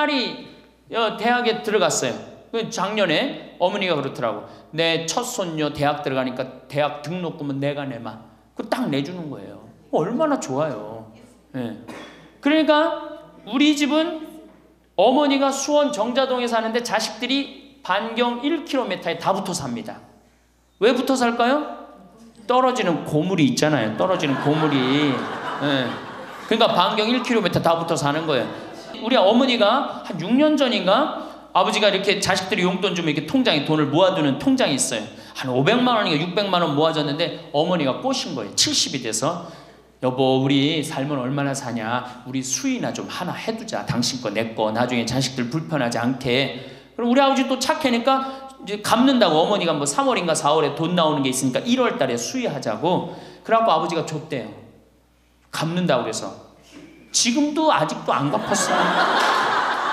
딸이 대학에 들어갔어요. 작년에 어머니가 그렇더라고. 내 첫 손녀 대학 들어가니까 대학 등록금은 내가 내마. 그거 딱 내주는 거예요. 얼마나 좋아요. 네. 그러니까 우리 집은 어머니가 수원 정자동에 사는데 자식들이 반경 1km에 다 붙어 삽니다. 왜 붙어 살까요? 떨어지는 고물이 있잖아요. 떨어지는 고물이. 네. 그러니까 반경 1km 다 붙어 사는 거예요. 우리 어머니가 한 6년 전인가 아버지가 이렇게 자식들이 용돈 주면 이렇게 통장에 돈을 모아두는 통장이 있어요. 한 500만 원인가 600만 원 모아졌는데 어머니가 꼬신 거예요. 70이 돼서 여보 우리 살면 얼마나 사냐, 우리 수의나 좀 하나 해두자. 당신 거 내 거 나중에 자식들 불편하지 않게. 그럼 우리 아버지 또 착하니까 이제 갚는다고. 어머니가 뭐 3월인가 4월에 돈 나오는 게 있으니까 1월 달에 수의하자고. 그래갖고 아버지가 줬대요. 갚는다고 그래서. 지금도 아직도 안 갚았어요.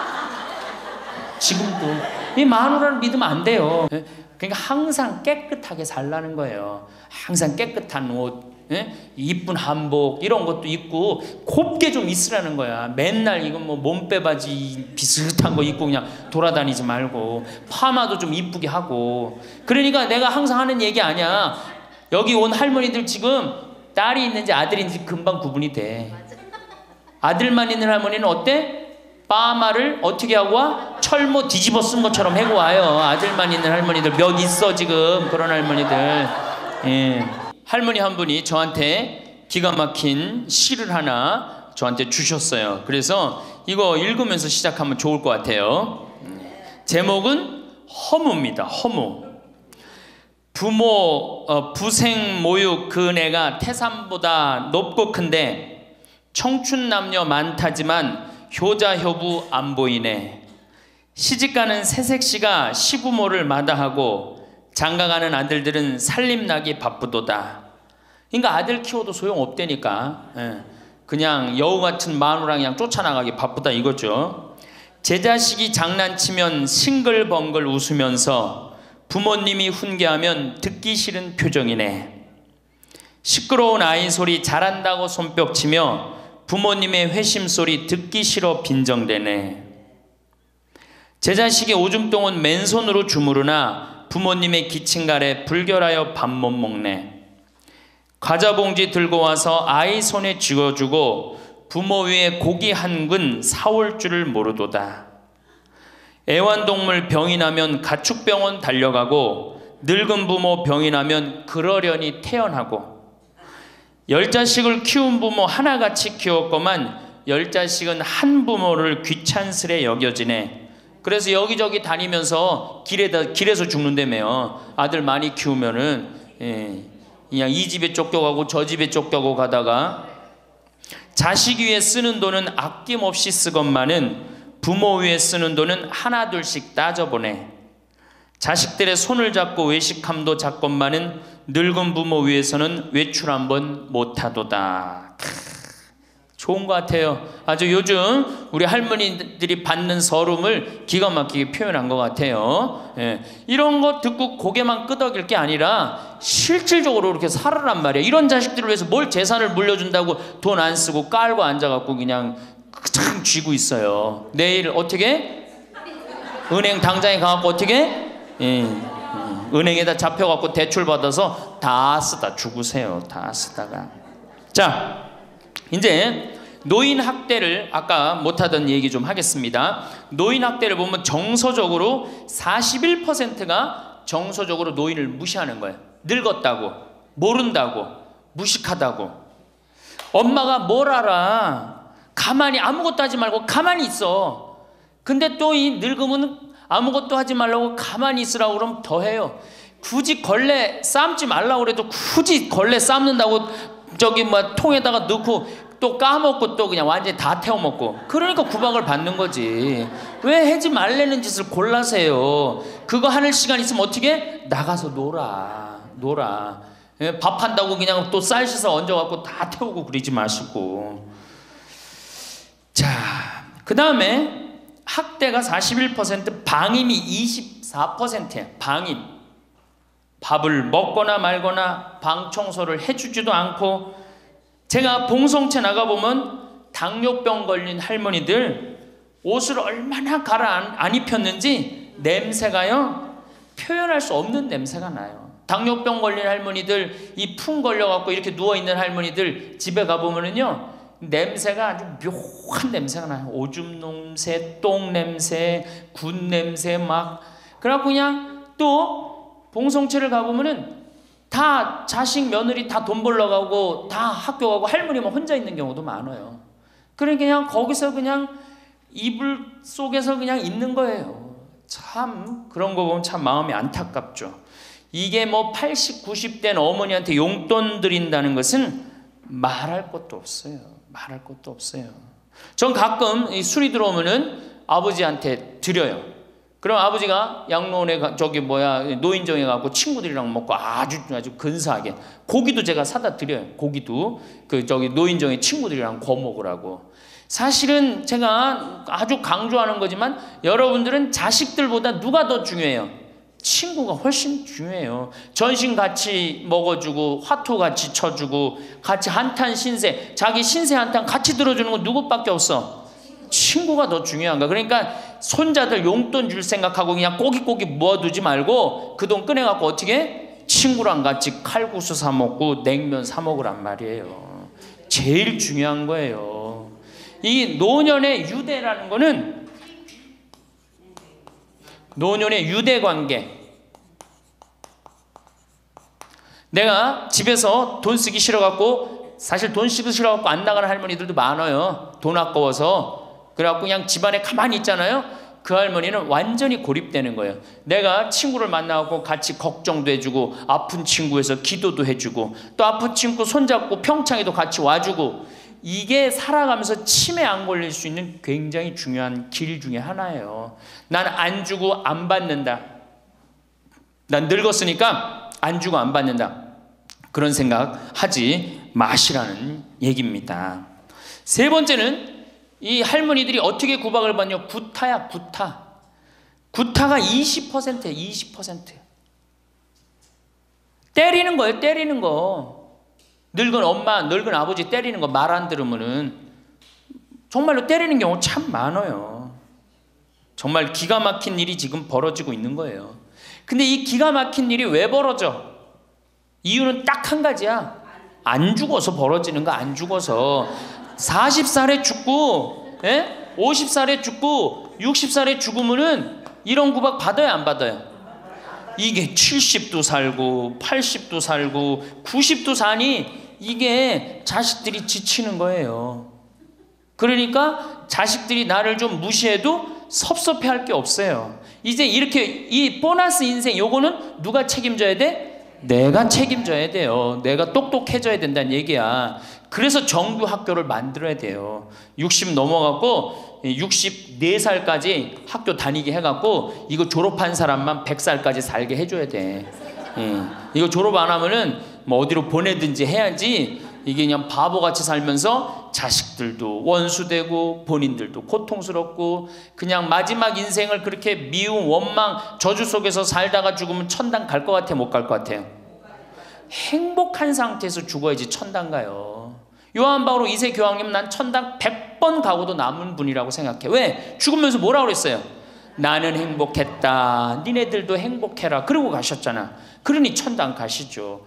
지금도. 이 마누라를 믿으면 안 돼요. 그러니까 항상 깨끗하게 살라는 거예요. 항상 깨끗한 옷, 이쁜 한복 이런 것도 입고 곱게 좀 있으라는 거야. 맨날 이건 뭐 몸빼바지 비슷한 거 입고 그냥 돌아다니지 말고 파마도 좀 이쁘게 하고. 그러니까 내가 항상 하는 얘기 아니야. 여기 온 할머니들 지금 딸이 있는지 아들이 있는지 금방 구분이 돼. 아들만 있는 할머니는 어때? 파마를 어떻게 하고 와? 철모 뒤집어 쓴 것처럼 해고 와요. 아들만 있는 할머니들 몇 있어 지금. 그런 할머니들. 예. 할머니 한 분이 저한테 기가 막힌 시를 하나 저한테 주셨어요. 그래서 이거 읽으면서 시작하면 좋을 것 같아요. 제목은 허무입니다. 허무. 부생 모육 그 내가 태산보다 높고 큰데 청춘 남녀 많다지만 효자 효부 안 보이네. 시집가는 새색시가 시부모를 마다하고 장가가는 아들들은 살림나기 바쁘도다. 그러니까 아들 키워도 소용없다니까. 그냥 여우 같은 마누라 그냥 쫓아나가기 바쁘다 이거죠. 제 자식이 장난치면 싱글벙글 웃으면서 부모님이 훈계하면 듣기 싫은 표정이네. 시끄러운 아이 소리 잘한다고 손뼉치며 부모님의 회심소리 듣기 싫어 빈정대네. 제 자식이 오줌똥은 맨손으로 주무르나 부모님의 기침갈에 불결하여 밥 못 먹네. 과자 봉지 들고 와서 아이 손에 쥐어주고 부모 위에 고기 한 근 사올 줄을 모르도다. 애완동물 병이 나면 가축병원 달려가고 늙은 부모 병이 나면 그러려니 태어나고 10자식을 키운 부모 하나같이 키웠건만 10자식은 한 부모를 귀찮스레 여겨지네. 그래서 여기저기 다니면서 길에서 죽는다며요. 아들 많이 키우면은. 그냥 이 집에 쫓겨가고 저 집에 쫓겨가고 가다가 자식 위에 쓰는 돈은 아낌없이 쓰건만은 부모 위에 쓰는 돈은 하나둘씩 따져보네. 자식들의 손을 잡고 외식함도 작건만은 늙은 부모 위해서는 외출 한번 못하도다. 좋은 것 같아요. 아주 요즘 우리 할머니들이 받는 서름을 기가 막히게 표현한 것 같아요. 이런 거 듣고 고개만 끄덕일 게 아니라 실질적으로 이렇게 살아란 말이에요. 이런 자식들을 위해서 뭘 재산을 물려준다고 돈 안 쓰고 깔고 앉아갖고 그냥 참 쥐고 있어요. 내일 어떻게? 은행 당장에 가갖고 어떻게? 은행에다 잡혀갖고 대출받아서 다 쓰다 죽으세요. 다 쓰다가. 자, 이제 노인 학대를 아까 못하던 얘기 좀 하겠습니다. 노인 학대를 보면 정서적으로 41%가 정서적으로 노인을 무시하는 거예요. 늙었다고, 모른다고, 무식하다고. 엄마가 뭘 알아. 가만히 아무것도 하지 말고 가만히 있어. 근데 또 이 늙으면 아무것도 하지 말라고 가만히 있으라고 그러면 더 해요. 굳이 걸레 삶지 말라고 그래도 굳이 걸레 삶는다고 저기 뭐 통에다가 넣고 또 까먹고 또 그냥 완전히 다 태워먹고. 그러니까 구박을 받는 거지. 왜 하지 말라는 짓을 골라세요. 그거 하는 시간 있으면 어떻게? 나가서 놀아. 밥 한다고 그냥 또 쌀 씻어 얹어갖고 다 태우고 그러지 마시고. 자, 그 다음에 학대가 41%, 방임이 24%예요. 방임. 밥을 먹거나 말거나 방 청소를 해주지도 않고. 제가 봉송체 나가보면 당뇨병 걸린 할머니들 옷을 얼마나 안 입혔는지 냄새가요, 표현할 수 없는 냄새가 나요. 당뇨병 걸린 할머니들, 이 풍 걸려갖고 이렇게 누워있는 할머니들 집에 가보면은요, 냄새가 아주 묘한 냄새가 나요. 오줌 냄새, 똥 냄새, 군 냄새 막. 그래갖고 그냥 또 봉성체를 가보면은 다 자식 며느리 다 돈 벌러 가고 다 학교 가고 할머니만 혼자 있는 경우도 많아요. 그러니까 그냥 거기서 그냥 이불 속에서 그냥 있는 거예요. 참 그런 거 보면 참 마음이 안타깝죠. 이게 뭐 80, 90된 어머니한테 용돈 드린다는 것은 말할 것도 없어요. 말할 것도 없어요. 전 가끔 이 술이 들어오면은 아버지한테 드려요. 그럼 아버지가 양로원에 노인정에 가고 친구들이랑 먹고 아주 근사하게 고기도 제가 사다 드려요. 고기도 노인정에 친구들이랑 구워 먹으라고. 사실은 제가 아주 강조하는 거지만 여러분들은 자식들보다 누가 더 중요해요? 친구가 훨씬 중요해요. 전신 같이 먹어주고 화투 같이 쳐주고 같이 한탄 신세, 자기 신세 한탄 같이 들어주는 건 누구밖에 없어? 친구가 더 중요한 거야. 그러니까 손자들 용돈 줄 생각하고 그냥 꼬깃꼬깃 모아두지 말고 그 돈 꺼내갖고 어떻게 친구랑 같이 칼국수 사 먹고 냉면 사 먹으란 말이에요. 제일 중요한 거예요. 이 노년의 유대라는 거는 노년의 유대 관계. 내가 집에서 돈 쓰기 싫어갖고, 사실 돈 쓰기 싫어갖고 안 나가는 할머니들도 많아요. 돈 아까워서. 그래갖고 그냥 집안에 가만히 있잖아요. 그 할머니는 완전히 고립되는 거예요. 내가 친구를 만나고 같이 걱정도 해주고 아픈 친구에서 기도도 해주고 또 아픈 친구 손잡고 평창에도 같이 와주고, 이게 살아가면서 치매 안 걸릴 수 있는 굉장히 중요한 길 중에 하나예요. 난 안 주고 안 받는다. 난 늙었으니까 안 주고 안 받는다. 그런 생각 하지 마시라는 얘기입니다. 세 번째는 이 할머니들이 어떻게 구박을 받냐? 구타야, 구타. 구타가 20%예요, 20%. 때리는 거예요, 때리는 거. 늙은 엄마, 늙은 아버지 때리는 거 말 안 들으면은 정말로 때리는 경우 참 많아요. 정말 기가 막힌 일이 지금 벌어지고 있는 거예요. 근데 이 기가 막힌 일이 왜 벌어져? 이유는 딱 한 가지야. 안 죽어서 벌어지는 거, 안 죽어서. 40살에 죽고 50살에 죽고 60살에 죽으면은 이런 구박 받아요, 안 받아요? 이게 70도 살고 80도 살고 90도 사니 이게 자식들이 지치는 거예요. 그러니까 자식들이 나를 좀 무시해도 섭섭해할 게 없어요. 이제 이렇게 이 보너스 인생, 요거는 누가 책임져야 돼? 내가 책임져야 돼요. 내가 똑똑해져야 된다는 얘기야. 그래서 정규 학교를 만들어야 돼요. 60 넘어갖고 64살까지 학교 다니게 해갖고 이거 졸업한 사람만 100살까지 살게 해줘야 돼. 이거 졸업 안 하면은 뭐 어디로 보내든지 해야지. 이게 그냥 바보같이 살면서 자식들도 원수되고 본인들도 고통스럽고 그냥 마지막 인생을 그렇게 미움, 원망, 저주 속에서 살다가 죽으면 천당 갈 것 같아, 못 갈 것 같아요? 행복한 상태에서 죽어야지 천당 가요. 요한 바오로 2세 교황님, 난 천당 100번 가고도 남은 분이라고 생각해. 왜? 죽으면서 뭐라고 그랬어요? 나는 행복했다, 니네들도 행복해라, 그러고 가셨잖아. 그러니 천당 가시죠.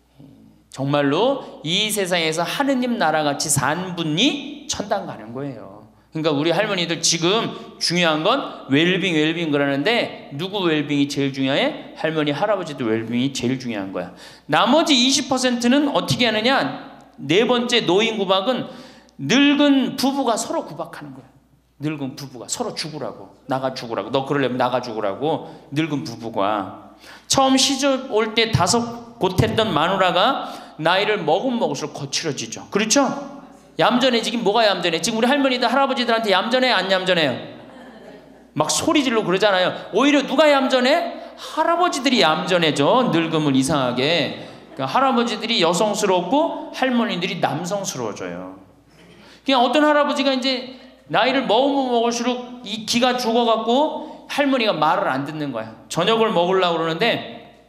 정말로 이 세상에서 하느님 나라같이 산 분이 천당 가는 거예요. 그러니까 우리 할머니들 지금 중요한 건 웰빙 그러는데 누구 웰빙이 제일 중요해? 할머니 할아버지도 웰빙이 제일 중요한 거야. 나머지 20%는 어떻게 하느냐? 네 번째 노인 구박은 늙은 부부가 서로 구박하는 거야. 늙은 부부가 서로 죽으라고, 나가 죽으라고, 너 그러려면 나가 죽으라고. 늙은 부부가 처음 시집 올 때 다섯 곧했던 마누라가 나이를 먹을수록 거칠어지죠. 그렇죠? 얌전해지긴 뭐가 얌전해? 지금 우리 할머니들 할아버지들한테 얌전해, 안 얌전해요? 막 소리 지르고 그러잖아요. 오히려 누가 얌전해? 할아버지들이 얌전해져. 늙으면 이상하게. 그러니까 할아버지들이 여성스럽고 할머니들이 남성스러워져요. 그냥 어떤 할아버지가 이제 나이를 먹으면 먹을수록 이 기가 죽어갖고 할머니가 말을 안 듣는 거야. 저녁을 먹으려고 그러는데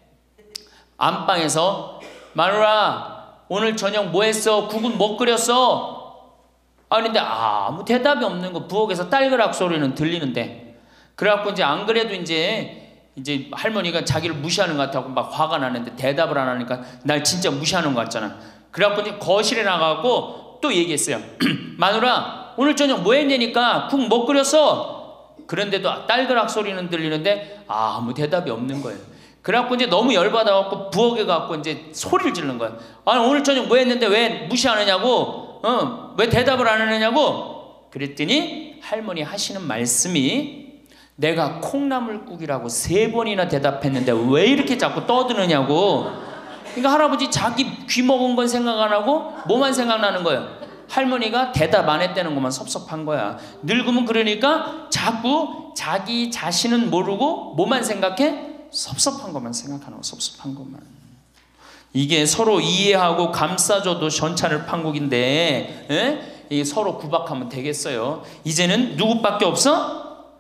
안방에서 마누라 오늘 저녁 뭐 했어? 국은 뭐 끓였어? 근데 아무 대답이 없는 거. 부엌에서 딸그락 소리는 들리는데. 그래갖고 이제 안 그래도 이제 할머니가 자기를 무시하는 것 같아서 막 화가 나는데 대답을 안 하니까 날 진짜 무시하는 것 같잖아. 그래갖고 이제 거실에 나가고 또 얘기했어요. 마누라, 오늘 저녁 뭐 했냐니까 국 못 끓였어. 그런데도 딸그락 소리는 들리는데 아무 대답이 없는 거예요. 그래갖고 이제 너무 열받아갖고 부엌에 가갖고 이제 소리를 지르는 거예요. 아니, 오늘 저녁 뭐 했는데 왜 무시하느냐고, 왜 대답을 안 하느냐고. 그랬더니 할머니 하시는 말씀이, 내가 콩나물국이라고 3번이나 대답했는데 왜 이렇게 자꾸 떠드느냐고. 그러니까 할아버지 자기 귀 먹은 건 생각 안 하고 뭐만 생각나는 거예요. 할머니가 대답 안 했다는 것만 섭섭한 거야. 늙으면 그러니까 자꾸 자기 자신은 모르고 뭐만 생각해? 섭섭한 것만 생각하는 거. 섭섭한 것만. 이게 서로 이해하고 감싸줘도 전차를 판국인데, 이게 서로 구박하면 되겠어요? 이제는 누구밖에 없어?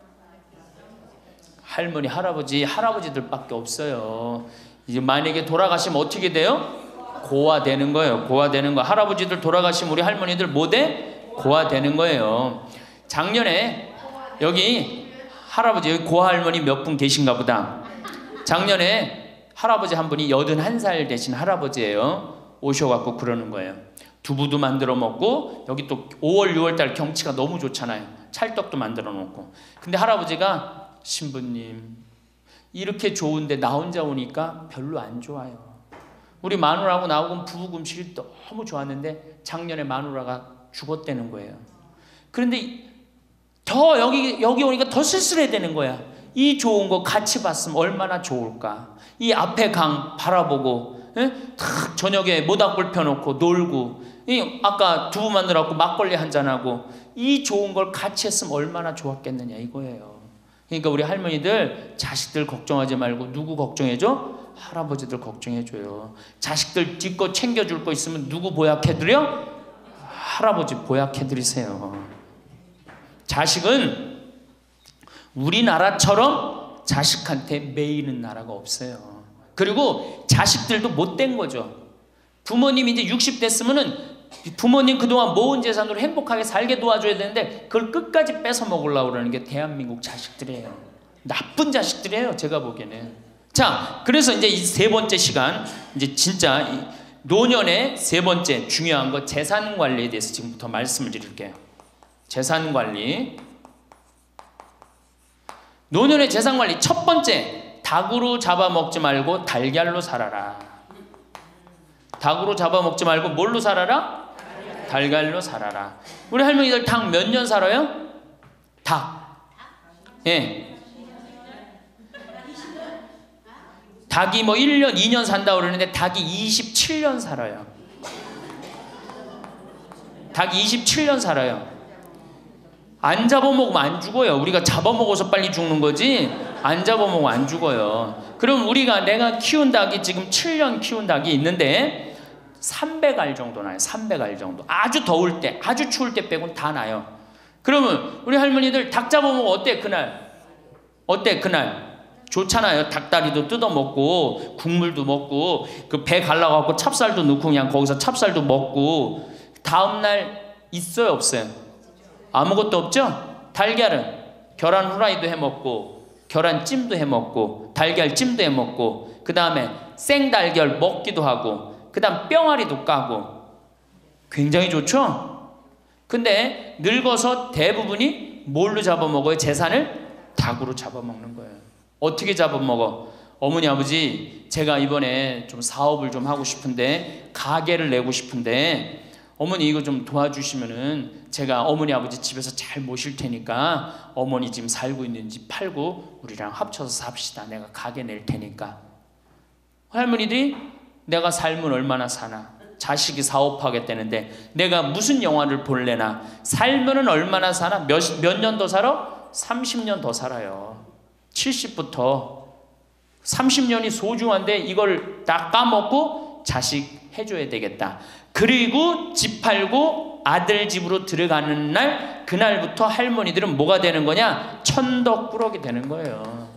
할머니, 할아버지들밖에 없어요. 이제 만약에 돌아가시면 어떻게 돼요? 고아되는 거예요. 고아되는 거. 할아버지들 돌아가시면 우리 할머니들 뭐 돼? 고아되는 거예요. 작년에 여기 고아할머니 몇 분 계신가 보다. 작년에 할아버지 한 분이 81살 되신 할아버지예요. 오셔갖고 그러는 거예요. 두부도 만들어 먹고, 여기 또 5월 6월달 경치가 너무 좋잖아요. 찰떡도 만들어 놓고. 근데 할아버지가, 신부님, 이렇게 좋은데 나 혼자 오니까 별로 안 좋아요. 우리 마누라하고 나하고 부부 금실이 너무 좋았는데 작년에 마누라가 죽었다는 거예요. 그런데 더 여기 오니까 더 쓸쓸해 되는 거야. 이 좋은 거 같이 봤으면 얼마나 좋을까. 이 앞에 강 바라보고, 탁 저녁에 모닥불 펴놓고 놀고, 아까 두부 만들어갖고 막걸리 한잔하고, 이 좋은 걸 같이 했으면 얼마나 좋았겠느냐 이거예요. 그러니까 우리 할머니들 자식들 걱정하지 말고 누구 걱정해줘? 할아버지들 걱정해줘요. 자식들 뒷거 챙겨줄 거 있으면 누구 보약해드려? 할아버지 보약해드리세요. 자식은 우리나라처럼 자식한테 매이는 나라가 없어요. 그리고 자식들도 못된 거죠. 부모님이 이제 60 됐으면은 부모님 그동안 모은 재산으로 행복하게 살게 도와줘야 되는데 그걸 끝까지 뺏어 먹으려고 그러는 게 대한민국 자식들이에요. 나쁜 자식들이에요, 제가 보기에는. 자, 그래서 이제 이 3번째 시간, 이제 진짜 노년의 3번째 중요한 거, 재산 관리에 대해서 지금부터 말씀을 드릴게요. 재산 관리. 노년의 재산 관리 첫 번째, 닭으로 잡아먹지 말고 달걀로 살아라. 닭으로 잡아먹지 말고 뭘로 살아라? 달걀로 살아라. 우리 할머니들 닭 몇 년 살아요? 닭. 예. 닭이 뭐 1년, 2년 산다고 그러는데 닭이 27년 살아요. 닭이 27년 살아요. 안 잡아먹으면 안 죽어요. 우리가 잡아먹어서 빨리 죽는 거지 안 잡아먹으면 안 죽어요. 그럼 내가 키운 닭이 지금 7년 키운 닭이 있는데 300알 정도 나요. 300알 정도. 아주 더울 때, 아주 추울 때 빼고는 다 나요. 그러면 우리 할머니들 닭 잡아먹으면 어때 그날? 어때 그날? 좋잖아요. 닭다리도 뜯어먹고 국물도 먹고 그 배 갈라갖고 찹쌀도 넣고 그냥 거기서 찹쌀도 먹고. 다음날 있어요 없어요? 아무것도 없죠? 달걀은 계란 후라이도 해먹고 계란찜도 해먹고 달걀찜도 해먹고 그 다음에 생달걀 먹기도 하고 그 다음 뿅아리도 까고 굉장히 좋죠? 근데 늙어서 대부분이 뭘로 잡아먹어요? 재산을? 닭으로 잡아먹는 거예요. 어떻게 잡아먹어? 어머니 아버지 제가 이번에 좀 사업을 좀 하고 싶은데 가게를 내고 싶은데 어머니 이거 좀 도와주시면은 제가 어머니 아버지 집에서 잘 모실 테니까 어머니 지금 살고 있는 집 팔고 우리랑 합쳐서 삽시다. 내가 가게 낼 테니까. 할머니들이 내가 살면 얼마나 사나? 자식이 사업하겠다는데 내가 무슨 영화를 볼래나? 살면은 얼마나 사나? 몇 년 더 살아? 30년 더 살아요. 70부터 30년이 소중한데 이걸 다 까먹고 자식 해줘야 되겠다. 그리고 집 팔고 아들 집으로 들어가는 날 그날부터 할머니들은 뭐가 되는 거냐? 천덕꾸러기 되는 거예요.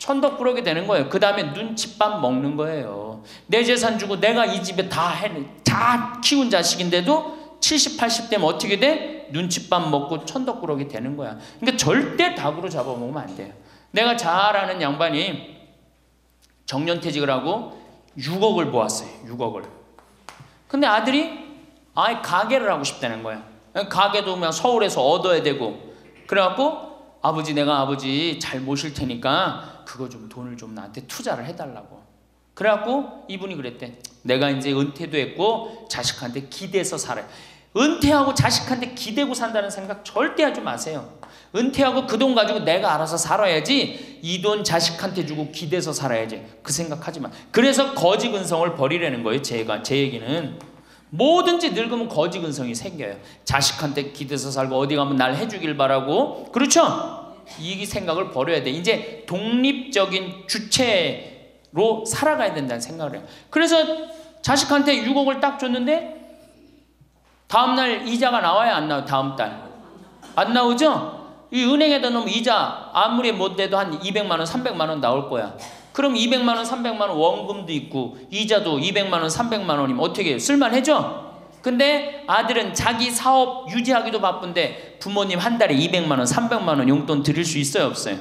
천덕꾸러기 되는 거예요. 그 다음에 눈칫밥 먹는 거예요. 내 재산 주고 내가 이 집에 다 다 키운 자식인데도 70, 80 되면 어떻게 돼? 눈칫밥 먹고 천덕꾸러기 되는 거야. 그러니까 절대 닭으로 잡아먹으면 안 돼요. 내가 잘 아는 양반이 정년퇴직을 하고 6억을 모았어요. 6억을. 근데 아들이 아예 가게를 하고 싶다는 거야. 가게도 그냥 서울에서 얻어야 되고. 그래갖고 아버지, 내가 아버지 잘 모실 테니까 그거 좀 돈을 좀 나한테 투자를 해달라고. 그래갖고 이분이 그랬대. 내가 이제 은퇴도 했고 자식한테 기대서 살아요. 은퇴하고 자식한테 기대고 산다는 생각 절대 하지 마세요. 은퇴하고 그 돈 가지고 내가 알아서 살아야지, 이 돈 자식한테 주고 기대서 살아야지, 그 생각하지 마. 그래서 거지 근성을 버리라는 거예요. 제 얘기는 뭐든지 늙으면 거지 근성이 생겨요. 자식한테 기대서 살고 어디 가면 날 해주길 바라고, 그렇죠? 이 생각을 버려야 돼. 이제 독립적인 주체로 살아가야 된다는 생각을 해요. 그래서 자식한테 6억을 딱 줬는데 다음날 이자가 나와야 안 나와요? 다음 달 안 나오죠? 이 은행에다 넣으면 이자 아무리 못 돼도 한 200만 원, 300만 원 나올 거야. 그럼 200만 원, 300만 원 원금도 있고 이자도 200만 원, 300만 원이면 어떻게 해요? 쓸만해져? 근데 아들은 자기 사업 유지하기도 바쁜데 부모님 한 달에 200만 원, 300만 원 용돈 드릴 수 있어요, 없어요?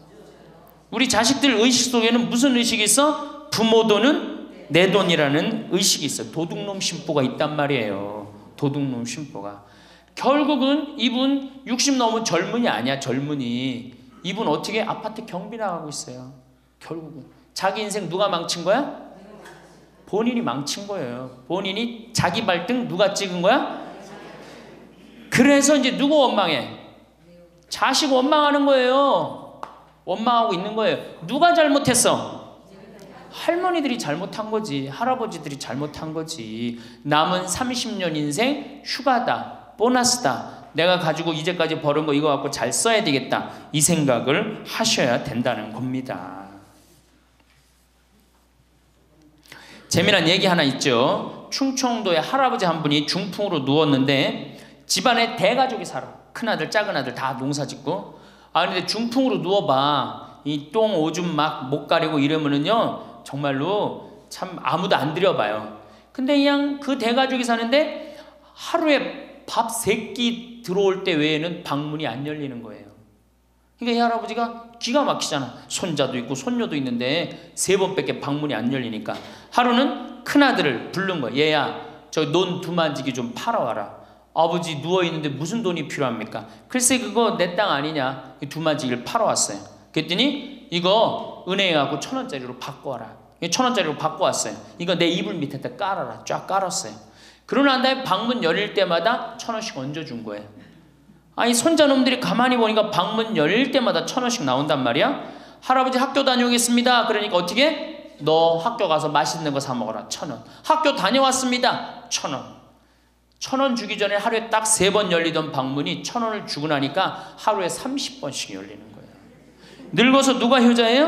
우리 자식들 의식 속에는 무슨 의식이 있어? 부모 돈은 내 돈이라는 의식이 있어요. 도둑놈 심보가 있단 말이에요. 도둑놈 심보가. 결국은 이분 60 넘은 젊은이 아니야. 젊은이. 이분 어떻게 아파트 경비 나가고 있어요. 결국은 자기 인생 누가 망친 거야? 본인이 망친 거예요. 본인이 자기 발등 누가 찍은 거야? 그래서 이제 누구 원망해? 자식 원망하는 거예요. 원망하고 있는 거예요. 누가 잘못했어? 할머니들이 잘못한 거지. 할아버지들이 잘못한 거지. 남은 30년 인생 휴가다, 보너스다. 내가 가지고 이제까지 벌은 거 이거 갖고 잘 써야 되겠다. 이 생각을 하셔야 된다는 겁니다. 재미난 얘기 하나 있죠. 충청도에 할아버지 한 분이 중풍으로 누웠는데 집안에 대가족이 살아. 큰아들, 작은아들 다 농사 짓고. 아, 근데 중풍으로 누워봐. 이 똥 오줌 막 못 가리고 이러면은요, 정말로 참 아무도 안 들여봐요. 근데 그냥 그 대가족이 사는데 하루에 밥 3끼 들어올 때 외에는 방문이 안 열리는 거예요. 그러니까 이 할아버지가 기가 막히잖아. 손자도 있고 손녀도 있는데 3번밖에 방문이 안 열리니까 하루는 큰아들을 부른 거야. 얘야, 저 논 두만지기 좀 팔아와라. 아버지 누워있는데 무슨 돈이 필요합니까? 글쎄 그거 내 땅 아니냐. 두만지기를 팔아왔어요. 그랬더니 이거 은행에 가고 1,000원짜리로 바꿔와라. 1,000원짜리로 바꿔왔어요. 이거 내 이불 밑에다 깔아라. 쫙 깔았어요. 그러고 난 다음에 방문 열릴 때마다 1,000원씩 얹어준 거예요. 아니 손자놈들이 가만히 보니까 방문 열릴 때마다 1,000원씩 나온단 말이야. 할아버지 학교 다녀오겠습니다. 그러니까 어떻게? 너 학교 가서 맛있는 거 사 먹어라. 1,000원. 학교 다녀왔습니다. 1,000원. 1,000원 주기 전에 하루에 딱 3번 열리던 방문이 1,000원을 주고 나니까 하루에 30번씩 열리는 거예요. 늙어서 누가 효자예요?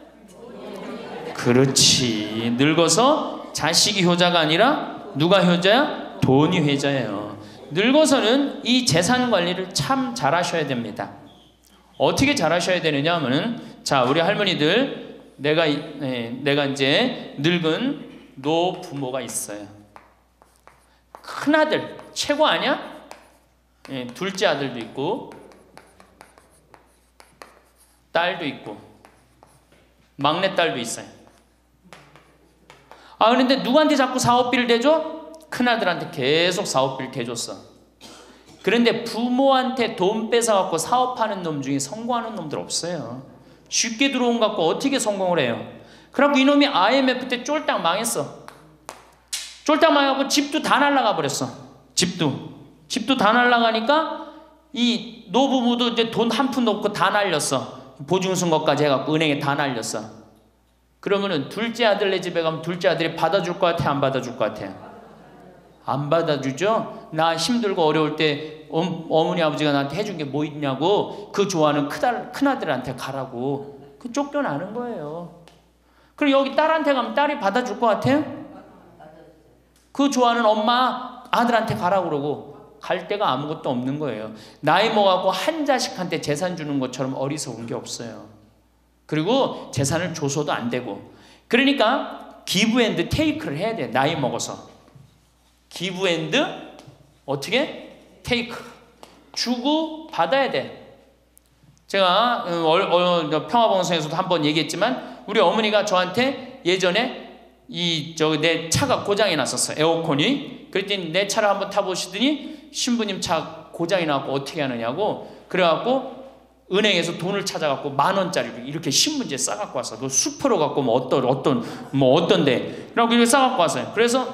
그렇지. 늙어서 자식이 효자가 아니라 누가 효자야? 돈이 효자예요. 늙어서는 이 재산 관리를 참 잘하셔야 됩니다. 어떻게 잘하셔야 되느냐 하면은, 자, 우리 할머니들, 내가 이제 늙은 노부모가 있어요. 큰아들 최고 아니야? 둘째 아들도 있고 딸도 있고 막내딸도 있어요. 아, 그런데 누구한테 자꾸 사업비를 대줘? 큰아들한테 계속 사업비를 대줬어. 그런데 부모한테 돈 뺏어갖고 사업하는 놈 중에 성공하는 놈들 없어요. 쉽게 들어온 거 갖고 어떻게 성공을 해요? 그래갖고 이놈이 IMF 때 쫄딱 망했어. 쫄딱 망해갖고 집도 다 날라가 버렸어. 집도 다 날라가니까 이 노부부도 이제 돈 한 푼도 없고 다 날렸어. 보증금 것까지 해갖고 은행에 다 날렸어. 그러면은 둘째 아들 네 집에 가면 둘째 아들이 받아줄 것 같아, 안 받아줄 것 같아? 안 받아주죠? 나 힘들고 어려울 때 어머니 아버지가 나한테 해준 게 뭐 있냐고 그 좋아하는 큰아들한테 가라고 그 쫓겨나는 거예요. 그리고 여기 딸한테 가면 딸이 받아줄 것 같아요? 그 좋아하는 엄마 아들한테 가라고 그러고 갈 데가 아무것도 없는 거예요. 나이 먹어갖고 한 자식한테 재산 주는 것처럼 어리석은 게 없어요. 그리고 재산을 줘서도 안 되고. 그러니까 기브 앤드 테이크를 해야 돼. 나이 먹어서. give and 어떻게? take. 주고 받아야 돼. 제가 평화방송에서도 한번 얘기했지만 우리 어머니가 저한테 예전에 내 차가 고장이 났었어요. 에어컨이. 그랬더니 내 차를 한번 타보시더니 신부님 차 고장이 나고 어떻게 하느냐고 그래갖고 은행에서 돈을 찾아갖고 10,000원짜리를 이렇게 신문지에 싸갖고 왔어. 그 수표로 갖고 어떤데 라고 이렇게 싸갖고 왔어요. 그래서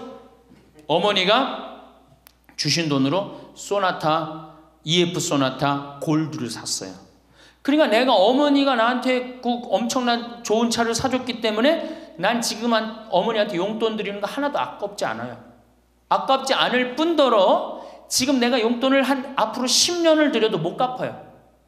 어머니가 주신 돈으로 소나타 EF 소나타 골드를 샀어요. 그러니까 내가 어머니가 나한테 그 엄청난 좋은 차를 사줬기 때문에 난 지금 어머니한테 용돈 드리는 거 하나도 아깝지 않아요. 아깝지 않을 뿐더러 지금 내가 용돈을 앞으로 10년을 드려도 못 갚아요.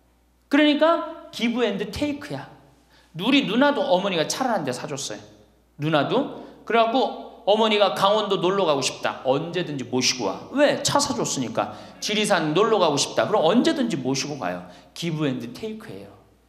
그러니까 give and take야. 우리 누나도 어머니가 차를 한 대 사줬어요. 누나도. 그래갖고 어머니가 강원도 놀러 가고 싶다. 언제든지 모시고 와. 왜? 차 사줬으니까. 지리산 놀러 가고 싶다. 그럼 언제든지 모시고 가요. give and take예요.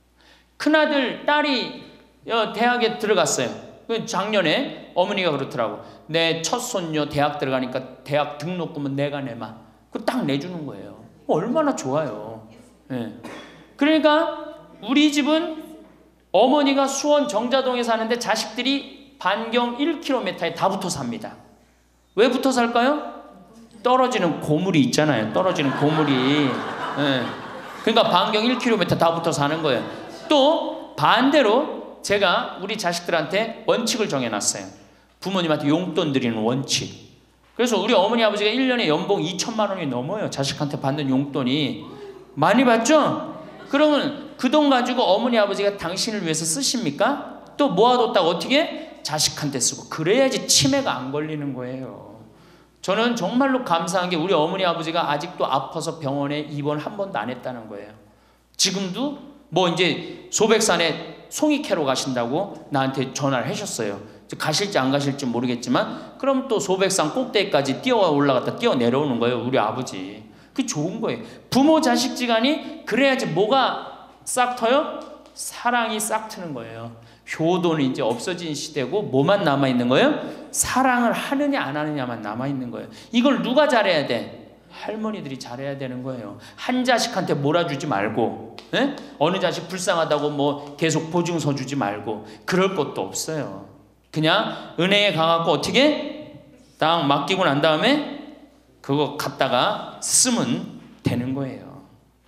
큰아들, 딸이 대학에 들어갔어요. 작년에 어머니가 그렇더라고. 내 첫 손녀 대학 들어가니까 대학 등록금은 내가 내마. 그거 딱 내주는 거예요. 얼마나 좋아요. 네. 그러니까 우리 집은 어머니가 수원 정자동에 사는데 자식들이 반경 1km에 다 붙어 삽니다. 왜 붙어 살까요? 떨어지는 고물이 있잖아요. 떨어지는 고물이. 네. 그러니까 반경 1km 다 붙어 사는 거예요. 또 반대로 제가 우리 자식들한테 원칙을 정해놨어요. 부모님한테 용돈 드리는 원칙. 그래서 우리 어머니 아버지가 1년에 연봉 2천만 원이 넘어요. 자식한테 받는 용돈이. 많이 받죠? 그러면 그 돈 가지고 어머니 아버지가 당신을 위해서 쓰십니까? 또 모아뒀다가 어떻게? 자식한테 쓰고. 그래야지 치매가 안 걸리는 거예요. 저는 정말로 감사한 게 우리 어머니 아버지가 아직도 아파서 병원에 입원 한 번도 안 했다는 거예요. 지금도 이제 소백산에 송이 캐러 가신다고 나한테 전화를 하셨어요. 가실지 안 가실지 모르겠지만 그럼 또 소백산 꼭대기까지 뛰어 올라갔다 뛰어 내려오는 거예요. 우리 아버지. 그게 좋은 거예요. 부모 자식 지간이 그래야지 뭐가 싹 터요? 사랑이 싹 트는 거예요. 효도는 이제 없어진 시대고 뭐만 남아있는 거예요? 사랑을 하느냐 안 하느냐만 남아있는 거예요. 이걸 누가 잘해야 돼? 할머니들이 잘해야 되는 거예요. 한 자식한테 몰아주지 말고 어느 자식 불쌍하다고 계속 보증서 주지 말고 그럴 것도 없어요. 그냥 은행에 가갖고 어떻게 딱 맡기고 난 다음에 그거 갖다가 쓰면 되는 거예요.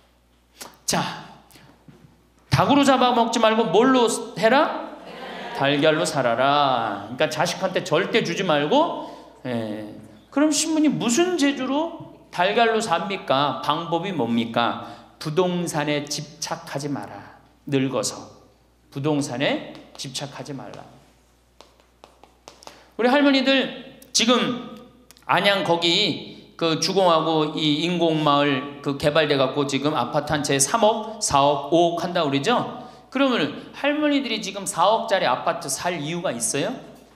자, 닭으로 잡아먹지 말고 뭘로 해라? 달걀로 살아라. 그러니까 자식한테 절대 주지 말고. 그럼 신부님 무슨 재주로 달걀로 삽니까? 방법이 뭡니까? 부동산에 집착하지 마라. 늙어서 부동산에 집착하지 말라. 우리 할머니들 지금 안양 거기 그 주공하고 이 인공마을 그 개발돼 갖고 지금 아파트 한 채 3억, 4억, 5억 한다고 그러죠? 그러면 할머니들이 지금 4억짜리 아파트 살 이유가 있어요?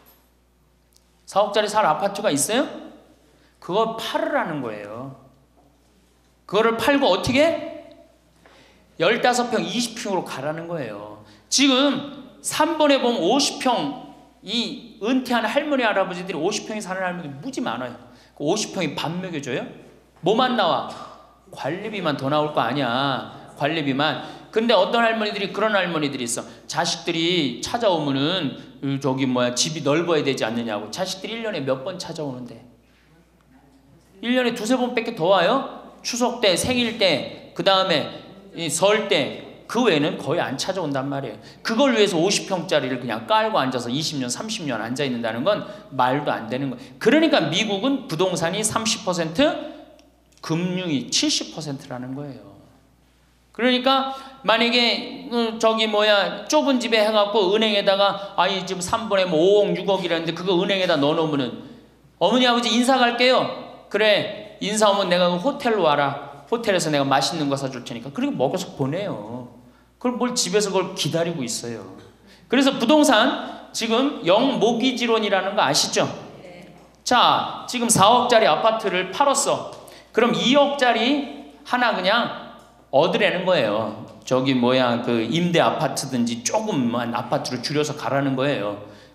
4억짜리 살 아파트가 있어요? 그걸 팔으라는 거예요. 그거를 팔고 어떻게? 15평, 20평으로 가라는 거예요. 지금 3번에 보면 50평 이 은퇴한 할머니 할아버지들이 50평에 사는 할머니들이 무지 많아요. 50평이 밥 먹여줘요? 뭐만 나와? 관리비만 더 나올 거 아니야. 관리비만. 근데 어떤 할머니들이 그런 할머니들이 있어. 자식들이 찾아오면은 집이 넓어야 되지 않느냐고. 자식들이 1년에 몇 번 찾아오는데 1년에 2-3번밖에 더 와요? 추석 때, 생일 때, 그 다음에 설 때. 그 외에는 거의 안 찾아온단 말이에요. 그걸 위해서 50평짜리를 그냥 깔고 앉아서 20년, 30년 앉아있는다는 건 말도 안 되는 거예요. 그러니까 미국은 부동산이 30%, 금융이 70%라는 거예요. 그러니까 만약에 좁은 집에 해갖고 은행에다가 이 집 3번에 5억, 6억이라는데 그거 은행에다 넣어놓으면은 어머니 아버지 인사 갈게요. 그래, 인사 오면 내가 호텔로 와라. 호텔에서 내가 맛있는 거 사줄 테니까. 그리고 먹어서 보내요. 그럼 뭘 집에서 그걸 기다리고 있어요. 그래서 부동산 지금 영모기지론이라는 거 아시죠? 자, 지금 4억짜리 아파트를 팔았어. 그럼 2억짜리 하나 그냥 얻으라는 거예요. 그 임대 아파트든지 조금만 아파트를 줄여서 가라는 거예요.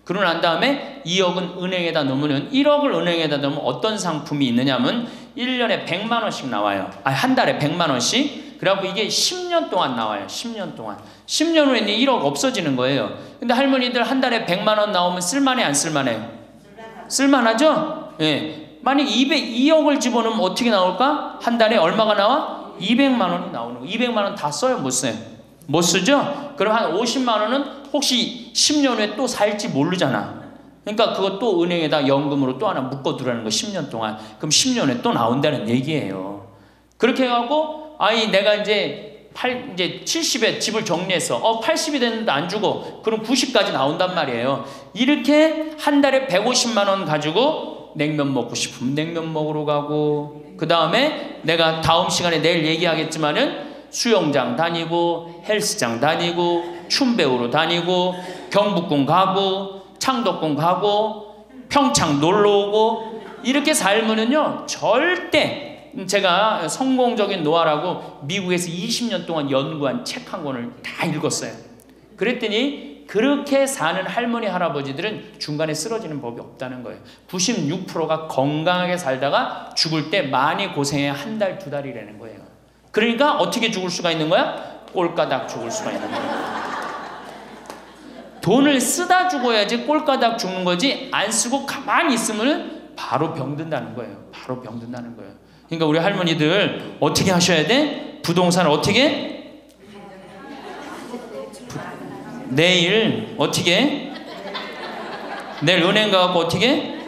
그러고 난 다음에 2억은 은행에다 넣으면 1억을 은행에다 넣으면 어떤 상품이 있느냐면 1년에 100만 원씩 나와요. 아니, 한 달에 100만 원씩. 그래갖고 이게 10년 동안 나와요. 10년 동안. 10년 후에는 1억 없어지는 거예요. 근데 할머니들 한 달에 100만 원 나오면 쓸만해, 안 쓸만해요? 쓸만하죠? 예. 만약 2억을 집어넣으면 어떻게 나올까? 한 달에 얼마가 나와? 200만 원이 나오는 거예요. 200만 원 다 써요? 못 써요? 못 쓰죠? 그럼 한 50만 원은 혹시 10년 후에 또 살지 모르잖아. 그러니까 그것도 은행에다 연금으로 또 하나 묶어두라는 거, 10년 동안. 그럼 10년 후에 또 나온다는 얘기예요. 그렇게 해갖고, 아니, 내가 이제 70에 집을 정리해서, 80이 됐는데 안 주고, 그럼 90까지 나온단 말이에요. 이렇게 한 달에 150만 원 가지고 냉면 먹고 싶으면 냉면 먹으러 가고, 그 다음에 내가 다음 시간에 내일 얘기하겠지만은 수영장 다니고, 헬스장 다니고, 춤 배우러 다니고, 경복궁 가고, 창덕궁 가고, 평창 놀러 오고, 이렇게 살면은요, 절대, 제가 성공적인 노화라고 미국에서 20년 동안 연구한 책 한 권을 다 읽었어요. 그랬더니 그렇게 사는 할머니 할아버지들은 중간에 쓰러지는 법이 없다는 거예요. 96%가 건강하게 살다가 죽을 때 많이 고생해야 한 달, 두 달이라는 거예요. 그러니까 어떻게 죽을 수가 있는 거야? 꼴까닥 죽을 수가 있는 거야. 돈을 쓰다 죽어야지 꼴까닥 죽는 거지, 안 쓰고 가만히 있으면 바로 병든다는 거예요. 바로 병든다는 거예요. 그러니까 우리 할머니들 어떻게 하셔야 돼? 부동산을 어떻게? 내일 어떻게? 내일 은행 가갖고 어떻게?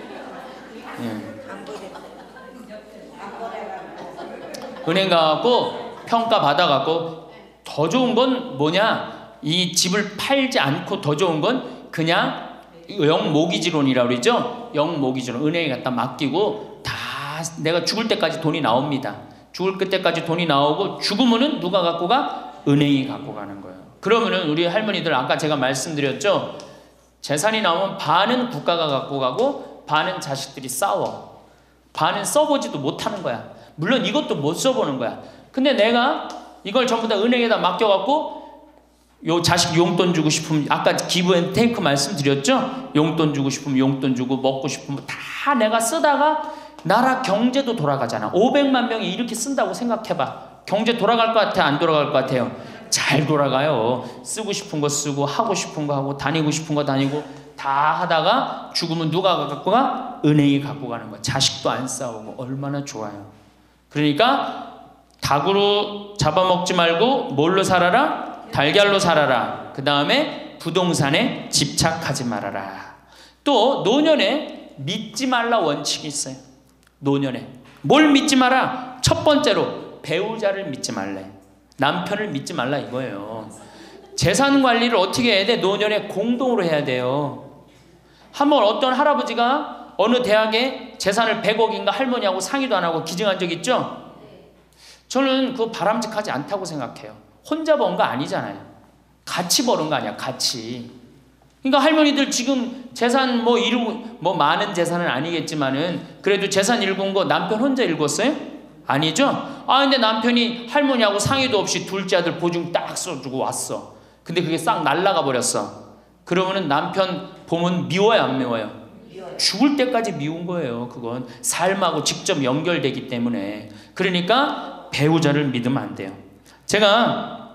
은행 가갖고 평가 받아갖고, 더 좋은 건 뭐냐? 이 집을 팔지 않고 더 좋은 건 그냥 영모기지론이라고 그러죠. 영모기지론. 은행에 갖다 맡기고 다 내가 죽을 때까지 돈이 나옵니다. 죽을 때까지 돈이 나오고, 죽으면은 누가 갖고 가? 은행이 갖고 가는 거예요. 그러면은 우리 할머니들 아까 제가 말씀드렸죠. 재산이 나오면 반은 국가가 갖고 가고 반은 자식들이 싸워. 반은 써보지도 못하는 거야. 물론 이것도 못 써보는 거야. 근데 내가 이걸 전부 다 은행에다 맡겨갖고, 요 자식 용돈 주고 싶으면, 아까 기브 앤 테이크 말씀드렸죠? 용돈 주고 싶으면 용돈 주고, 먹고 싶으면 다 내가 쓰다가 나라 경제도 돌아가잖아. 500만 명이 이렇게 쓴다고 생각해봐. 경제 돌아갈 것 같아, 안 돌아갈 것 같아요? 잘 돌아가요. 쓰고 싶은 거 쓰고, 하고 싶은 거 하고, 다니고 싶은 거 다니고, 다 하다가 죽으면 누가 갖고 가? 은행이 갖고 가는 거야. 자식도 안 싸우고. 얼마나 좋아요. 그러니까 닭으로 잡아먹지 말고 뭘로 살아라? 달걀로 살아라. 그 다음에 부동산에 집착하지 말아라. 또 노년에 믿지 말라 원칙이 있어요. 노년에 뭘 믿지 마라? 첫 번째로 배우자를 믿지 말래. 남편을 믿지 말라 이거예요. 재산 관리를 어떻게 해야 돼? 노년에 공동으로 해야 돼요. 한번 어떤 할아버지가 어느 대학에 재산을 100억인가 할머니하고 상의도 안 하고 기증한 적 있죠? 저는 그거 바람직하지 않다고 생각해요. 혼자 번 거 아니잖아요. 같이 버는 거 아니야, 같이. 그러니까 할머니들 지금 재산 뭐 많은 재산은 아니겠지만은 그래도 재산 읽은 거 남편 혼자 읽었어요? 아니죠? 근데 남편이 할머니하고 상의도 없이 둘째 아들 보증 딱 써주고 왔어. 근데 그게 싹 날라가 버렸어. 그러면은 남편 보면 미워요, 안 미워요? 죽을 때까지 미운 거예요. 그건 삶하고 직접 연결되기 때문에. 그러니까 배우자를 믿으면 안 돼요. 제가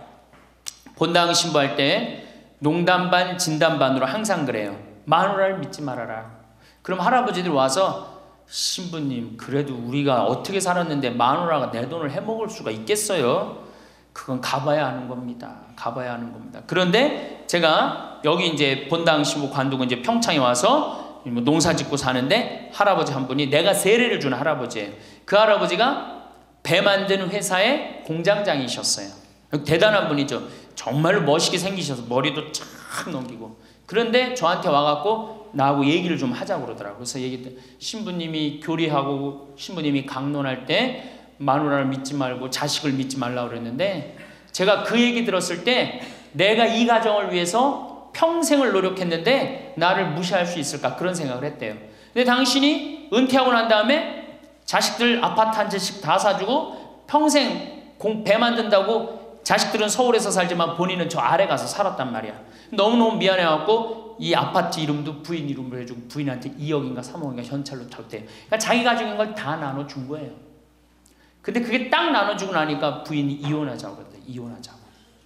본당 신부할 때 농담 반 진담 반으로 항상 그래요. 마누라를 믿지 말아라. 그럼 할아버지들 와서, 신부님 그래도 우리가 어떻게 살았는데 마누라가 내 돈을 해먹을 수가 있겠어요? 그건 가봐야 하는 겁니다. 가봐야 하는 겁니다. 그런데 제가 여기 이제 본당 신부 관두고 이제 평창에 와서 농사 짓고 사는데, 할아버지 한 분이, 내가 세례를 준 할아버지예요. 그 할아버지가 배 만드는 회사의 공장장이셨어요. 대단한 분이죠. 정말로 멋있게 생기셔서 머리도 착 넘기고. 그런데 저한테 와갖고 나하고 얘기를 좀 하자고 그러더라고요. 그래서 얘기했더니, 신부님이 교리하고 신부님이 강론할 때 마누라를 믿지 말고 자식을 믿지 말라고 그랬는데, 제가 그 얘기 들었을 때 내가 이 가정을 위해서 평생을 노력했는데 나를 무시할 수 있을까, 그런 생각을 했대요. 근데 당신이 은퇴하고 난 다음에 자식들 아파트 한 채씩 다 사주고 평생 배 만든다고, 자식들은 서울에서 살지만 본인은 저 아래 가서 살았단 말이야. 너무너무 미안해갖고 이 아파트 이름도 부인 이름으로 해주고 부인한테 2억인가 3억인가 현찰로 줬대요. 그러니까 자기 가지고 있는 걸 다 나눠준 거예요. 근데 그게 딱 나눠주고 나니까 부인이 이혼하자고 그랬대요. 이혼하자고.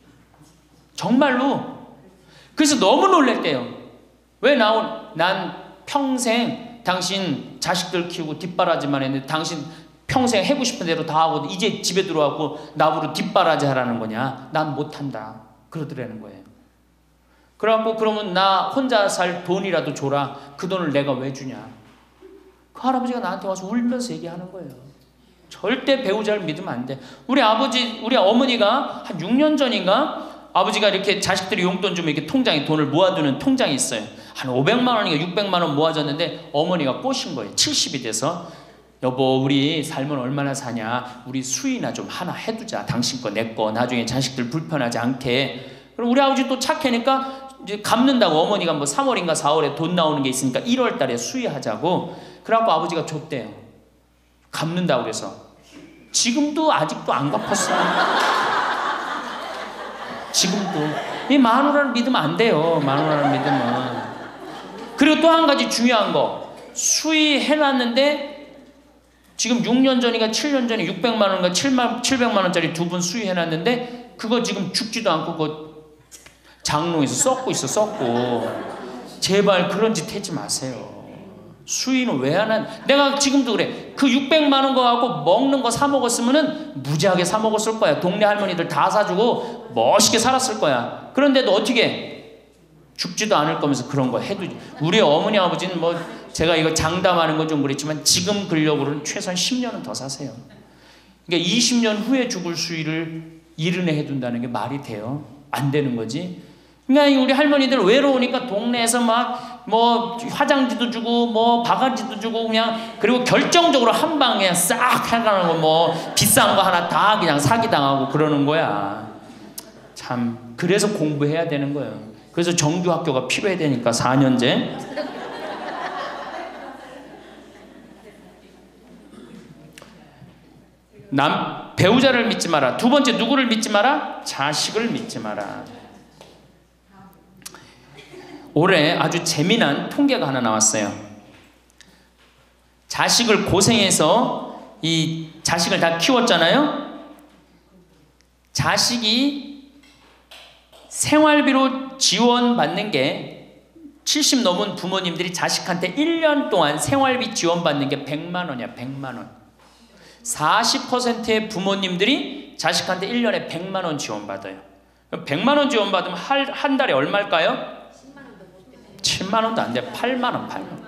정말로. 그래서 너무 놀랬대요. 왜 난 평생 당신 자식들 키우고 뒷바라지만 했는데 당신 평생 하고 싶은 대로 다 하고 이제 집에 들어와서 나보고 뒷바라지 하라는 거냐? 난 못한다. 그러더라는 거예요. 그래갖고 그러면 나 혼자 살 돈이라도 줘라. 그 돈을 내가 왜 주냐? 그 할아버지가 나한테 와서 울면서 얘기하는 거예요. 절대 배우자를 믿으면 안 돼. 우리 어머니가 한 6년 전인가 아버지가 이렇게 자식들이 용돈 주면 이렇게 통장에 돈을 모아두는 통장이 있어요. 한 500만 원인가 600만 원 모아졌는데 어머니가 꼬신 거예요. 70이 돼서 여보 우리 살면 얼마나 사냐. 우리 수의나 좀 하나 해두자. 당신 거 내 거 나중에 자식들 불편하지 않게. 그럼 우리 아버지 또 착하니까 이제 갚는다고 어머니가 뭐 3월인가 4월에 돈 나오는 게 있으니까 1월 달에 수의하자고. 그래갖고 아버지가 줬대요. 갚는다고 그래서. 지금도 아직도 안 갚았어요. 지금도. 이 마누라를 믿으면 안 돼요. 마누라를 믿으면. 그리고 또 한 가지 중요한 거. 수의해놨는데 지금 6년 전인가 7년 전에 600만 원인가 700만 원짜리 2분 수의해놨는데 그거 지금 죽지도 않고 그거 장롱에서 썩고 있어. 썩고. 제발 그런 짓 하지 마세요. 수의는 왜 하나? 내가 지금도 그래. 그 600만 원 거 갖고 먹는 거 사 먹었으면은 무지하게 사 먹었을 거야. 동네 할머니들 다 사주고 멋있게 살았을 거야. 그런데도 어떻게 해? 죽지도 않을 거면서 그런 거 해도. 우리 어머니 아버지는 뭐 제가 이거 장담하는 건 좀 그랬지만 지금 근력으로는 최소한 10년은 더 사세요. 그러니까 20년 후에 죽을 수의를 70에 해둔다는 게 말이 돼요? 안 되는 거지. 그러니까 우리 할머니들 외로우니까 동네에서 막 뭐 화장지도 주고 뭐 바가지도 주고 그냥. 그리고 결정적으로 한 방에 싹 해가는 거 뭐 비싼 거 하나 다 그냥 사기당하고 그러는 거야. 참 그래서 공부해야 되는 거예요. 그래서 정규 학교가 필요해야 되니까 4년제. 배우자를 믿지 마라. 두 번째 누구를 믿지 마라? 자식을 믿지 마라. 올해 아주 재미난 통계가 하나 나왔어요. 자식을 고생해서 이 자식을 다 키웠잖아요. 자식이 생활비로 지원받는 게 70 넘은 부모님들이 자식한테 1년 동안 생활비 지원받는 게 100만 원이야. 100만 원. 40%의 부모님들이 자식한테 1년에 100만 원 지원받아요. 100만 원 지원받으면 한 달에 얼마일까요? 7만 원도 안 돼. 8만 원, 8만 원.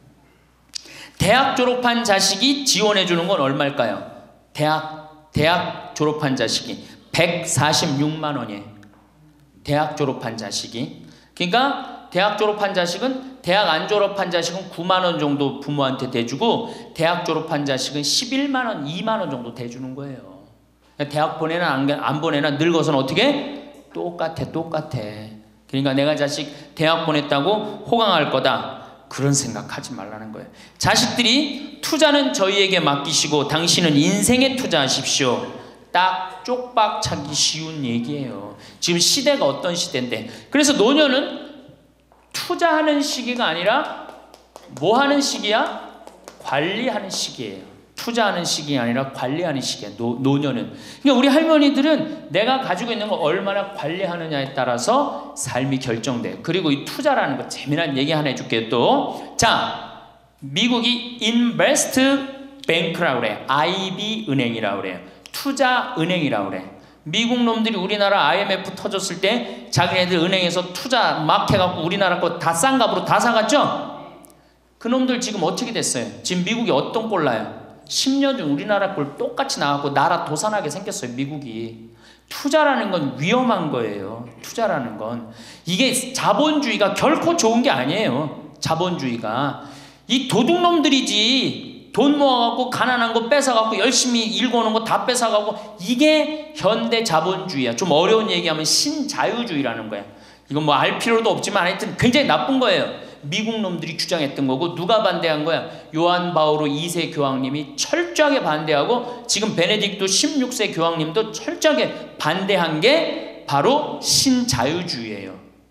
대학 졸업한 자식이 지원해 주는 건 얼마일까요? 대학 졸업한 자식이 146만 원이에요. 대학 졸업한 자식이. 그러니까 대학 졸업한 자식은, 대학 안 졸업한 자식은 9만 원 정도 부모한테 대주고 대학 졸업한 자식은 11만 원, 2만 원 정도 대주는 거예요. 대학 보내나 안 보내나 늙어서는 어떻게? 똑같아. 그러니까 내가 자식 대학 보냈다고 호강할 거다. 그런 생각하지 말라는 거예요. 자식들이 투자는 저희에게 맡기시고 당신은 인생에 투자하십시오. 딱 쪽박 차기 쉬운 얘기예요. 지금 시대가 어떤 시대인데. 그래서 노년은 투자하는 시기가 아니라 뭐 하는 시기야? 관리하는 시기예요. 투자하는 시기가 아니라 관리하는 시기야. 노년은. 그러니까 우리 할머니들은 내가 가지고 있는 걸 얼마나 관리하느냐에 따라서 삶이 결정돼. 그리고 이 투자라는 거 재미난 얘기 하나 해줄게요. 또 자, 미국이 인베스트 뱅크라고 그래. IB 은행이라고 그래요. 투자 은행이라고 그래. 미국 놈들이 우리나라 IMF 터졌을 때 자기네들 은행에서 투자 막 해갖고 우리나라 거 다 싼 값으로 다 사갔죠? 그 놈들 지금 어떻게 됐어요? 지금 미국이 어떤 꼴 나요? 10년 전 우리나라 꼴 똑같이 나가고 나라 도산하게 생겼어요. 미국이. 투자라는 건 위험한 거예요. 투자라는 건. 이게 자본주의가 결코 좋은 게 아니에요. 자본주의가. 이 도둑놈들이지. 돈 모아갖고 가난한 거 뺏어갖고 열심히 일궈놓은 거 다 뺏어가고. 이게 현대 자본주의야. 좀 어려운 얘기하면 신자유주의라는 거야. 이건 뭐 알 필요도 없지만 하여튼 굉장히 나쁜 거예요. 미국 놈들이 주장했던 거고. 누가 반대한 거야? 요한 바오로 2세 교황님이 철저하게 반대하고 지금 베네딕토 16세 교황님도 철저하게 반대한 게 바로 신자유주의예요.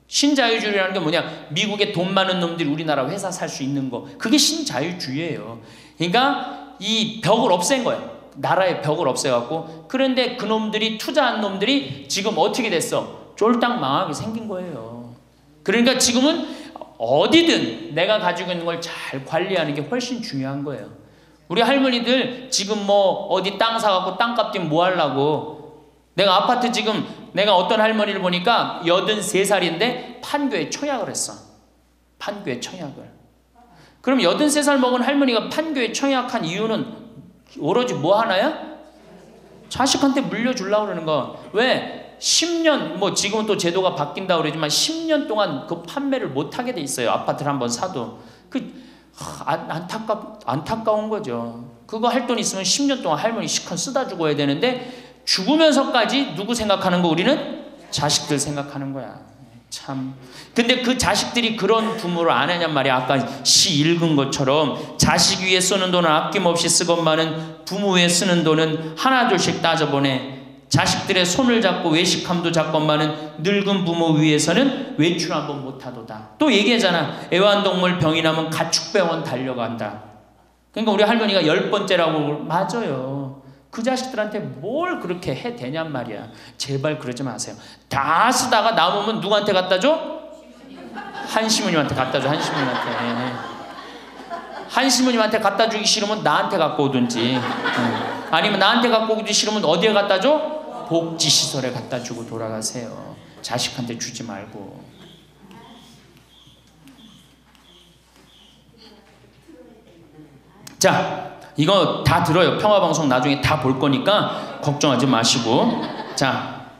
신자유주의라는 게 뭐냐? 미국에 돈 많은 놈들이 우리나라 회사 살 수 있는 거. 그게 신자유주의예요. 그러니까 이 벽을 없앤 거예요. 나라의 벽을 없애갖고. 그런데 그 놈들이 투자한 놈들이 지금 어떻게 됐어? 쫄딱 망하게 생긴 거예요. 그러니까 지금은 어디든 내가 가지고 있는 걸 잘 관리하는 게 훨씬 중요한 거예요. 우리 할머니들 지금 뭐 어디 땅 사갖고 땅값 뛰면 뭐 하려고. 내가 아파트 지금 내가 어떤 할머니를 보니까 83살인데 판교에 청약을 했어. 판교에 청약을. 그럼 83살 먹은 할머니가 판교에 청약한 이유는 오로지 뭐 하나야? 자식한테 물려주려고 그러는 거. 왜? 10년, 뭐 지금은 또 제도가 바뀐다고 그러지만 10년 동안 그 판매를 못하게 돼 있어요. 아파트를 한번 사도. 안타까운 거죠. 그거 할 돈 있으면 10년 동안 할머니 시컨 쓰다 죽어야 되는데 죽으면서까지 누구 생각하는 거? 우리는 자식들 생각하는 거야. 참. 근데 그 자식들이 그런 부모를 안 하냔 말이야. 아까 시 읽은 것처럼 자식 위에 쓰는 돈은 아낌없이 쓰건만은 부모 위에 쓰는 돈은 하나둘씩 따져보네. 자식들의 손을 잡고 외식함도 잡건만은 늙은 부모 위해서는 외출 한번 못하도다. 또 얘기하잖아. 애완동물 병이 나면 가축병원 달려간다. 그러니까 우리 할머니가 10번째라고. 맞아요. 그 자식들한테 뭘 그렇게 해대냔 말이야. 제발 그러지 마세요. 다 쓰다가 남으면 누구한테 갖다 줘? 한시모님한테 갖다 줘. 한시모님한테. 한시모님한테 갖다 주기 싫으면 나한테 갖고 오든지, 아니면 나한테 갖고 오기 싫으면 어디에 갖다 줘? 복지시설에 갖다 주고 돌아가세요. 자식한테 주지 말고. 자, 이거 다 들어요. 평화방송 나중에 다 볼 거니까 걱정하지 마시고. 자,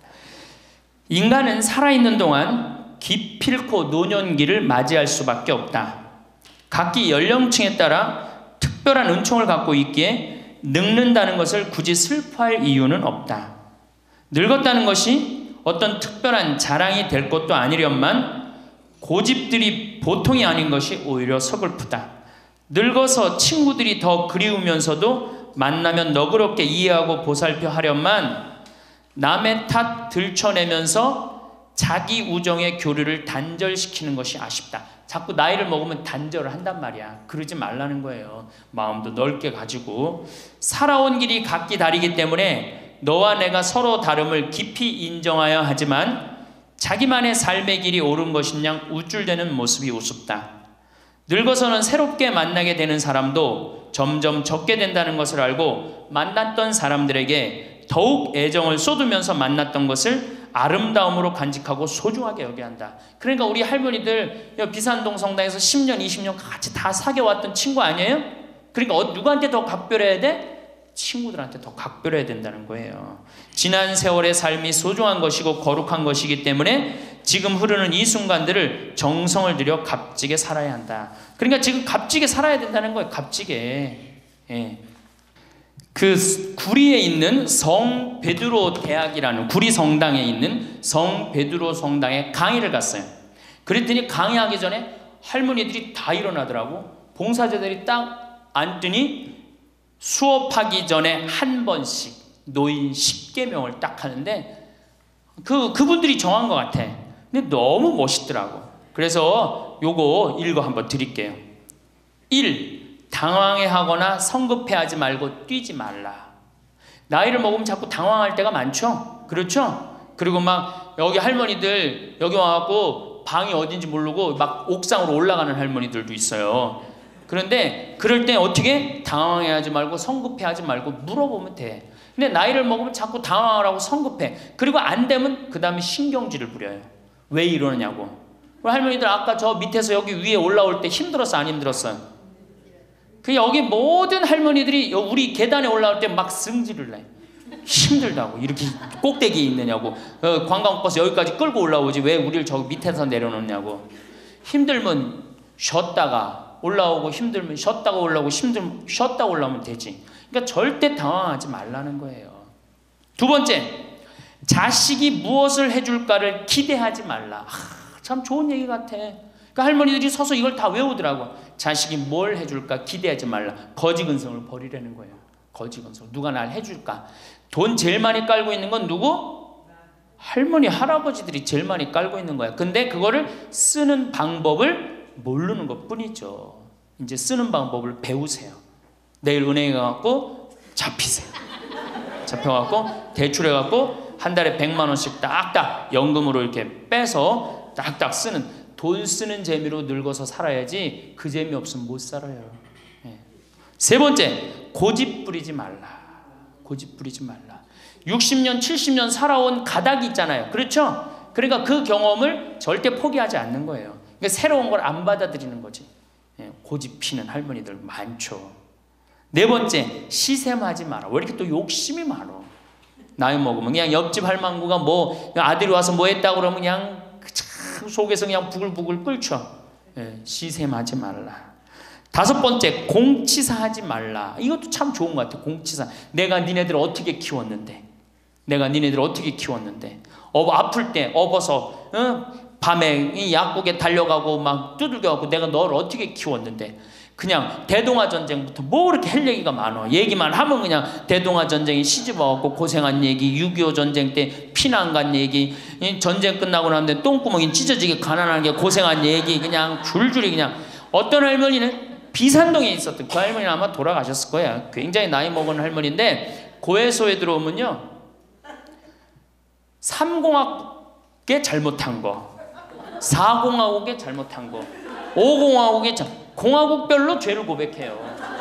인간은 살아있는 동안 기필코 노년기를 맞이할 수밖에 없다. 각기 연령층에 따라 특별한 은총을 갖고 있기에 늙는다는 것을 굳이 슬퍼할 이유는 없다. 늙었다는 것이 어떤 특별한 자랑이 될 것도 아니련만 고집들이 보통이 아닌 것이 오히려 서글프다. 늙어서 친구들이 더 그리우면서도 만나면 너그럽게 이해하고 보살펴 하련만 남의 탓 들춰내면서 자기 우정의 교류를 단절시키는 것이 아쉽다. 자꾸 나이를 먹으면 단절을 한단 말이야. 그러지 말라는 거예요. 마음도 넓게 가지고. 살아온 길이 각기 다르기 때문에 너와 내가 서로 다름을 깊이 인정하여 하지만 자기만의 삶의 길이 옳은 것인양 우쭐대는 모습이 우습다. 늙어서는 새롭게 만나게 되는 사람도 점점 적게 된다는 것을 알고 만났던 사람들에게 더욱 애정을 쏟으면서 만났던 것을 아름다움으로 간직하고 소중하게 여겨야 한다. 그러니까 우리 할머니들 비산동 성당에서 10년, 20년 같이 다 사귀어왔던 친구 아니에요? 그러니까 누구한테 더 각별해야 돼? 친구들한테 더 각별해야 된다는 거예요. 지난 세월의 삶이 소중한 것이고 거룩한 것이기 때문에 지금 흐르는 이 순간들을 정성을 들여 값지게 살아야 한다. 그러니까 지금 값지게 살아야 된다는 거예요. 값지게. 예. 그 구리에 있는 성 베드로 대학이라는 구리 성당에 있는 성 베드로 성당에 강의를 갔어요. 그랬더니 강의하기 전에 할머니들이 다 일어나더라고. 봉사자들이 딱 앉더니 수업하기 전에 한 번씩 노인 10계명을 딱 하는데 그분들이 정한 것 같아. 근데 너무 멋있더라고. 그래서 요거 읽어 한번 드릴게요. 1. 당황해하거나 성급해하지 말고 뛰지 말라. 나이를 먹으면 자꾸 당황할 때가 많죠. 그렇죠? 그리고 막 여기 할머니들 여기 와갖고 방이 어딘지 모르고 막 옥상으로 올라가는 할머니들도 있어요. 그런데 그럴 때 어떻게? 당황해하지 말고 성급해하지 말고 물어보면 돼. 근데 나이를 먹으면 자꾸 당황을 하고 성급해. 그리고 안 되면 그 다음에 신경질을 부려요. 왜 이러느냐고. 할머니들 아까 저 밑에서 여기 위에 올라올 때 힘들었어 안 힘들었어요? 그 여기 모든 할머니들이 우리 계단에 올라올 때 막 승질을 내. 힘들다고. 이렇게 꼭대기에 있느냐고. 관광버스 여기까지 끌고 올라오지 왜 우리를 저기 밑에서 내려놓냐고. 힘들면 쉬었다가 올라오고 힘들면 쉬었다가 올라오고 힘들면 쉬었다가 올라오면 되지. 그러니까 절대 당황하지 말라는 거예요. 두 번째, 자식이 무엇을 해줄까를 기대하지 말라. 참 좋은 얘기 같아. 그러니까 할머니들이 서서 이걸 다 외우더라고. 자식이 뭘 해줄까 기대하지 말라. 거지근성을 버리라는 거예요. 거지근성. 누가 날 해줄까. 돈 제일 많이 깔고 있는 건 누구? 할머니 할아버지들이 제일 많이 깔고 있는 거야. 근데 그거를 쓰는 방법을 모르는 것 뿐이죠. 이제 쓰는 방법을 배우세요. 내일 은행에 가갖고 잡히세요. 잡혀갖고 대출해갖고 한 달에 100만 원씩 딱딱 연금으로 이렇게 빼서 딱딱 쓰는, 돈 쓰는 재미로 늙어서 살아야지 그 재미 없으면 못 살아요. 세 번째, 고집 부리지 말라. 고집 부리지 말라. 60년 70년 살아온 가닥이 있잖아요. 그렇죠? 그러니까 그 경험을 절대 포기하지 않는 거예요. 그러니까 새로운 걸 안 받아들이는 거지. 고집 피는 할머니들 많죠. 네 번째, 시샘하지 마라. 왜 이렇게 또 욕심이 많어? 나이 먹으면 그냥 옆집 할망구가 뭐 아들이 와서 뭐 했다고 그러면 그냥 참 속에서 그냥 부글부글 끓죠. 시샘하지 말라. 다섯 번째, 공치사하지 말라. 이것도 참 좋은 것 같아요. 공치사. 내가 니네들 어떻게 키웠는데, 내가 니네들 어떻게 키웠는데, 아플 때 업어서 밤에 이 약국에 달려가고 막 두들겨갖고 내가 너를 어떻게 키웠는데, 그냥 대동아 전쟁부터 뭐 이렇게 할 얘기가 많아. 얘기만 하면 그냥 대동아 전쟁에 시집와갖고 고생한 얘기, 6.25 전쟁 때 피난 간 얘기, 전쟁 끝나고 나는데 똥구멍이 찢어지게 가난하게 고생한 얘기, 그냥 줄줄이 그냥. 어떤 할머니는 비산동에 있었던 그 할머니는 아마 돌아가셨을 거야. 굉장히 나이 먹은 할머니인데 고해소에 들어오면요, 3공학에 잘못한 거, 4공화국에 잘못한 거, 5공화국에 공화국별로 죄를 고백해요.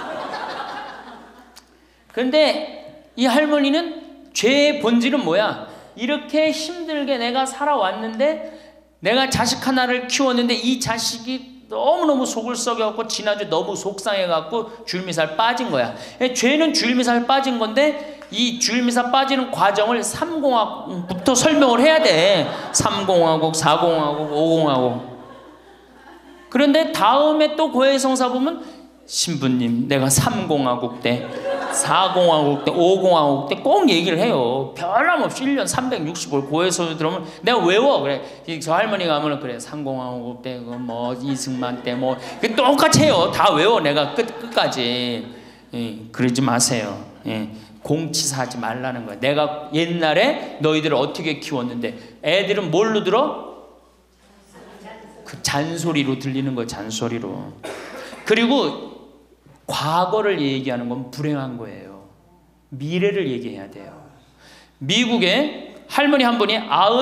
근데 이 할머니는 죄의 본질은 뭐야? 이렇게 힘들게 내가 살아왔는데, 내가 자식 하나를 키웠는데 이 자식이 너무너무 속을 썩여갖고 지난주 너무 속상해갖고 줄미살 빠진 거야. 죄는 줄미살 빠진 건데 이 줄미살 빠지는 과정을 3공화국부터 설명을 해야 돼. 3공화국, 4공화국, 5공화국. 그런데 다음에 또 고해성사 보면, 신부님 내가 3공화국 때, 4공화국 때, 5공화국 때 꼭 얘기를 해요. 변함없이 1년 365일 고해성사 들어오면 내가 외워. 그래, 저 할머니가 하면 그래, 3공화국 때 뭐 이승만 때 뭐 똑같이 해요. 다 외워. 내가 끝까지. 그러지 마세요. 공치사하지 말라는 거야. 내가 옛날에 너희들을 어떻게 키웠는데, 애들은 뭘로 들어? 그 잔소리로 들리는 거예요. 잔소리로. 그리고 과거를 얘기하는 건 불행한 거예요. 미래를 얘기해야 돼요. 미국에 할머니 한 분이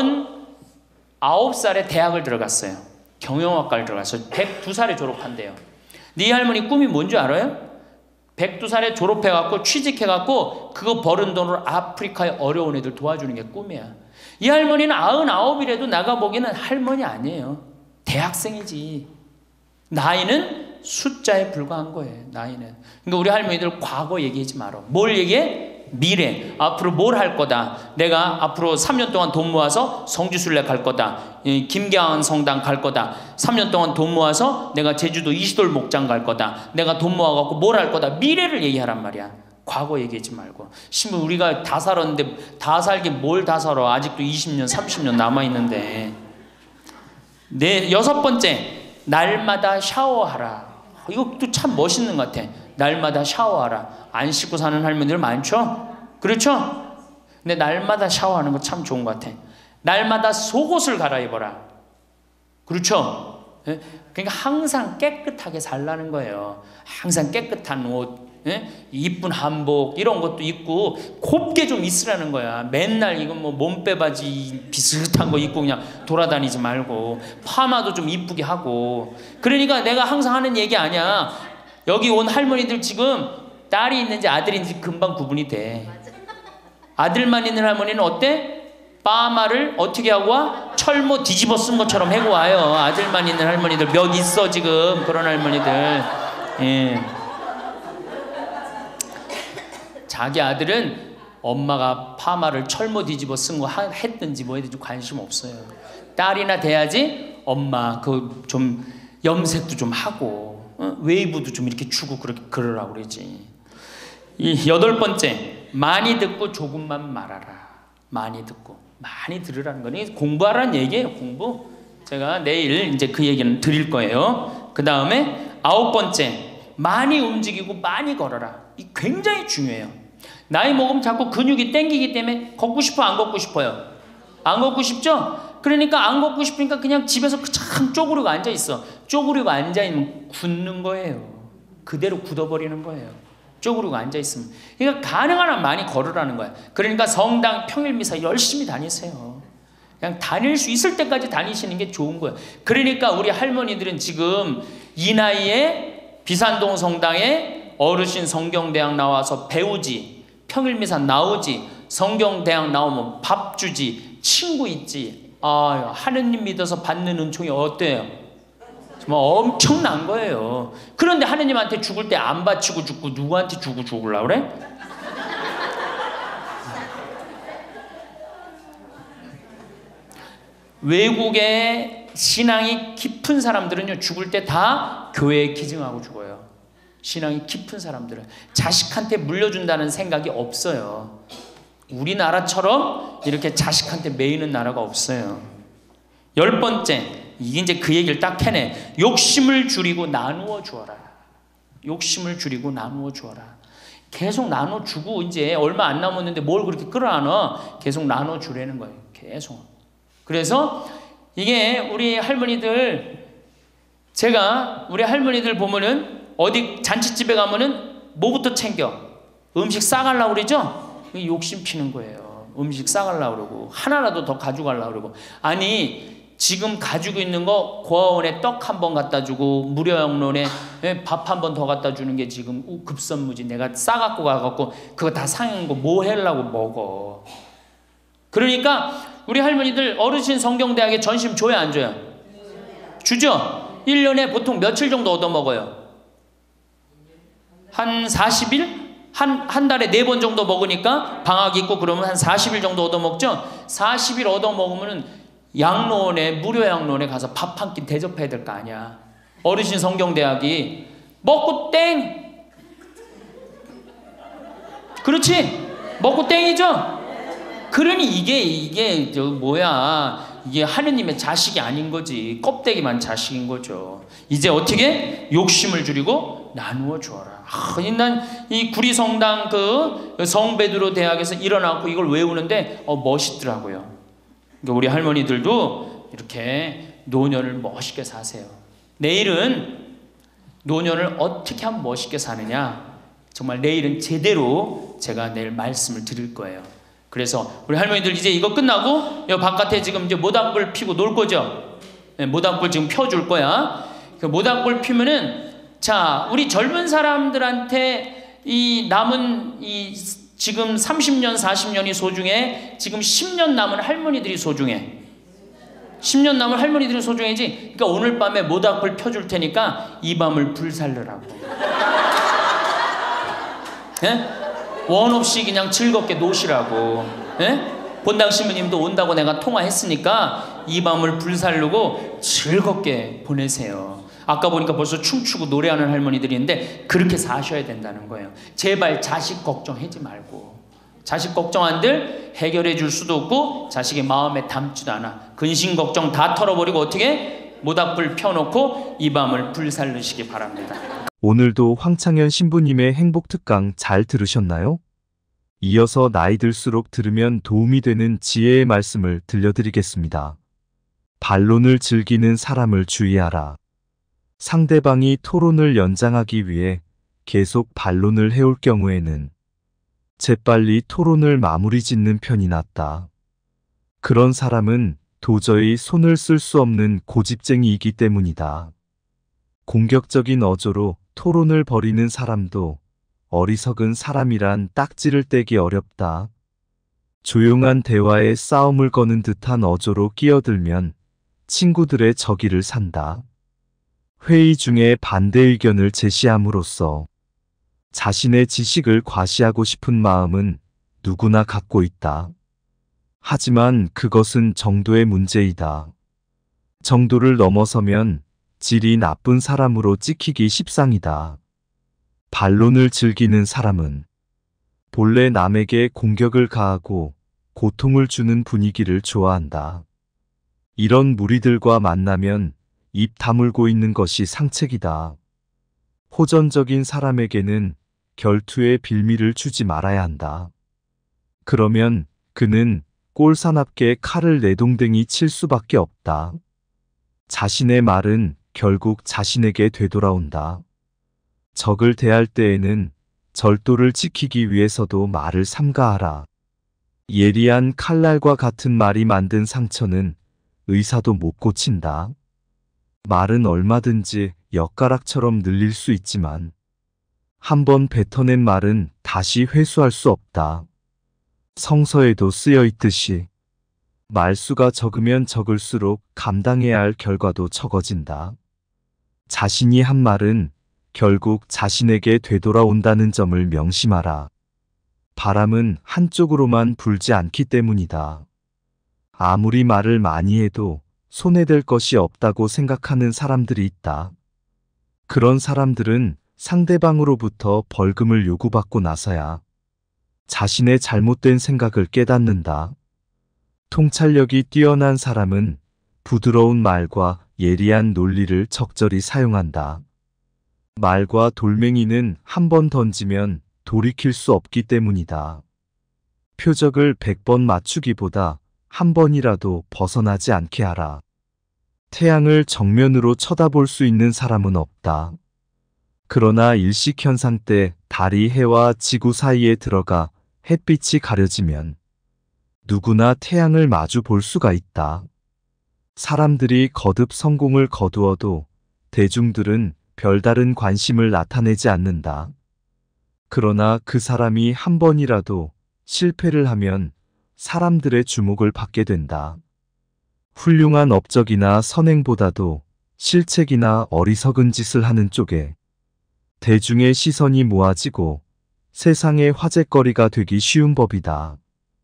99살에 대학을 들어갔어요. 경영학과를 들어갔어요. 102살에 졸업한대요. 네 할머니 꿈이 뭔지 알아요? 102살에 졸업해갖고 취직해갖고 그거 버는 돈으로 아프리카의 어려운 애들 도와주는 게 꿈이야. 이 할머니는 99이라도 나가 보기에는 할머니 아니에요. 대학생이지. 나이는 숫자에 불과한 거예요. 나이는. 그러니까 우리 할머니들 과거 얘기하지 마라. 뭘 얘기해? 미래. 앞으로 뭘 할 거다. 내가 앞으로 3년 동안 돈 모아서 성지순례 갈 거다. 김계한 성당 갈 거다. 3년 동안 돈 모아서 내가 제주도 이시돌 목장 갈 거다. 내가 돈 모아갖고 뭘 할 거다. 미래를 얘기하란 말이야. 과거 얘기하지 말고. 심지어 우리가 다 살았는데 다 살게 뭘 다 살아. 아직도 20년 30년 남아있는데. 여섯 번째, 날마다 샤워하라. 이것도 참 멋있는 것 같아. 날마다 샤워하라. 안 씻고 사는 할머니들 많죠? 그렇죠? 근데 날마다 샤워하는 거 참 좋은 것 같아. 날마다 속옷을 갈아입어라. 그렇죠? 그러니까 항상 깨끗하게 살라는 거예요. 항상 깨끗한 옷, 이쁜 한복 이런 것도 입고 곱게 좀 있으라는 거야. 맨날 이건 뭐 몸빼바지 비슷한 거 입고 그냥 돌아다니지 말고 파마도 좀 이쁘게 하고. 그러니까 내가 항상 하는 얘기 아니야. 여기 온 할머니들 지금 딸이 있는지 아들이 있는지 금방 구분이 돼. 아들만 있는 할머니는 어때? 파마를 어떻게 하고 와? 철모 뒤집어 쓴 것처럼 해고 와요. 아들만 있는 할머니들 몇 있어 지금. 그런 할머니들. 자기 아들은 엄마가 파마를 철모 뒤집어 쓴 거 했든지 뭐 했든지 관심 없어요. 딸이나 돼야지 엄마 그 좀 염색도 좀 하고 웨이브도 좀 이렇게 주고 그러라고 그러지. 이 여덟 번째, 많이 듣고 조금만 말하라. 많이 듣고 많이 들으라는 거니 공부하라는 얘기예요. 공부. 제가 내일 이제 그 얘기는 드릴 거예요. 그 다음에 아홉 번째, 많이 움직이고 많이 걸어라. 이 굉장히 중요해요. 나이 먹으면 자꾸 근육이 땡기기 때문에 걷고 싶어 안 걷고 싶어요? 안 걷고 싶죠? 그러니까 안 걷고 싶으니까 그냥 집에서 참 쪼그리고 앉아 있어. 쪼그리고 앉아 있으면 굳는 거예요. 그대로 굳어버리는 거예요. 쪼그리고 앉아 있으면. 그러니까 가능한 한 많이 걸으라는 거야. 그러니까 성당 평일 미사 열심히 다니세요. 그냥 다닐 수 있을 때까지 다니시는 게 좋은 거예요. 그러니까 우리 할머니들은 지금 이 나이에 비산동 성당에 어르신 성경대학 나와서 배우지, 평일 미사 나오지, 성경대학 나오면 밥 주지, 친구 있지. 아, 하느님 믿어서 받는 은총이 어때요? 정말 엄청난 거예요. 그런데 하느님한테 죽을 때 안 바치고 죽고 누구한테 주고 죽으려고 그래? 외국의 신앙이 깊은 사람들은요, 죽을 때 다 교회에 기증하고 죽어요. 신앙이 깊은 사람들은 자식한테 물려준다는 생각이 없어요. 우리나라처럼 이렇게 자식한테 매이는 나라가 없어요. 10번째, 이게 이제 그 얘기를 딱 해내. 욕심을 줄이고 나누어 주어라. 욕심을 줄이고 나누어 주어라. 계속 나눠 주고 이제 얼마 안 남았는데 뭘 그렇게 끌어안아? 계속 나눠 주라는 거예요. 계속. 그래서 이게 우리 할머니들, 제가 우리 할머니들 보면은 어디 잔치집에 가면은 뭐부터 챙겨? 음식 싸가려고 그러죠? 욕심 피는 거예요. 음식 싸가려고 그러고 하나라도 더 가져가려고 그러고. 아니 지금 가지고 있는 거 고아원에 떡 한 번 갖다 주고 무료양론에 밥 한 번 더 갖다 주는 게 지금 급선무지. 내가 싸갖고 가갖고 그거 다 상한 거 뭐 하려고 먹어. 그러니까 우리 할머니들 어르신 성경대학에 전심 줘야 안 줘요? 주죠? 1년에 보통 며칠 정도 얻어먹어요? 한 40일? 한 달에 4번 정도 먹으니까 방학 있고 그러면 한 40일 정도 얻어먹죠? 40일 얻어먹으면 양로원에, 무료 양로원에 가서 밥 한 끼 대접해야 될 거 아니야. 어르신 성경대학이 먹고 땡! 그렇지? 먹고 땡이죠? 그러니 이게 이게 하느님의 자식이 아닌 거지. 껍데기만 자식인 거죠. 이제 어떻게? 욕심을 줄이고 나누어 주어라. 난 이 구리성당 그 성베드로 대학에서 일어나고 이걸 외우는데 멋있더라고요. 그러니까 우리 할머니들도 이렇게 노년을 멋있게 사세요. 내일은 노년을 어떻게 하면 멋있게 사느냐, 정말 내일은 제대로 제가 내일 말씀을 드릴 거예요. 그래서 우리 할머니들 이제 이거 끝나고 여 바깥에 지금 이제 모닥불 피고 놀 거죠? 네, 모닥불 지금 펴줄 거야. 그 모닥불 피면은, 자, 우리 젊은 사람들한테 이 남은 이 지금 30년 40년이 소중해. 지금 10년 남은 할머니들이 소중해. 10년 남은 할머니들이 소중해지. 그러니까 오늘 밤에 모닥불 펴줄 테니까 이 밤을 불살르라고. 네? 원 없이 그냥 즐겁게 노시라고. 네? 본당 신부님도 온다고 내가 통화했으니까 이 밤을 불살르고 즐겁게 보내세요. 아까 보니까 벌써 춤추고 노래하는 할머니들이 있는데 그렇게 사셔야 된다는 거예요. 제발 자식 걱정하지 말고. 자식 걱정한들 해결해 줄 수도 없고 자식의 마음에 담지도 않아. 근심 걱정 다 털어버리고 어떻게? 모닥불 펴놓고 이 밤을 불살르시기 바랍니다. 오늘도 황창현 신부님의 행복특강 잘 들으셨나요? 이어서 나이 들수록 들으면 도움이 되는 지혜의 말씀을 들려드리겠습니다. 반론을 즐기는 사람을 주의하라. 상대방이 토론을 연장하기 위해 계속 반론을 해올 경우에는 재빨리 토론을 마무리 짓는 편이 낫다. 그런 사람은 도저히 손을 쓸 수 없는 고집쟁이이기 때문이다. 공격적인 어조로 토론을 벌이는 사람도 어리석은 사람이란 딱지를 떼기 어렵다. 조용한 대화에 싸움을 거는 듯한 어조로 끼어들면 친구들의 적의를 산다. 회의 중에 반대 의견을 제시함으로써 자신의 지식을 과시하고 싶은 마음은 누구나 갖고 있다. 하지만 그것은 정도의 문제이다. 정도를 넘어서면 질이 나쁜 사람으로 찍히기 십상이다. 반론을 즐기는 사람은 본래 남에게 공격을 가하고 고통을 주는 분위기를 좋아한다. 이런 무리들과 만나면 입 다물고 있는 것이 상책이다. 호전적인 사람에게는 결투의 빌미를 주지 말아야 한다. 그러면 그는 꼴사납게 칼을 내동댕이 칠 수밖에 없다. 자신의 말은 결국 자신에게 되돌아온다. 적을 대할 때에는 절도를 지키기 위해서도 말을 삼가하라. 예리한 칼날과 같은 말이 만든 상처는 의사도 못 고친다. 말은 얼마든지 엿가락처럼 늘릴 수 있지만 한번 뱉어낸 말은 다시 회수할 수 없다. 성서에도 쓰여 있듯이 말수가 적으면 적을수록 감당해야 할 결과도 적어진다. 자신이 한 말은 결국 자신에게 되돌아온다는 점을 명심하라. 바람은 한쪽으로만 불지 않기 때문이다. 아무리 말을 많이 해도 손해될 것이 없다고 생각하는 사람들이 있다. 그런 사람들은 상대방으로부터 벌금을 요구받고 나서야 자신의 잘못된 생각을 깨닫는다. 통찰력이 뛰어난 사람은 부드러운 말과 예리한 논리를 적절히 사용한다. 말과 돌멩이는 한 번 던지면 돌이킬 수 없기 때문이다. 표적을 100번 맞추기보다 한 번이라도 벗어나지 않게 하라. 태양을 정면으로 쳐다볼 수 있는 사람은 없다. 그러나 일식현상 때 달이 해와 지구 사이에 들어가 햇빛이 가려지면 누구나 태양을 마주 볼 수가 있다. 사람들이 거듭 성공을 거두어도 대중들은 별다른 관심을 나타내지 않는다. 그러나 그 사람이 한 번이라도 실패를 하면 사람들의 주목을 받게 된다. 훌륭한 업적이나 선행보다도 실책이나 어리석은 짓을 하는 쪽에 대중의 시선이 모아지고 세상의 화제거리가 되기 쉬운 법이다.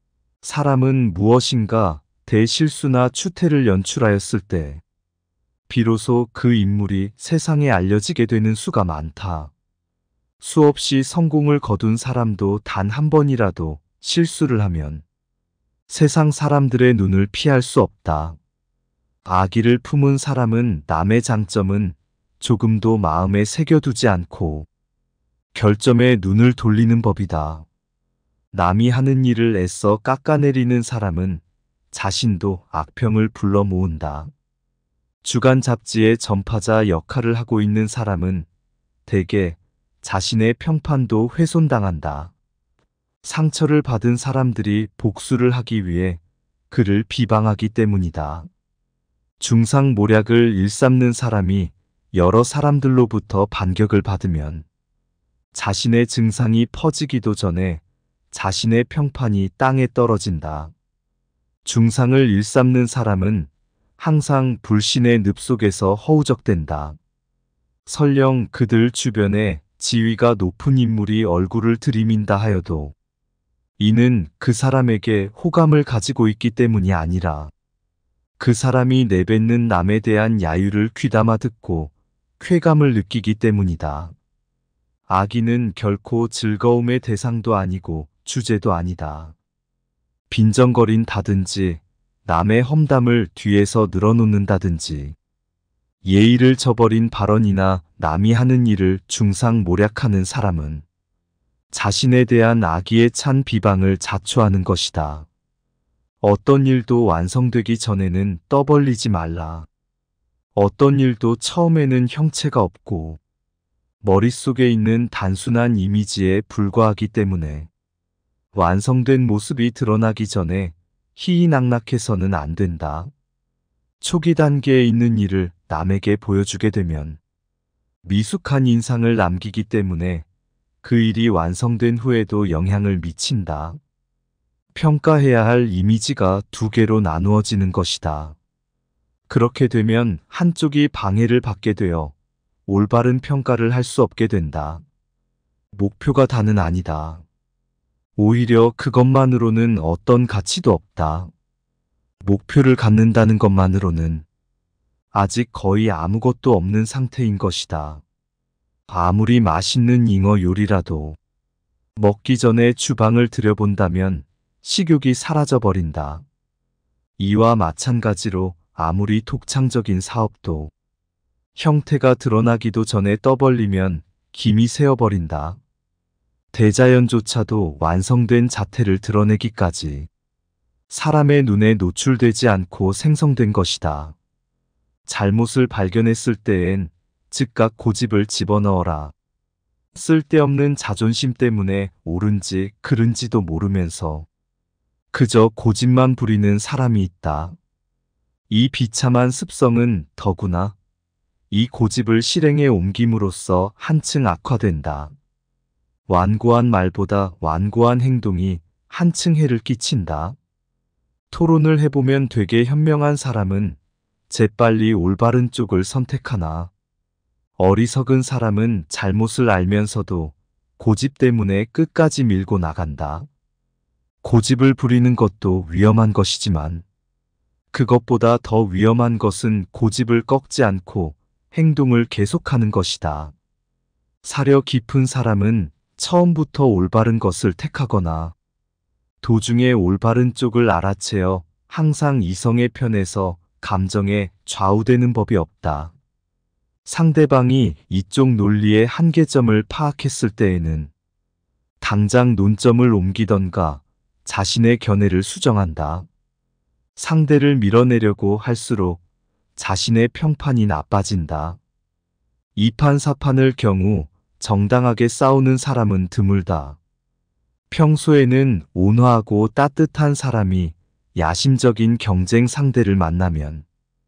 사람은 무엇인가 대실수나 추태를 연출하였을 때 비로소 그 인물이 세상에 알려지게 되는 수가 많다. 수없이 성공을 거둔 사람도 단 한 번이라도 실수를 하면 세상 사람들의 눈을 피할 수 없다. 악의를 품은 사람은 남의 장점은 조금도 마음에 새겨두지 않고 결점에 눈을 돌리는 법이다. 남이 하는 일을 애써 깎아내리는 사람은 자신도 악평을 불러 모은다. 주간 잡지의 전파자 역할을 하고 있는 사람은 대개 자신의 평판도 훼손당한다. 상처를 받은 사람들이 복수를 하기 위해 그를 비방하기 때문이다. 중상모략을 일삼는 사람이 여러 사람들로부터 반격을 받으면 자신의 증상이 퍼지기도 전에 자신의 평판이 땅에 떨어진다. 중상을 일삼는 사람은 항상 불신의 늪 속에서 허우적댄다. 설령 그들 주변에 지위가 높은 인물이 얼굴을 들이민다 하여도 이는 그 사람에게 호감을 가지고 있기 때문이 아니라 그 사람이 내뱉는 남에 대한 야유를 귀담아 듣고 쾌감을 느끼기 때문이다. 악의는 결코 즐거움의 대상도 아니고 주제도 아니다. 빈정거린다든지 남의 험담을 뒤에서 늘어놓는다든지 예의를 저버린 발언이나 남이 하는 일을 중상모략하는 사람은 자신에 대한 악의에 찬 비방을 자초하는 것이다. 어떤 일도 완성되기 전에는 떠벌리지 말라. 어떤 일도 처음에는 형체가 없고 머릿속에 있는 단순한 이미지에 불과하기 때문에 완성된 모습이 드러나기 전에 희희낙낙해서는 안 된다. 초기 단계에 있는 일을 남에게 보여주게 되면 미숙한 인상을 남기기 때문에 그 일이 완성된 후에도 영향을 미친다. 평가해야 할 이미지가 두 개로 나누어지는 것이다. 그렇게 되면 한쪽이 방해를 받게 되어 올바른 평가를 할 수 없게 된다. 목표가 다는 아니다. 오히려 그것만으로는 어떤 가치도 없다. 목표를 갖는다는 것만으로는 아직 거의 아무것도 없는 상태인 것이다. 아무리 맛있는 잉어 요리라도 먹기 전에 주방을 들여본다면 식욕이 사라져버린다. 이와 마찬가지로 아무리 독창적인 사업도 형태가 드러나기도 전에 떠벌리면 김이 새어버린다. 대자연조차도 완성된 자태를 드러내기까지 사람의 눈에 노출되지 않고 생성된 것이다. 잘못을 발견했을 때엔 즉각 고집을 집어넣어라. 쓸데없는 자존심 때문에 옳은지 그른지도 모르면서 그저 고집만 부리는 사람이 있다. 이 비참한 습성은 더구나 이 고집을 실행에 옮김으로써 한층 악화된다. 완고한 말보다 완고한 행동이 한층 해를 끼친다. 토론을 해보면 되게 현명한 사람은 재빨리 올바른 쪽을 선택하나 어리석은 사람은 잘못을 알면서도 고집 때문에 끝까지 밀고 나간다. 고집을 부리는 것도 위험한 것이지만 그것보다 더 위험한 것은 고집을 꺾지 않고 행동을 계속하는 것이다. 사려 깊은 사람은 처음부터 올바른 것을 택하거나 도중에 올바른 쪽을 알아채어 항상 이성의 편에서 감정에 좌우되는 법이 없다. 상대방이 이쪽 논리의 한계점을 파악했을 때에는 당장 논점을 옮기던가 자신의 견해를 수정한다. 상대를 밀어내려고 할수록 자신의 평판이 나빠진다. 이판사판을 경우 정당하게 싸우는 사람은 드물다. 평소에는 온화하고 따뜻한 사람이 야심적인 경쟁 상대를 만나면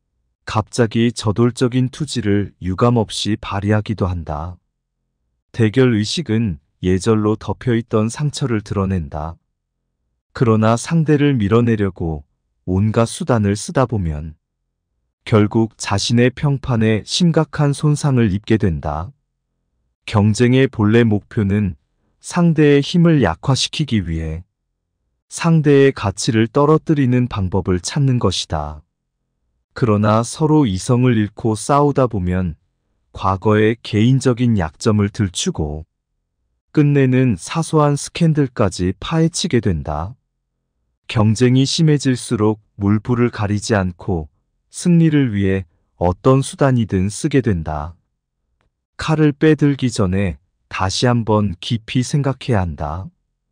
갑자기 저돌적인 투지를 유감없이 발휘하기도 한다. 대결 의식은 예절로 덮여있던 상처를 드러낸다. 그러나 상대를 밀어내려고 온갖 수단을 쓰다 보면 결국 자신의 평판에 심각한 손상을 입게 된다. 경쟁의 본래 목표는 상대의 힘을 약화시키기 위해 상대의 가치를 떨어뜨리는 방법을 찾는 것이다. 그러나 서로 이성을 잃고 싸우다 보면 과거의 개인적인 약점을 들추고 끝내는 사소한 스캔들까지 파헤치게 된다. 경쟁이 심해질수록 물불을 가리지 않고 승리를 위해 어떤 수단이든 쓰게 된다. 칼을 빼들기 전에 다시 한번 깊이 생각해야 한다.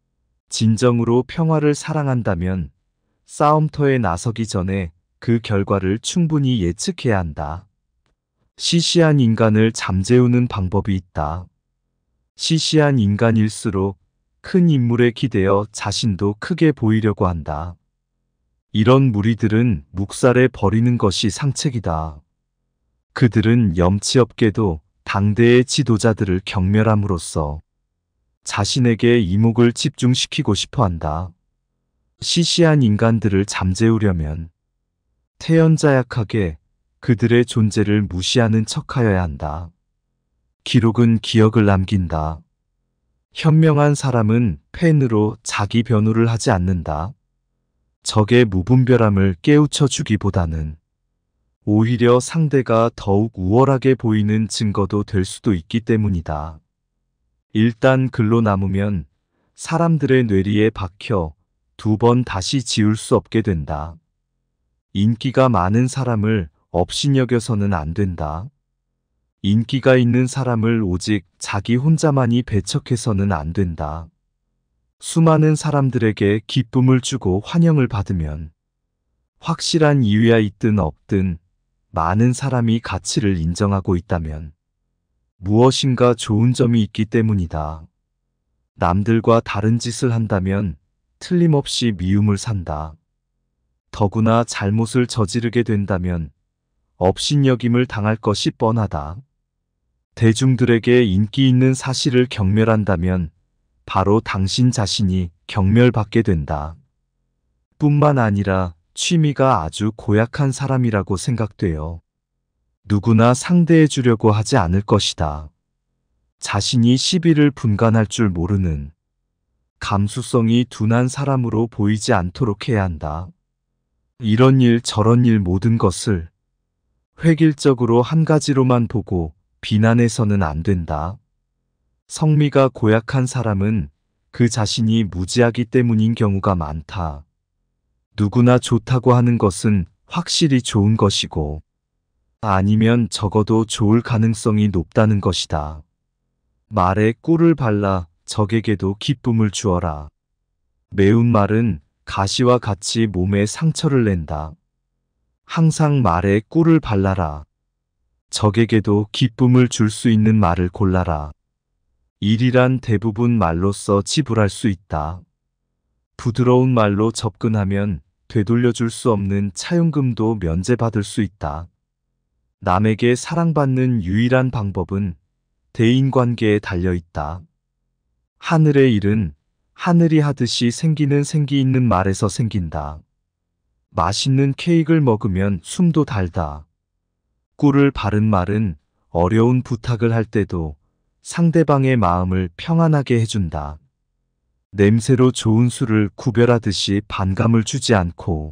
진정으로 평화를 사랑한다면 싸움터에 나서기 전에 그 결과를 충분히 예측해야 한다. 시시한 인간을 잠재우는 방법이 있다. 시시한 인간일수록 큰 인물에 기대어 자신도 크게 보이려고 한다. 이런 무리들은 묵살해 버리는 것이 상책이다. 그들은 염치 없게도 당대의 지도자들을 경멸함으로써 자신에게 이목을 집중시키고 싶어 한다. 시시한 인간들을 잠재우려면 태연자약하게 그들의 존재를 무시하는 척하여야 한다. 기록은 기억을 남긴다. 현명한 사람은 펜으로 자기 변호를 하지 않는다. 적의 무분별함을 깨우쳐 주기보다는 오히려 상대가 더욱 우월하게 보이는 증거도 될 수도 있기 때문이다. 일단 글로 남으면 사람들의 뇌리에 박혀 두 번 다시 지울 수 없게 된다. 인기가 많은 사람을 업신여겨서는 안 된다. 인기가 있는 사람을 오직 자기 혼자만이 배척해서는 안 된다. 수많은 사람들에게 기쁨을 주고 환영을 받으면 확실한 이유야 있든 없든 많은 사람이 가치를 인정하고 있다면 무엇인가 좋은 점이 있기 때문이다. 남들과 다른 짓을 한다면 틀림없이 미움을 산다. 더구나 잘못을 저지르게 된다면 업신여김을 당할 것이 뻔하다. 대중들에게 인기 있는 사실을 경멸한다면 바로 당신 자신이 경멸받게 된다. 뿐만 아니라 취미가 아주 고약한 사람이라고 생각되어 누구나 상대해 주려고 하지 않을 것이다. 자신이 시비를 분간할 줄 모르는 감수성이 둔한 사람으로 보이지 않도록 해야 한다. 이런 일 저런 일 모든 것을 획일적으로 한 가지로만 보고 비난해서는 안 된다. 성미가 고약한 사람은 그 자신이 무지하기 때문인 경우가 많다. 누구나 좋다고 하는 것은 확실히 좋은 것이고 아니면 적어도 좋을 가능성이 높다는 것이다. 말에 꿀을 발라 적에게도 기쁨을 주어라. 매운말은 가시와 같이 몸에 상처를 낸다. 항상 말에 꿀을 발라라. 적에게도 기쁨을 줄 수 있는 말을 골라라. 일이란 대부분 말로써 지불할 수 있다. 부드러운 말로 접근하면 되돌려줄 수 없는 차용금도 면제받을 수 있다. 남에게 사랑받는 유일한 방법은 대인관계에 달려 있다. 하늘의 일은 하늘이 하듯이 생기는 생기 있는 말에서 생긴다. 맛있는 케이크를 먹으면 숨도 달다. 꿀을 바른 말은 어려운 부탁을 할 때도 상대방의 마음을 평안하게 해준다. 냄새로 좋은 술을 구별하듯이 반감을 주지 않고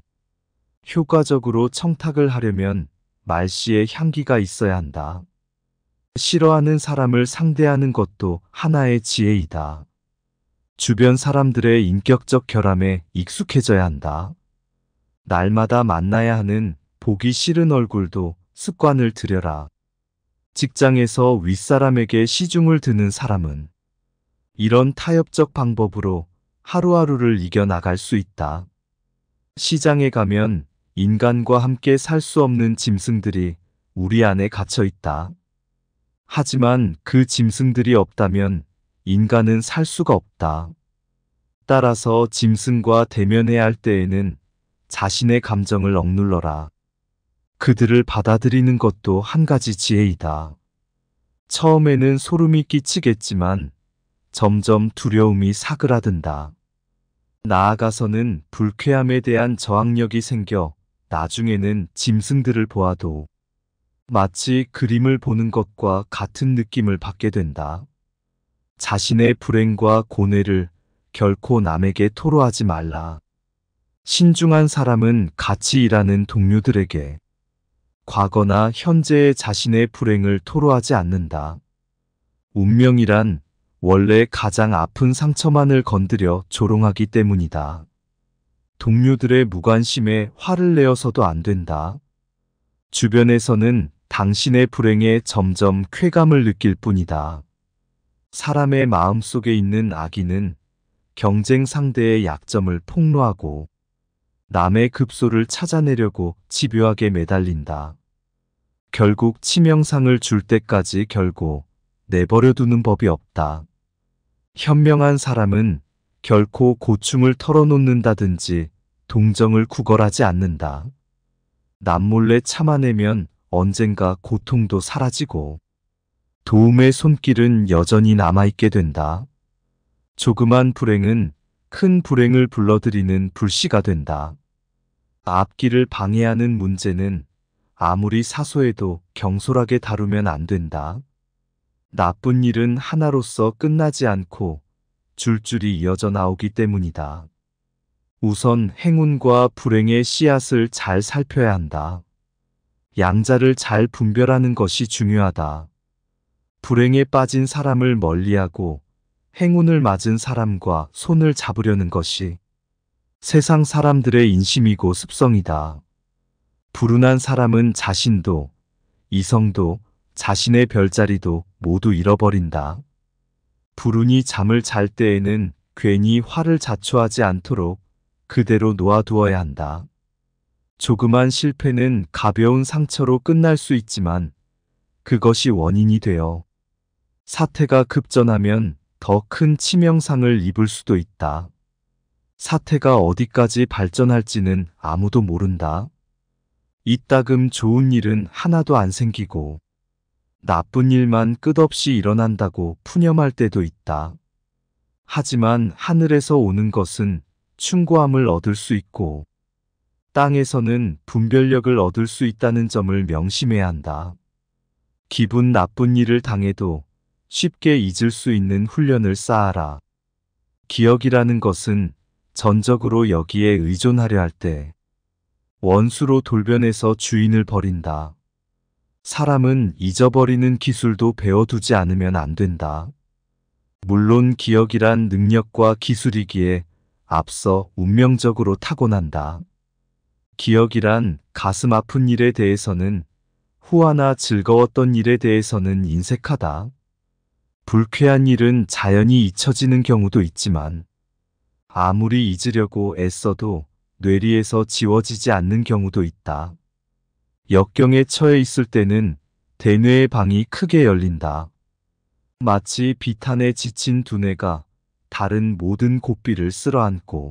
효과적으로 청탁을 하려면 말씨에 향기가 있어야 한다. 싫어하는 사람을 상대하는 것도 하나의 지혜이다. 주변 사람들의 인격적 결함에 익숙해져야 한다. 날마다 만나야 하는 보기 싫은 얼굴도 습관을 들여라. 직장에서 윗사람에게 시중을 드는 사람은 이런 타협적 방법으로 하루하루를 이겨나갈 수 있다. 시장에 가면 인간과 함께 살 수 없는 짐승들이 우리 안에 갇혀 있다. 하지만 그 짐승들이 없다면 인간은 살 수가 없다. 따라서 짐승과 대면해야 할 때에는 자신의 감정을 억눌러라. 그들을 받아들이는 것도 한 가지 지혜이다. 처음에는 소름이 끼치겠지만 점점 두려움이 사그라든다. 나아가서는 불쾌함에 대한 저항력이 생겨 나중에는 짐승들을 보아도 마치 그림을 보는 것과 같은 느낌을 받게 된다. 자신의 불행과 고뇌를 결코 남에게 토로하지 말라. 신중한 사람은 같이 일하는 동료들에게 과거나 현재의 자신의 불행을 토로하지 않는다. 운명이란 원래 가장 아픈 상처만을 건드려 조롱하기 때문이다. 동료들의 무관심에 화를 내어서도 안 된다. 주변에서는 당신의 불행에 점점 쾌감을 느낄 뿐이다. 사람의 마음속에 있는 악의는 경쟁 상대의 약점을 폭로하고 남의 급소를 찾아내려고 집요하게 매달린다. 결국 치명상을 줄 때까지 결고 내버려 두는 법이 없다. 현명한 사람은 결코 고충을 털어놓는다든지 동정을 구걸하지 않는다. 남몰래 참아내면 언젠가 고통도 사라지고 도움의 손길은 여전히 남아있게 된다. 조그만 불행은 큰 불행을 불러들이는 불씨가 된다. 앞길을 방해하는 문제는 아무리 사소해도 경솔하게 다루면 안 된다. 나쁜 일은 하나로서 끝나지 않고 줄줄이 이어져 나오기 때문이다. 우선 행운과 불행의 씨앗을 잘 살펴야 한다. 양자를 잘 분별하는 것이 중요하다. 불행에 빠진 사람을 멀리하고 행운을 맞은 사람과 손을 잡으려는 것이 세상 사람들의 인심이고 습성이다. 불운한 사람은 자신도, 이성도, 자신의 별자리도 모두 잃어버린다. 불운이 잠을 잘 때에는 괜히 화를 자초하지 않도록 그대로 놓아두어야 한다. 조그만 실패는 가벼운 상처로 끝날 수 있지만 그것이 원인이 되어 사태가 급전하면 더 큰 치명상을 입을 수도 있다. 사태가 어디까지 발전할지는 아무도 모른다. 이따금 좋은 일은 하나도 안 생기고 나쁜 일만 끝없이 일어난다고 푸념할 때도 있다. 하지만 하늘에서 오는 것은 충고함을 얻을 수 있고 땅에서는 분별력을 얻을 수 있다는 점을 명심해야 한다. 기분 나쁜 일을 당해도 쉽게 잊을 수 있는 훈련을 쌓아라. 기억이라는 것은 전적으로 여기에 의존하려 할 때 원수로 돌변해서 주인을 버린다. 사람은 잊어버리는 기술도 배워두지 않으면 안 된다. 물론 기억이란 능력과 기술이기에 앞서 운명적으로 타고난다. 기억이란 가슴 아픈 일에 대해서는 후하나 즐거웠던 일에 대해서는 인색하다. 불쾌한 일은 자연히 잊혀지는 경우도 있지만 아무리 잊으려고 애써도 뇌리에서 지워지지 않는 경우도 있다. 역경에 처해 있을 때는 대뇌의 방이 크게 열린다. 마치 비탄에 지친 두뇌가 다른 모든 고삐를 쓸어안고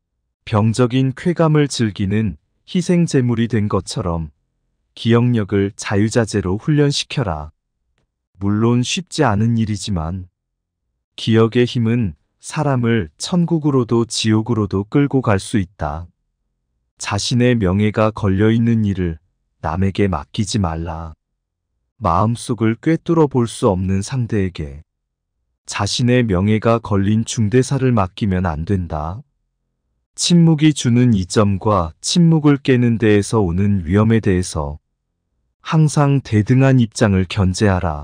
병적인 쾌감을 즐기는 희생제물이 된 것처럼 기억력을 자유자재로 훈련시켜라. 물론 쉽지 않은 일이지만 기억의 힘은 사람을 천국으로도 지옥으로도 끌고 갈 수 있다. 자신의 명예가 걸려있는 일을 남에게 맡기지 말라. 마음속을 꿰뚫어 볼 수 없는 상대에게 자신의 명예가 걸린 중대사를 맡기면 안 된다. 침묵이 주는 이점과 침묵을 깨는 데에서 오는 위험에 대해서 항상 대등한 입장을 견제하라.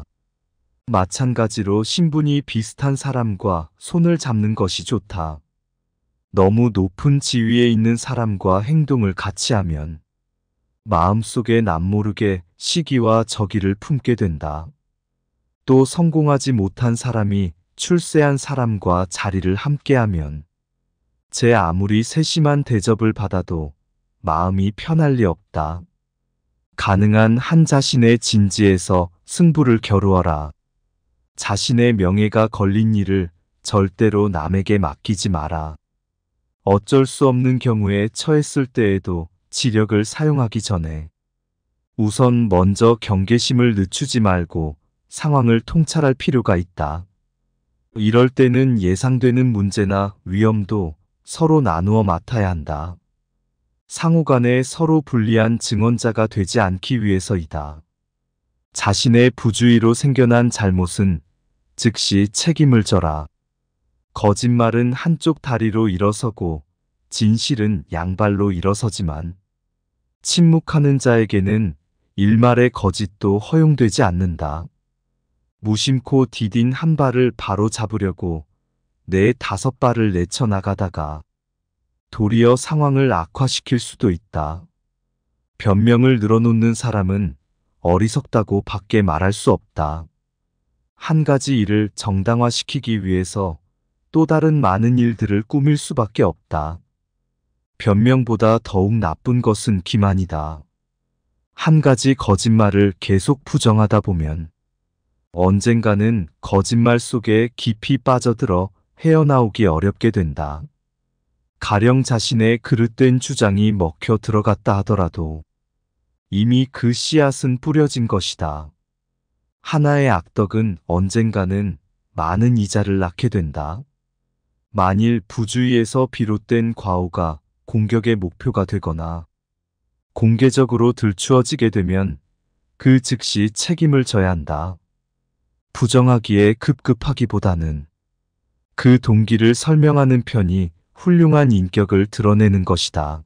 마찬가지로 신분이 비슷한 사람과 손을 잡는 것이 좋다. 너무 높은 지위에 있는 사람과 행동을 같이 하면 마음속에 남모르게 시기와 저기를 품게 된다. 또 성공하지 못한 사람이 출세한 사람과 자리를 함께하면 제 아무리 세심한 대접을 받아도 마음이 편할 리 없다. 가능한 한 자신의 진지에서 승부를 겨루어라. 자신의 명예가 걸린 일을 절대로 남에게 맡기지 마라. 어쩔 수 없는 경우에 처했을 때에도 지력을 사용하기 전에 우선 먼저 경계심을 늦추지 말고 상황을 통찰할 필요가 있다. 이럴 때는 예상되는 문제나 위험도 서로 나누어 맡아야 한다. 상호간에 서로 불리한 증언자가 되지 않기 위해서이다. 자신의 부주의로 생겨난 잘못은 즉시 책임을 져라. 거짓말은 한쪽 다리로 일어서고 진실은 양발로 일어서지만 침묵하는 자에게는 일말의 거짓도 허용되지 않는다. 무심코 디딘 한 발을 바로 잡으려고 내 5발을 내쳐나가다가 도리어 상황을 악화시킬 수도 있다. 변명을 늘어놓는 사람은 어리석다고 밖에 말할 수 없다. 한 가지 일을 정당화시키기 위해서 또 다른 많은 일들을 꾸밀 수밖에 없다. 변명보다 더욱 나쁜 것은 기만이다. 한 가지 거짓말을 계속 부정하다 보면 언젠가는 거짓말 속에 깊이 빠져들어 헤어나오기 어렵게 된다. 가령 자신의 그릇된 주장이 먹혀 들어갔다 하더라도 이미 그 씨앗은 뿌려진 것이다. 하나의 악덕은 언젠가는 많은 이자를 낳게 된다. 만일 부주의에서 비롯된 과오가 공격의 목표가 되거나 공개적으로 들추어지게 되면 그 즉시 책임을 져야 한다. 부정하기에 급급하기보다는 그 동기를 설명하는 편이 훌륭한 인격을 드러내는 것이다.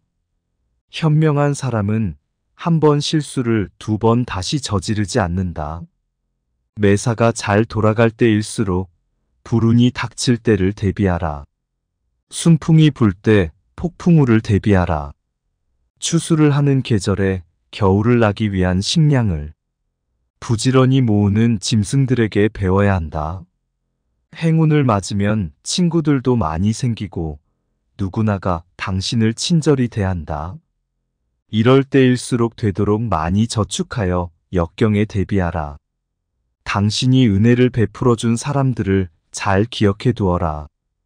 현명한 사람은 한 번 실수를 2번 다시 저지르지 않는다. 매사가 잘 돌아갈 때일수록 불운이 닥칠 때를 대비하라. 순풍이 불 때 폭풍우를 대비하라. 추수를 하는 계절에 겨울을 나기 위한 식량을 부지런히 모으는 짐승들에게 배워야 한다. 행운을 맞으면 친구들도 많이 생기고 누구나가 당신을 친절히 대한다. 이럴 때일수록 되도록 많이 저축하여 역경에 대비하라. 당신이 은혜를 베풀어 준 사람들을 잘 기억해 두어라.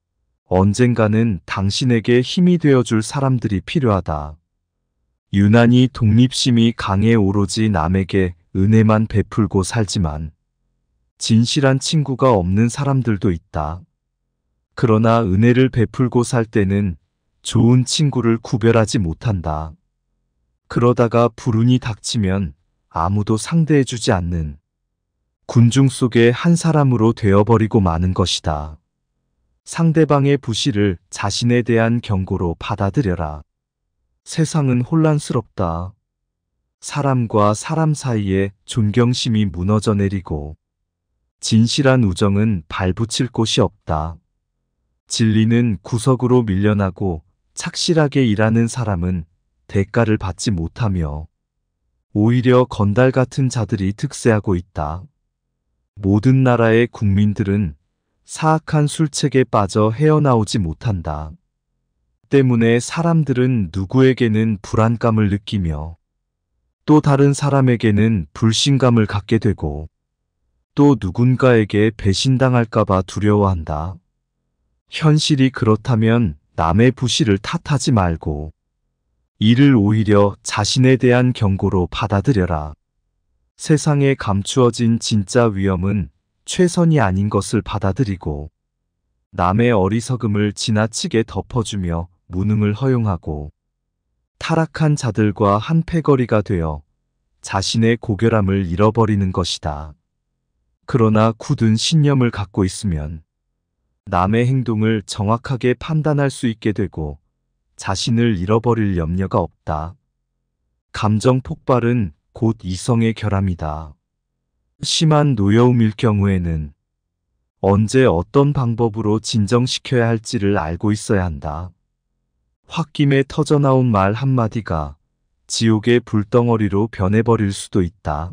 언젠가는 당신에게 힘이 되어줄 사람들이 필요하다. 유난히 독립심이 강해 오로지 남에게 은혜만 베풀고 살지만 진실한 친구가 없는 사람들도 있다. 그러나 은혜를 베풀고 살 때는 좋은 친구를 구별하지 못한다. 그러다가 불운이 닥치면 아무도 상대해주지 않는 군중 속의 한 사람으로 되어버리고 마는 것이다. 상대방의 부실을 자신에 대한 경고로 받아들여라. 세상은 혼란스럽다. 사람과 사람 사이에 존경심이 무너져 내리고 진실한 우정은 발붙일 곳이 없다. 진리는 구석으로 밀려나고 착실하게 일하는 사람은 대가를 받지 못하며 오히려 건달 같은 자들이 득세하고 있다. 모든 나라의 국민들은 사악한 술책에 빠져 헤어나오지 못한다. 때문에 사람들은 누구에게는 불안감을 느끼며 또 다른 사람에게는 불신감을 갖게 되고 또 누군가에게 배신당할까봐 두려워한다. 현실이 그렇다면 남의 부실을 탓하지 말고 이를 오히려 자신에 대한 경고로 받아들여라. 세상에 감추어진 진짜 위험은 최선이 아닌 것을 받아들이고 남의 어리석음을 지나치게 덮어주며 무능을 허용하고 타락한 자들과 한패거리가 되어 자신의 고결함을 잃어버리는 것이다. 그러나 굳은 신념을 갖고 있으면 남의 행동을 정확하게 판단할 수 있게 되고 자신을 잃어버릴 염려가 없다. 감정 폭발은 곧 이성의 결함이다. 심한 노여움일 경우에는 언제 어떤 방법으로 진정시켜야 할지를 알고 있어야 한다. 홧김에 터져나온 말 한마디가 지옥의 불덩어리로 변해버릴 수도 있다.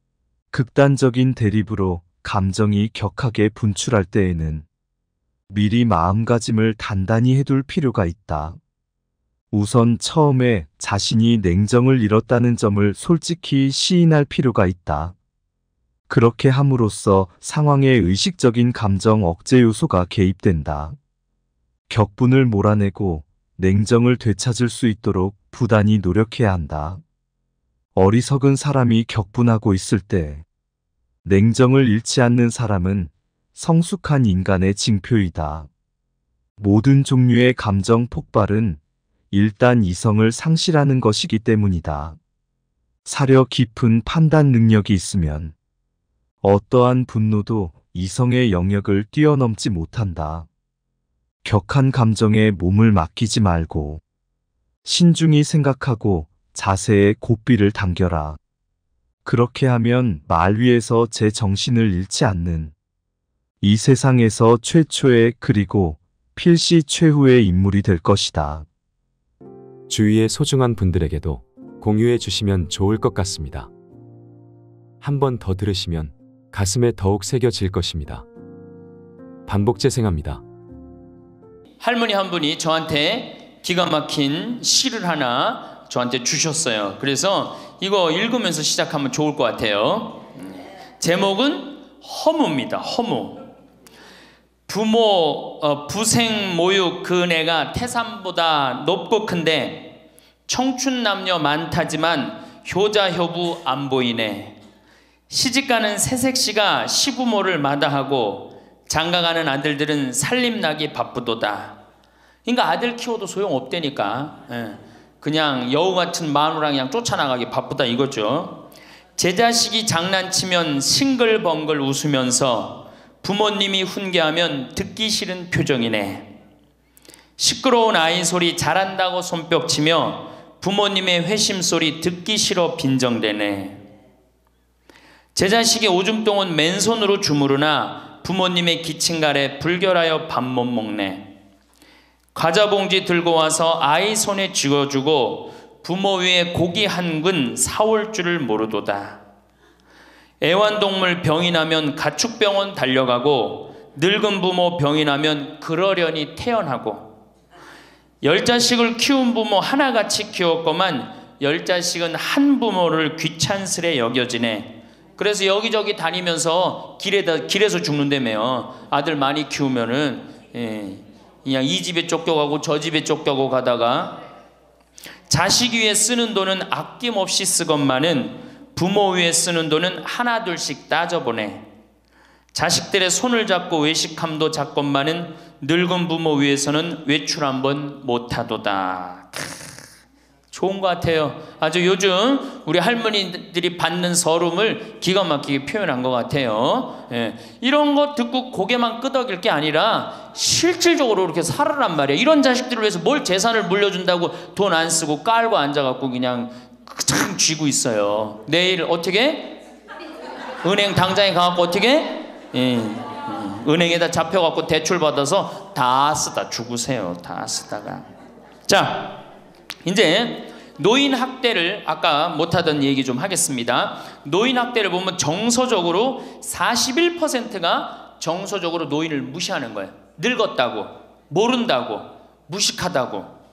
극단적인 대립으로 감정이 격하게 분출할 때에는 미리 마음가짐을 단단히 해둘 필요가 있다. 우선 처음에 자신이 냉정을 잃었다는 점을 솔직히 시인할 필요가 있다. 그렇게 함으로써 상황에 의식적인 감정 억제 요소가 개입된다. 격분을 몰아내고 냉정을 되찾을 수 있도록 부단히 노력해야 한다. 어리석은 사람이 격분하고 있을 때 냉정을 잃지 않는 사람은 성숙한 인간의 징표이다. 모든 종류의 감정 폭발은 일단 이성을 상실하는 것이기 때문이다. 사려 깊은 판단 능력이 있으면 어떠한 분노도 이성의 영역을 뛰어넘지 못한다. 격한 감정에 몸을 맡기지 말고 신중히 생각하고 자세에 고삐를 당겨라. 그렇게 하면 말 위에서 제 정신을 잃지 않는 이 세상에서 최초의 그리고 필시 최후의 인물이 될 것이다. 주위의 소중한 분들에게도 공유해 주시면 좋을 것 같습니다. 한 번 더 들으시면 가슴에 더욱 새겨질 것입니다. 반복 재생합니다. 할머니 한 분이 저한테 기가 막힌 시를 하나 저한테 주셨어요. 그래서 이거 읽으면서 시작하면 좋을 것 같아요. 제목은 허무입니다. 허무. 부생 모육 그 은혜가 태산보다 높고 큰데 청춘 남녀 많다지만 효자 효부 안 보이네. 시집가는 새색시가 시부모를 마다하고 장가가는 아들들은 살림나기 바쁘도다. 그러니까 아들 키워도 소용없다니까. 그냥 여우 같은 마누라 그냥 쫓아나가기 바쁘다 이거죠. 제 자식이 장난치면 싱글벙글 웃으면서 부모님이 훈계하면 듣기 싫은 표정이네. 시끄러운 아이 소리 잘한다고 손뼉치며 부모님의 회심 소리 듣기 싫어 빈정대네. 제 자식이 오줌똥은 맨손으로 주무르나 부모님의 기침갈에 불결하여 밥 못 먹네. 과자 봉지 들고 와서 아이 손에 쥐어주고 부모 위에 고기 한 근 사올 줄을 모르도다. 애완동물 병이 나면 가축병원 달려가고 늙은 부모 병이 나면 그러려니 태연하고 10자식을 키운 부모 하나같이 키웠건만 10자식은 한 부모를 귀찮스레 여겨지네. 그래서 여기저기 다니면서 길에서 죽는다며요. 아들 많이 키우면은 그냥 이 집에 쫓겨가고 저 집에 쫓겨가고 가다가 자식 위에 쓰는 돈은 아낌없이 쓰건만은 부모 위에 쓰는 돈은 하나 둘씩 따져보네. 자식들의 손을 잡고 외식함도 잡건만은 늙은 부모 위에서는 외출 한번 못하도다. 좋은 것 같아요. 아주 요즘 우리 할머니들이 받는 서름을 기가 막히게 표현한 것 같아요. 이런 거 듣고 고개만 끄덕일 게 아니라 실질적으로 이렇게 살아란 말이에요. 이런 자식들을 위해서 뭘 재산을 물려준다고 돈 안 쓰고 깔고 앉아갖고 그냥 참 쥐고 있어요. 내일 어떻게? 은행 당장에 가갖고 어떻게? 은행에다 잡혀갖고 대출 받아서 다 쓰다 죽으세요. 다 쓰다가. 자, 이제 노인 학대를 아까 못하던 얘기 좀 하겠습니다. 노인 학대를 보면 정서적으로 41%가 정서적으로 노인을 무시하는 거예요. 늙었다고, 모른다고, 무식하다고.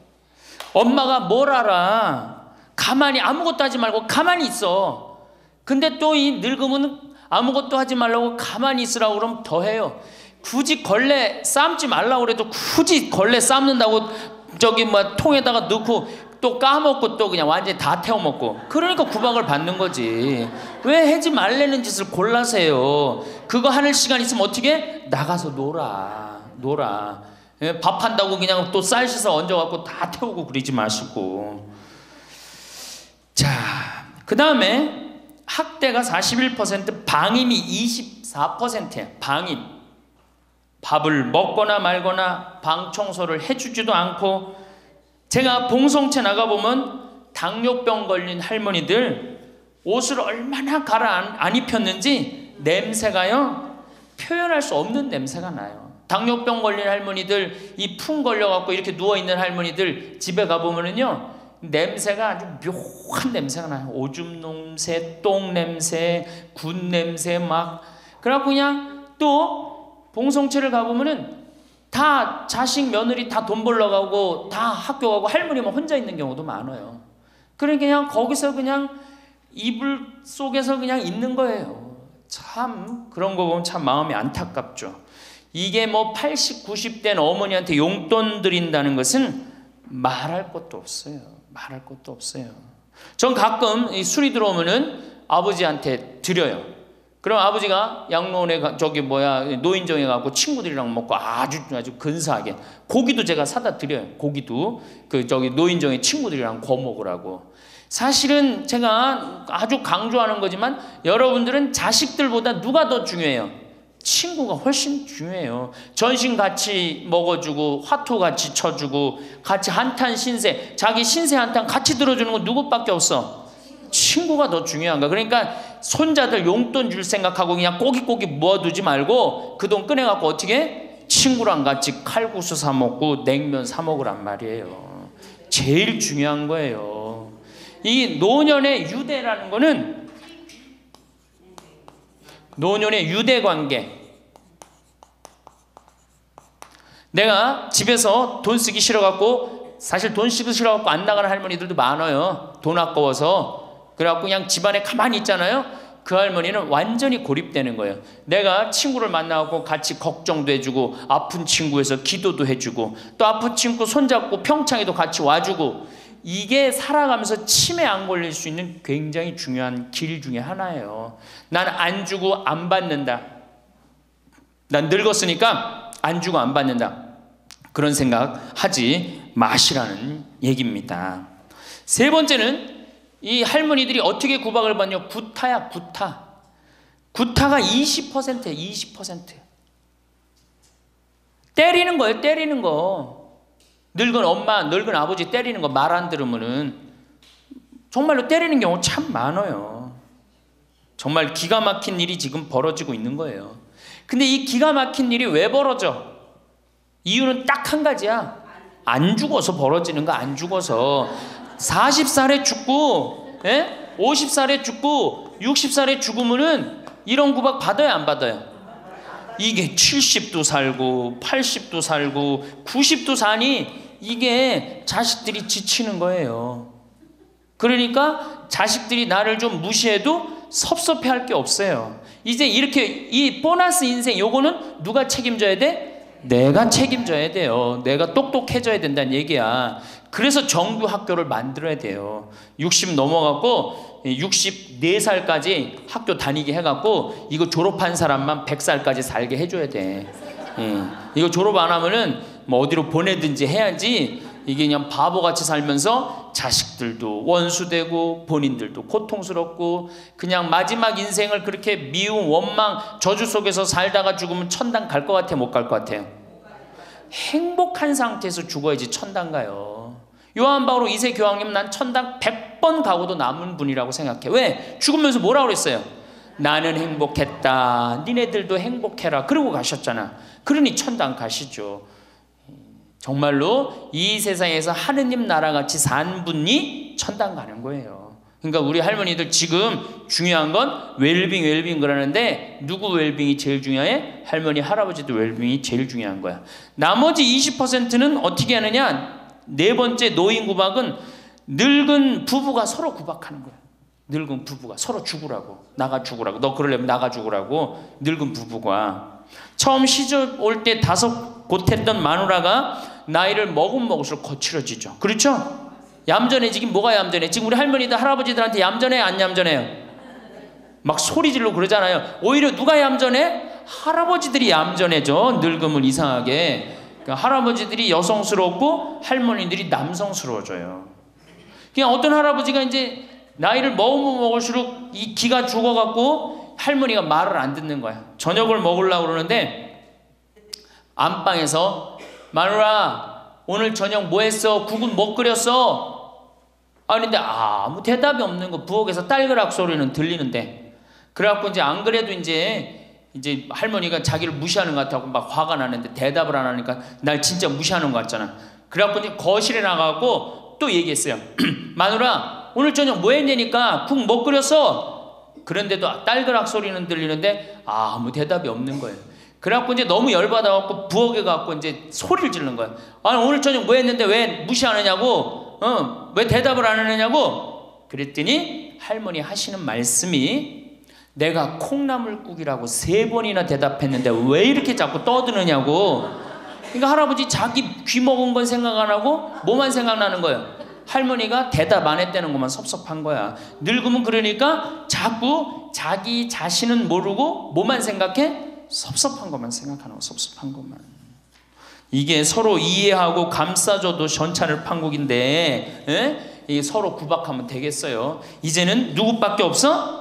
엄마가 뭘 알아. 가만히 아무것도 하지 말고 가만히 있어. 근데 또 이 늙으면 아무것도 하지 말라고 가만히 있으라고 그러면 더 해요. 굳이 걸레 삶지 말라고 그래도 굳이 걸레 삶는다고 저기 뭐 통에다가 넣고 또 까먹고 또 그냥 완전히 다 태워 먹고, 그러니까 구박을 받는 거지. 왜 하지 말라는 짓을 골라서 해요. 그거 하는 시간 있으면 어떻게? 나가서 놀아. 예, 밥 한다고 그냥 또 쌀 씻어 얹어갖고 다 태우고 그러지 마시고. 자, 그 다음에 학대가 41%, 방임이 24%예요. 방임. 밥을 먹거나 말거나 방 청소를 해주지도 않고. 제가 봉송체 나가보면 당뇨병 걸린 할머니들 옷을 얼마나 갈아 안 입혔는지 냄새가요, 표현할 수 없는 냄새가 나요. 당뇨병 걸린 할머니들, 이 풍 걸려갖고 이렇게 누워있는 할머니들 집에 가보면은요, 냄새가 아주 묘한 냄새가 나요. 오줌 냄새, 똥 냄새, 군 냄새 막. 그래갖고 그냥 또 봉송체를 가보면은 다 자식 며느리 다 돈 벌러 가고 다 학교 가고 할머니만 혼자 있는 경우도 많아요. 그러니까 그냥 거기서 그냥 이불 속에서 그냥 있는 거예요. 참 그런 거 보면 참 마음이 안타깝죠. 이게 뭐 80, 90된 어머니한테 용돈 드린다는 것은 말할 것도 없어요. 말할 것도 없어요. 전 가끔 이 술이 들어오면은 아버지한테 드려요. 그럼 아버지가 양로원에 노인정에 가고 친구들이랑 먹고 아주 근사하게 고기도 제가 사다 드려요. 고기도 노인정에 친구들이랑 구워 먹으라고. 사실은 제가 아주 강조하는 거지만 여러분들은 자식들보다 누가 더 중요해요? 친구가 훨씬 중요해요. 전신 같이 먹어주고 화투 같이 쳐주고 같이 한탄 신세, 자기 신세 한탄 같이 들어주는 건 누구밖에 없어? 친구가 더 중요한 거야. 그러니까 손자들 용돈 줄 생각하고 그냥 꼬깃꼬깃 모아두지 말고 그 돈 꺼내갖고 어떻게? 친구랑 같이 칼국수 사 먹고 냉면 사 먹으란 말이에요. 제일 중요한 거예요. 이 노년의 유대라는 거는, 노년의 유대 관계. 내가 집에서 돈 쓰기 싫어갖고, 사실 돈 쓰기 싫어갖고 안 나가는 할머니들도 많아요. 돈 아까워서. 그래갖고 그냥 집안에 가만히 있잖아요. 그 할머니는 완전히 고립되는 거예요. 내가 친구를 만나고 같이 걱정도 해주고 아픈 친구에서 기도도 해주고 또 아픈 친구 손잡고 평창에도 같이 와주고, 이게 살아가면서 치매 안 걸릴 수 있는 굉장히 중요한 길 중에 하나예요. 난 안 주고 안 받는다. 난 늙었으니까 안 주고 안 받는다. 그런 생각 하지 마시라는 얘기입니다. 세 번째는 이 할머니들이 어떻게 구박을 받냐? 구타야, 구타. 구타가 20%예요, 20%. 때리는 거예요, 때리는 거. 늙은 엄마, 늙은 아버지 때리는 거 말 안 들으면은 정말로 때리는 경우 참 많아요. 정말 기가 막힌 일이 지금 벌어지고 있는 거예요. 근데 이 기가 막힌 일이 왜 벌어져? 이유는 딱 한 가지야. 안 죽어서 벌어지는 거, 안 죽어서. 40살에 죽고 50살에 죽고 60살에 죽으면은 이런 구박 받아요, 안 받아요? 이게 70도 살고 80도 살고 90도 사니 이게 자식들이 지치는 거예요. 그러니까 자식들이 나를 좀 무시해도 섭섭해할 게 없어요. 이제 이렇게 이 보너스 인생, 요거는 누가 책임져야 돼? 내가 책임져야 돼요. 내가 똑똑해져야 된다는 얘기야. 그래서 정규 학교를 만들어야 돼요. 60 넘어갖고 64살까지 학교 다니게 해갖고 이거 졸업한 사람만 100살까지 살게 해줘야 돼. 이거 졸업 안 하면은 뭐 어디로 보내든지 해야지, 이게 그냥 바보같이 살면서 자식들도 원수되고 본인들도 고통스럽고 그냥 마지막 인생을 그렇게 미움, 원망, 저주 속에서 살다가 죽으면 천당 갈 것 같아, 못 갈 것 같아요? 행복한 상태에서 죽어야지 천당 가요. 요한 바오로 2세 교황님, 난 천당 100번 가고도 남은 분이라고 생각해. 왜? 죽으면서 뭐라고 그랬어요? 나는 행복했다, 니네들도 행복해라, 그러고 가셨잖아. 그러니 천당 가시죠. 정말로 이 세상에서 하느님 나라같이 산 분이 천당 가는 거예요. 그러니까 우리 할머니들 지금 중요한 건 웰빙 그러는데, 누구 웰빙이 제일 중요해? 할머니 할아버지도 웰빙이 제일 중요한 거야. 나머지 20%는 어떻게 하느냐? 네 번째 노인 구박은 늙은 부부가 서로 구박하는 거예요. 늙은 부부가 서로 죽으라고, 나가 죽으라고, 너 그러려면 나가 죽으라고. 늙은 부부가 처음 시집 올 때 다소곳했던 마누라가 나이를 먹으면 먹을수록 거칠어지죠. 그렇죠? 얌전해지긴 뭐가 얌전해? 지금 우리 할머니들 할아버지들한테 얌전해 안 얌전해요? 막 소리 지르고 그러잖아요. 오히려 누가 얌전해? 할아버지들이 얌전해져. 늙음을 이상하게. 그러니까 할아버지들이 여성스럽고 할머니들이 남성스러워져요. 그냥 어떤 할아버지가 이제 나이를 먹으면 먹을수록 이 기가 죽어갖고 할머니가 말을 안 듣는 거야. 저녁을 먹으려고 그러는데 안방에서 마누라 오늘 저녁 뭐 했어? 국은 뭐 끓였어? 아닌데 아무 대답이 없는 거. 부엌에서 딸그락 소리는 들리는데. 그래갖고 이제 안 그래도 이제 할머니가 자기를 무시하는 것 같아서 막 화가 나는데 대답을 안 하니까 날 진짜 무시하는 것 같잖아. 그래갖고 이제 거실에 나가고 또 얘기했어요. 마누라 오늘 저녁 뭐 했냐니까 국 뭐 끓였어? 그런데도 딸그락 소리는 들리는데 아무 대답이 없는 거예요. 그래갖고 이제 너무 열받아갖고 부엌에 가갖고 이제 소리를 지르는 거예요. 아니 오늘 저녁 뭐 했는데 왜 무시하느냐고? 왜 대답을 안 하느냐고? 그랬더니 할머니 하시는 말씀이 내가 콩나물국이라고 3번이나 대답했는데 왜 이렇게 자꾸 떠드느냐고. 그러니까 할아버지 자기 귀 먹은 건 생각 안 하고 뭐만 생각나는 거예요. 할머니가 대답 안 했다는 것만 섭섭한 거야. 늙으면 그러니까 자꾸 자기 자신은 모르고 뭐만 생각해? 섭섭한 것만 생각하는 거. 섭섭한 것만. 이게 서로 이해하고 감싸줘도 전차를 판국인데 이게 서로 구박하면 되겠어요? 이제는 누구밖에 없어?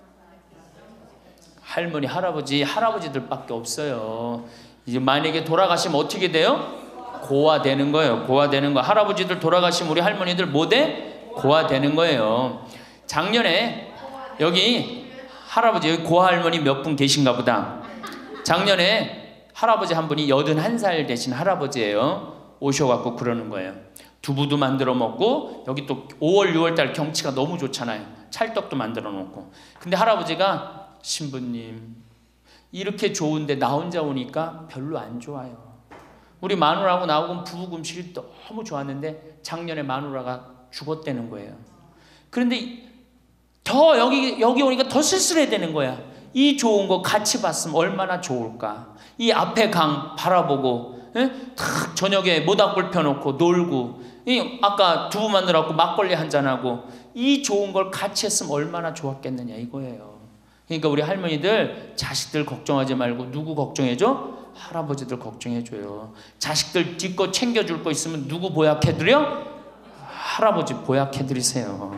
할머니, 할아버지, 할아버지들밖에 없어요. 이제 만약에 돌아가시면 어떻게 돼요? 고아되는 거예요. 고아되는 거. 할아버지들 돌아가시면 우리 할머니들 뭐 돼? 고아되는 거예요. 작년에 여기 할아버지, 여기 고아할머니 몇 분 계신가 보다. 작년에 할아버지 한 분이 81살 되신 할아버지예요. 오셔갖고 그러는 거예요. 두부도 만들어 먹고 여기 또 5월 6월달 경치가 너무 좋잖아요. 찰떡도 만들어 놓고. 근데 할아버지가 신부님 이렇게 좋은데 나 혼자 오니까 별로 안 좋아요. 우리 마누라하고 나하고 부부 금식이 너무 좋았는데 작년에 마누라가 죽었다는 거예요. 그런데 더 여기 오니까 더 쓸쓸해 되는 거야. 이 좋은 거 같이 봤으면 얼마나 좋을까. 이 앞에 강 바라보고 탁 저녁에 모닥불 펴놓고 놀고 아까 두부 만들어갖고 막걸리 한잔하고 이 좋은 걸 같이 했으면 얼마나 좋았겠느냐 이거예요. 그러니까 우리 할머니들 자식들 걱정하지 말고 누구 걱정해줘? 할아버지들 걱정해줘요. 자식들 뒤거 챙겨줄 거 있으면 누구 보약해드려? 할아버지 보약해드리세요.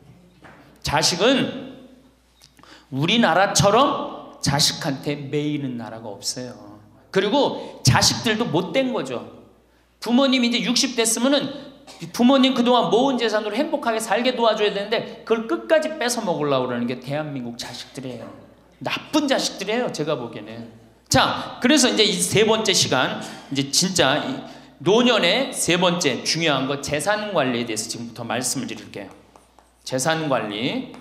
자식은 우리나라처럼 자식한테 매이는 나라가 없어요. 그리고 자식들도 못된 거죠. 부모님이 이제 60 됐으면은 부모님 그동안 모은 재산으로 행복하게 살게 도와줘야 되는데 그걸 끝까지 뺏어 먹으려고 그러는 게 대한민국 자식들이에요. 나쁜 자식들이에요. 제가 보기에는. 자, 그래서 이제 이 3번째 시간, 이제 진짜 노년의 3번째 중요한 거 재산 관리에 대해서 지금부터 말씀을 드릴게요. 재산 관리.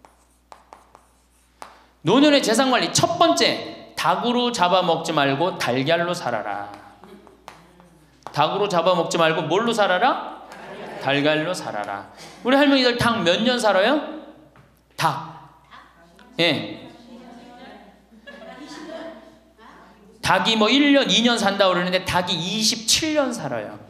노년의 재산 관리 첫 번째, 닭으로 잡아먹지 말고 달걀로 살아라. 닭으로 잡아먹지 말고 뭘로 살아라? 달걀로 살아라. 우리 할머니들 닭 몇 년 살아요? 닭. 예. 닭이 뭐 1년, 2년 산다고 그러는데 닭이 27년 살아요.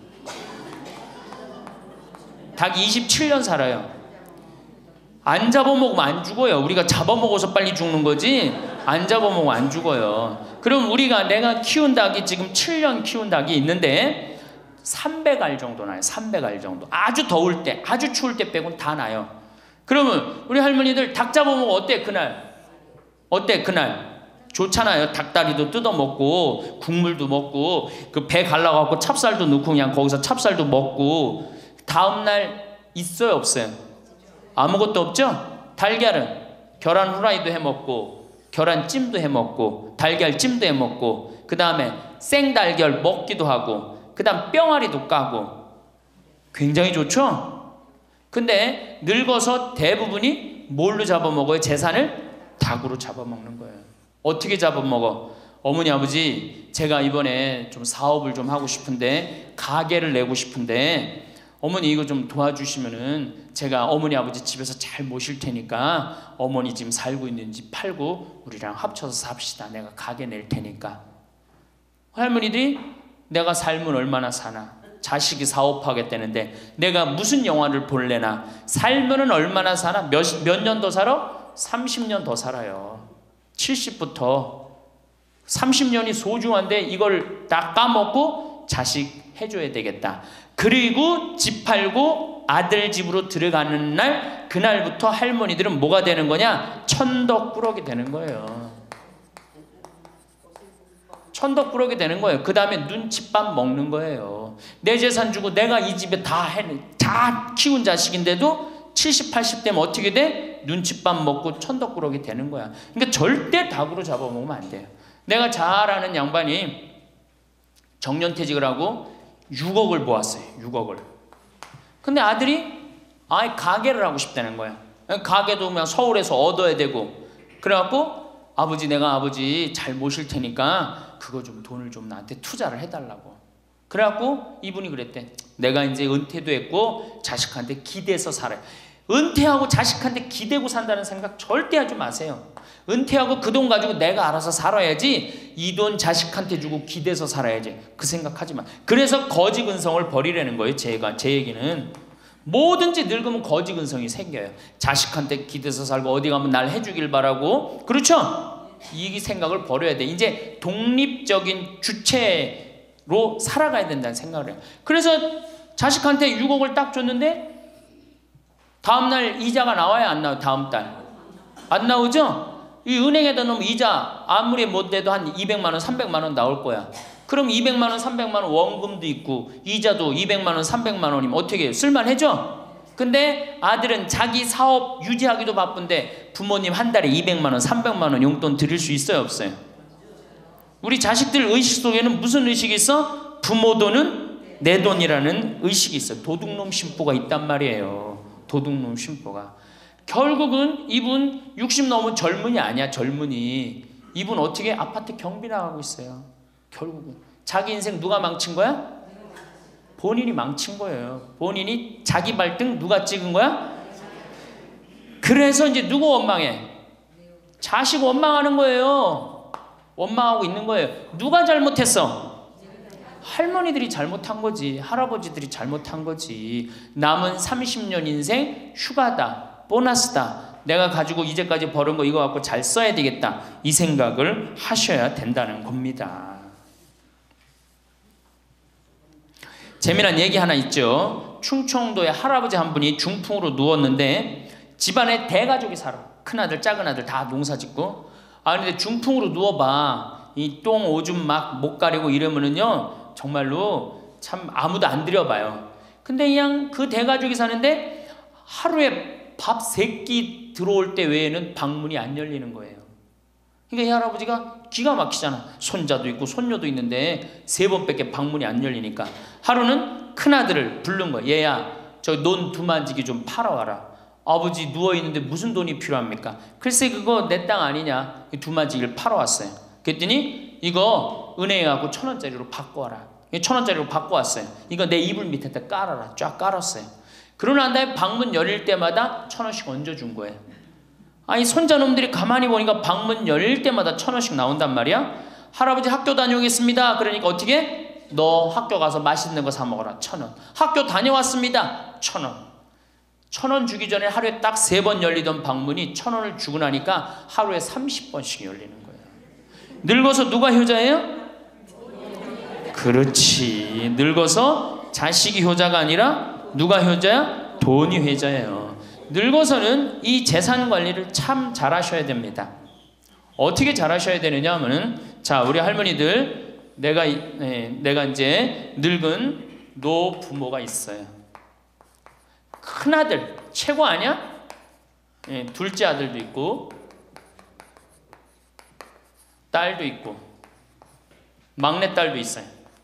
닭이 27년 살아요. 안 잡아먹으면 안 죽어요. 우리가 잡아먹어서 빨리 죽는 거지 안 잡아먹으면 안 죽어요. 그럼 내가 키운 닭이 지금 7년 키운 닭이 있는데 300알 정도 나요. 300알 정도. 아주 더울 때, 아주 추울 때 빼고는 다 나요. 그러면 우리 할머니들 닭 잡아먹으면 어때 그날? 어때 그날? 좋잖아요. 닭다리도 뜯어먹고 국물도 먹고 그 배 갈라갖고 찹쌀도 넣고 그냥 거기서 찹쌀도 먹고 다음날 있어요 없어요? 아무것도 없죠? 달걀은 계란 후라이도 해먹고 계란찜도 해먹고 달걀찜도 해먹고 그 다음에 생달걀 먹기도 하고 그 다음 뿅아리도 까고 굉장히 좋죠? 근데 늙어서 대부분이 뭘로 잡아먹어요? 재산을? 닭으로 잡아먹는 거예요. 어떻게 잡아먹어? 어머니 아버지 제가 이번에 좀 사업을 좀 하고 싶은데 가게를 내고 싶은데 어머니 이거 좀 도와주시면은 제가 어머니 아버지 집에서 잘 모실 테니까 어머니 지금 살고 있는 집 팔고 우리랑 합쳐서 삽시다. 내가 가게 낼 테니까. 할머니들이 내가 살면 얼마나 사나, 자식이 사업하겠다는데 내가 무슨 영화를 볼래나, 살면은 얼마나 사나, 몇 년 더 살아? 30년 더 살아요. 70부터 30년이 소중한데 이걸 다 까먹고 자식 해줘야 되겠다. 그리고 집 팔고 아들 집으로 들어가는 날, 그날부터 할머니들은 뭐가 되는 거냐? 천덕꾸러기 되는 거예요. 천덕꾸러기 되는 거예요. 그 다음에 눈칫밥 먹는 거예요. 내 재산 주고 내가 이 집에 다 키운 자식인데도 70, 80 되면 어떻게 돼? 눈칫밥 먹고 천덕꾸러기 되는 거야. 그러니까 절대 닭으로 잡아먹으면 안 돼요. 내가 잘 아는 양반이 정년퇴직을 하고 6억을 모았어요. 6억을. 근데 아들이 가게를 하고 싶다는 거야. 가게도 그냥 서울에서 얻어야 되고. 그래갖고 아버지 내가 아버지 잘 모실 테니까 그거 좀 돈을 좀 나한테 투자를 해달라고. 그래갖고 이분이 그랬대. 내가 이제 은퇴도 했고 자식한테 기대서 살아요. 은퇴하고 자식한테 기대고 산다는 생각 절대 하지 마세요. 은퇴하고 그 돈 가지고 내가 알아서 살아야지, 이 돈 자식한테 주고 기대서 살아야지, 그 생각하지 마. 그래서 거지 근성을 버리라는 거예요. 제 얘기는 뭐든지 늙으면 거지 근성이 생겨요. 자식한테 기대서 살고 어디 가면 날 해주길 바라고, 그렇죠? 이 생각을 버려야 돼. 이제 독립적인 주체로 살아가야 된다는 생각을 해요. 그래서 자식한테 6억을 딱 줬는데 다음날 이자가 나와요, 안 나와요? 다음 달 안 나오죠? 이 은행에다 넣으면 이자 아무리 못 내도 한 200만 원, 300만 원 나올 거야. 그럼 200만 원, 300만 원 원금도 있고 이자도 200만 원, 300만 원이면 어떻게 해요? 쓸만해져? 근데 아들은 자기 사업 유지하기도 바쁜데 부모님 한 달에 200만 원, 300만 원 용돈 드릴 수 있어요, 없어요? 우리 자식들 의식 속에는 무슨 의식이 있어? 부모 돈은 내 돈이라는 의식이 있어요. 도둑놈 심보가 있단 말이에요. 도둑놈 심보가. 결국은 이분 60 넘은 젊은이 아니야. 젊은이. 이분 어떻게 아파트 경비 나가고 있어요. 결국은 자기 인생 누가 망친 거야? 본인이 망친 거예요. 본인이 자기 발등 누가 찍은 거야? 그래서 이제 누구 원망해? 자식 원망하는 거예요. 원망하고 있는 거예요. 누가 잘못했어? 할머니들이 잘못한 거지. 할아버지들이 잘못한 거지. 남은 30년 인생 휴가다, 보너스다. 내가 가지고 이제까지 벌은 거 이거 갖고 잘 써야 되겠다. 이 생각을 하셔야 된다는 겁니다. 재미난 얘기 하나 있죠. 충청도에 할아버지 한 분이 중풍으로 누웠는데 집안에 대가족이 살아. 큰아들 작은아들 다 농사짓고. 근데 중풍으로 누워봐. 이 똥 오줌 막 못 가리고 이러면은요 정말로 참 아무도 안 들여봐요. 근데 그냥 그 대가족이 사는데 하루에 밥 3끼 들어올 때 외에는 방문이 안 열리는 거예요. 그러니까 이 할아버지가 기가 막히잖아. 손자도 있고 손녀도 있는데 3번밖에 방문이 안 열리니까 하루는 큰아들을 부른 거야. 얘야 저 논 두만지기 좀 팔아와라. 아버지 누워있는데 무슨 돈이 필요합니까? 글쎄 그거 내 땅 아니냐. 두만지기를 팔아왔어요. 그랬더니 이거 은행에 가고 1,000원짜리로 바꿔와라. 1,000원짜리로 바꿔왔어요. 이거 내 이불 밑에다 깔아라. 쫙 깔았어요. 그러고 난 다음에 방문 열릴 때마다 1,000원씩 얹어준 거예요. 아니 손자놈들이 가만히 보니까 방문 열릴 때마다 1,000원씩 나온단 말이야. 할아버지 학교 다녀오겠습니다. 그러니까 어떻게? 너 학교 가서 맛있는 거 사 먹어라. 1,000원. 학교 다녀왔습니다. 1,000원. 1,000원 주기 전에 하루에 딱 3번 열리던 방문이 1,000원을 주고 나니까 하루에 30번씩 열리는 거예요. 늙어서 누가 효자예요? 그렇지. 늙어서 자식이 효자가 아니라 누가 효자야? 돈이 효자예요. 늙어서는 이 재산 관리를 참 잘하셔야 됩니다. 어떻게 잘하셔야 되느냐 하면은, 자 우리 할머니들, 내가 이제 늙은 노부모가 있어요. 큰아들 최고 아니야? 둘째 아들도 있고 딸도 있고 막내딸도 있어요.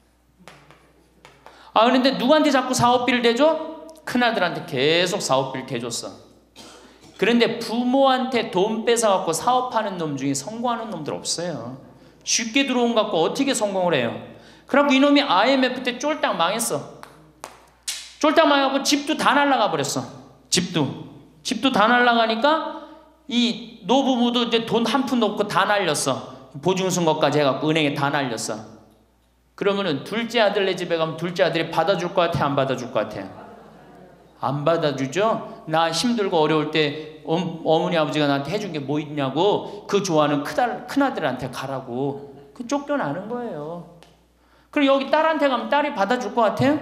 그런데 누구한테 자꾸 사업비를 대줘? 큰아들한테 계속 사업비를 대줬어. 그런데 부모한테 돈 뺏어갖고 사업하는 놈 중에 성공하는 놈들 없어요. 쉽게 들어온 것 같고 어떻게 성공을 해요? 그래갖고 이놈이 IMF 때 쫄딱 망했어. 쫄딱 망해갖고 집도 다 날라가 버렸어. 집도 다 날라가니까 이 노부부도 이제 돈 한 푼도 없고 다 날렸어. 보증승 것까지 해갖고 은행에 다 날렸어. 그러면은 둘째 아들네 집에 가면 둘째 아들이 받아줄 것 같아, 안 받아줄 것 같아? 안 받아주죠? 나 힘들고 어려울 때 어머니 아버지가 나한테 해준 게 뭐 있냐고 그 좋아하는 큰아들한테 가라고 그 쫓겨나는 거예요. 그리고 여기 딸한테 가면 딸이 받아줄 것 같아요?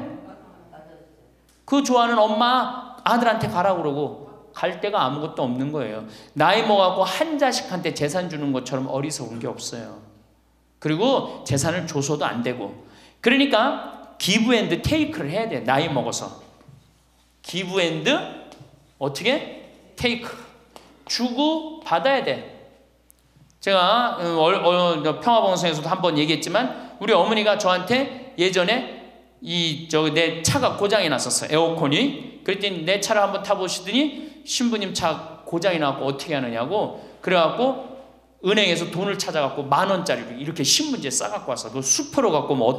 그 좋아하는 엄마 아들한테 가라고 그러고 갈 데가 아무것도 없는 거예요. 나이 먹어갖고 한 자식한테 재산 주는 것처럼 어리석은 게 없어요. 그리고 재산을 줘서도 안 되고. 그러니까 기브 앤드 테이크를 해야 돼. 나이 먹어서 기브 앤드 어떻게? 테이크. 주고 받아야 돼. 제가 평화방송에서도 한번 얘기했지만 우리 어머니가 저한테 예전에 내 차가 고장이 났었어요. 에어컨이. 그랬더니 내 차를 한번 타보시더니 신부님 차 고장이 나고 어떻게 하느냐고 그래갖고 은행에서 돈을 찾아갖고 10,000원짜리를 이렇게 신문지에 싸갖고 왔어. 그 수표로 갖고 뭐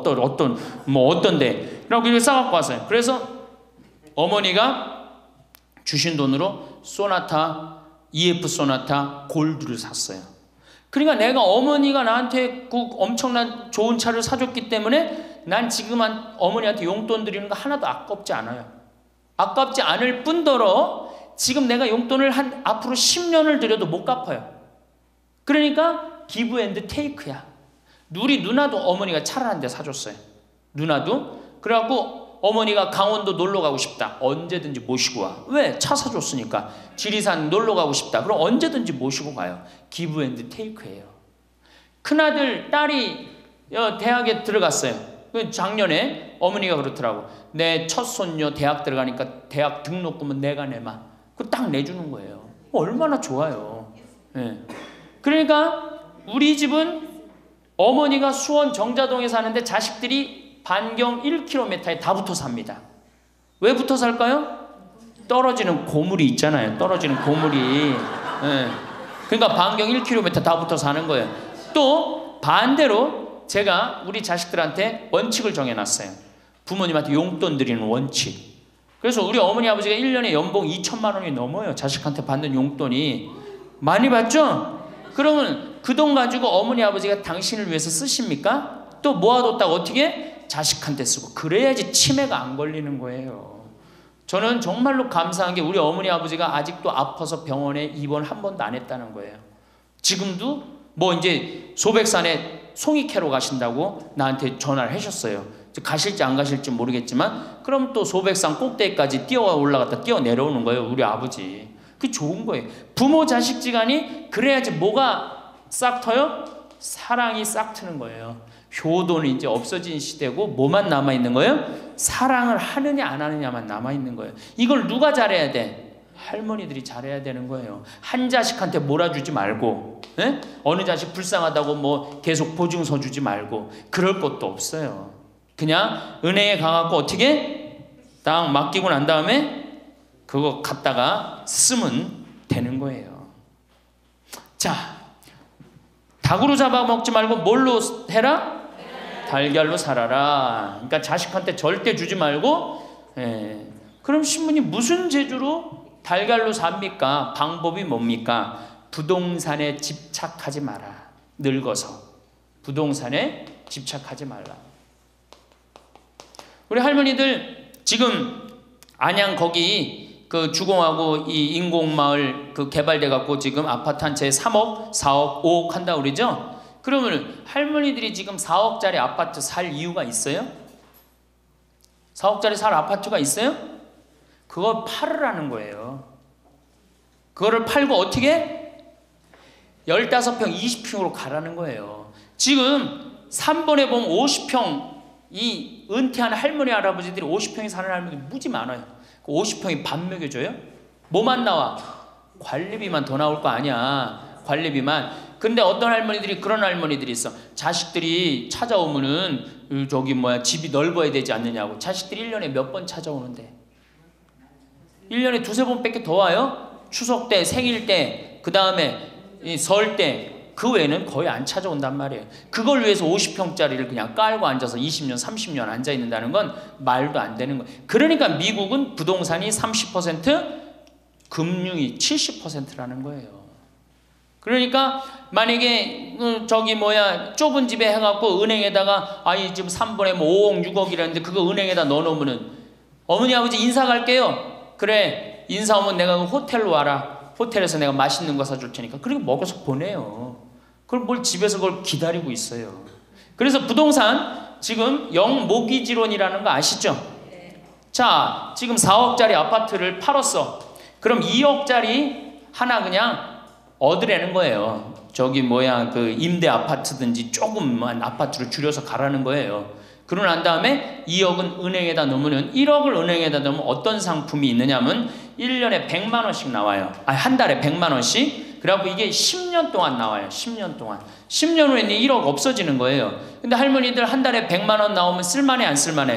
어떤데. 그래갖고 이렇게 싸갖고 왔어요. 그래서 어머니가 주신 돈으로 소나타, EF 소나타 골드를 샀어요. 그러니까 내가 어머니가 나한테 그 엄청난 좋은 차를 사줬기 때문에 난 지금 어머니한테 용돈 드리는 거 하나도 아깝지 않아요. 아깝지 않을 뿐더러 지금 내가 용돈을 앞으로 10년을 드려도 못 갚아요. 그러니까 기브 앤드 테이크야. 우리 누나도 어머니가 차를 한 대 사줬어요. 누나도. 그래갖고 어머니가 강원도 놀러 가고 싶다. 언제든지 모시고 와. 왜? 차 사줬으니까. 지리산 놀러 가고 싶다. 그럼 언제든지 모시고 가요. 기브 앤드 테이크예요. 큰아들, 딸이 대학에 들어갔어요. 작년에 어머니가 그렇더라고. 내 첫 손녀 대학 들어가니까 대학 등록금은 내가 내마. 그거 딱 내주는 거예요. 얼마나 좋아요. 네. 그러니까 우리 집은 어머니가 수원 정자동에 사는데 자식들이 반경 1km에 다 붙어 삽니다. 왜 붙어 살까요? 떨어지는 고물이 있잖아요. 떨어지는 고물이. 네. 그러니까 반경 1km 다 붙어 사는 거예요. 또 반대로 제가 우리 자식들한테 원칙을 정해놨어요. 부모님한테 용돈 드리는 원칙. 그래서 우리 어머니 아버지가 1년에 연봉 2천만 원이 넘어요. 자식한테 받는 용돈이. 많이 받죠? 그러면 그 돈 가지고 어머니 아버지가 당신을 위해서 쓰십니까? 또 모아뒀다가 어떻게? 자식한테 쓰고. 그래야지 치매가 안 걸리는 거예요. 저는 정말로 감사한 게 우리 어머니 아버지가 아직도 아파서 병원에 입원 한 번도 안 했다는 거예요. 지금도 이제 소백산에 송이 캐러 가신다고 나한테 전화를 하셨어요. 가실지 안 가실지 모르겠지만 그럼 또 소백산 꼭대기까지 뛰어 올라갔다 뛰어 내려오는 거예요. 우리 아버지. 그게 좋은 거예요. 부모 자식 지간이 그래야지 뭐가 싹 터요? 사랑이 싹 트는 거예요. 효도는 이제 없어진 시대고 뭐만 남아있는 거예요? 사랑을 하느냐 안 하느냐만 남아있는 거예요. 이걸 누가 잘해야 돼? 할머니들이 잘해야 되는 거예요. 한 자식한테 몰아주지 말고 어느 자식 불쌍하다고 계속 보증서 주지 말고 그럴 것도 없어요. 그냥 은행에 가갖고 어떻게 딱 맡기고 난 다음에 그거 갖다가 쓰면 되는 거예요. 자, 닭으로 잡아먹지 말고 뭘로 해라? 달걀로 살아라. 그러니까 자식한테 절대 주지 말고. 그럼 신부님 무슨 재주로 달걀로 삽니까? 방법이 뭡니까? 부동산에 집착하지 마라. 늙어서 부동산에 집착하지 말라. 우리 할머니들 지금 안양 거기 그 주공하고 이 인공마을 그 개발돼 갖고 지금 아파트 한 채 3억, 4억, 5억 한다 그러죠? 그러면 할머니들이 지금 4억짜리 아파트 살 이유가 있어요? 4억짜리 살 아파트가 있어요? 그걸 팔으라는 거예요. 그거를 팔고 어떻게? 15평, 20평으로 가라는 거예요. 지금 3번에 보면 50평 이 은퇴한 할머니 할아버지들이 50평에 사는 할머니들이 무지 많아요. 그 50평이 밥 먹여줘요? 뭐만 나와? 관리비만 더 나올 거 아니야. 관리비만. 근데 어떤 할머니들이 그런 할머니들이 있어. 자식들이 찾아오면은 집이 넓어야 되지 않느냐고. 자식들이 1년에 몇 번 찾아오는데 1년에 2-3번밖에 더 와요? 추석 때, 생일 때, 그 다음에 설 때 그 외에는 거의 안 찾아온단 말이에요. 그걸 위해서 50평짜리를 그냥 깔고 앉아서 20년, 30년 앉아 있는다는 건 말도 안 되는 거예요. 그러니까 미국은 부동산이 30%, 금융이 70%라는 거예요. 그러니까 만약에 좁은 집에 해갖고 은행에다가 아이 지금 3분의 5억 6억이라는데 그거 은행에다 넣어놓으면은 어머니 아버지 인사 갈게요. 그래 인사 오면 내가 호텔로 와라. 호텔에서 내가 맛있는 거 사줄 테니까. 그리고 먹여서 보내요. 그럼 뭘 집에서 그걸 기다리고 있어요. 그래서 부동산 지금 영모기지론이라는 거 아시죠? 자 지금 4억짜리 아파트를 팔았어. 그럼 2억짜리 하나 그냥 얻으라는 거예요. 그 임대 아파트든지 조금만 아파트로 줄여서 가라는 거예요. 그러고 난 다음에 2억은 은행에다 넣으면 1억을 은행에다 넣으면 어떤 상품이 있느냐면 1년에 100만 원씩 나와요. 한 달에 100만 원씩. 그래갖고 이게 10년 동안 나와요. 10년 동안. 10년 후에는 1억 없어지는 거예요. 근데 할머니들 한 달에 100만 원 나오면 쓸만해 안 쓸만해?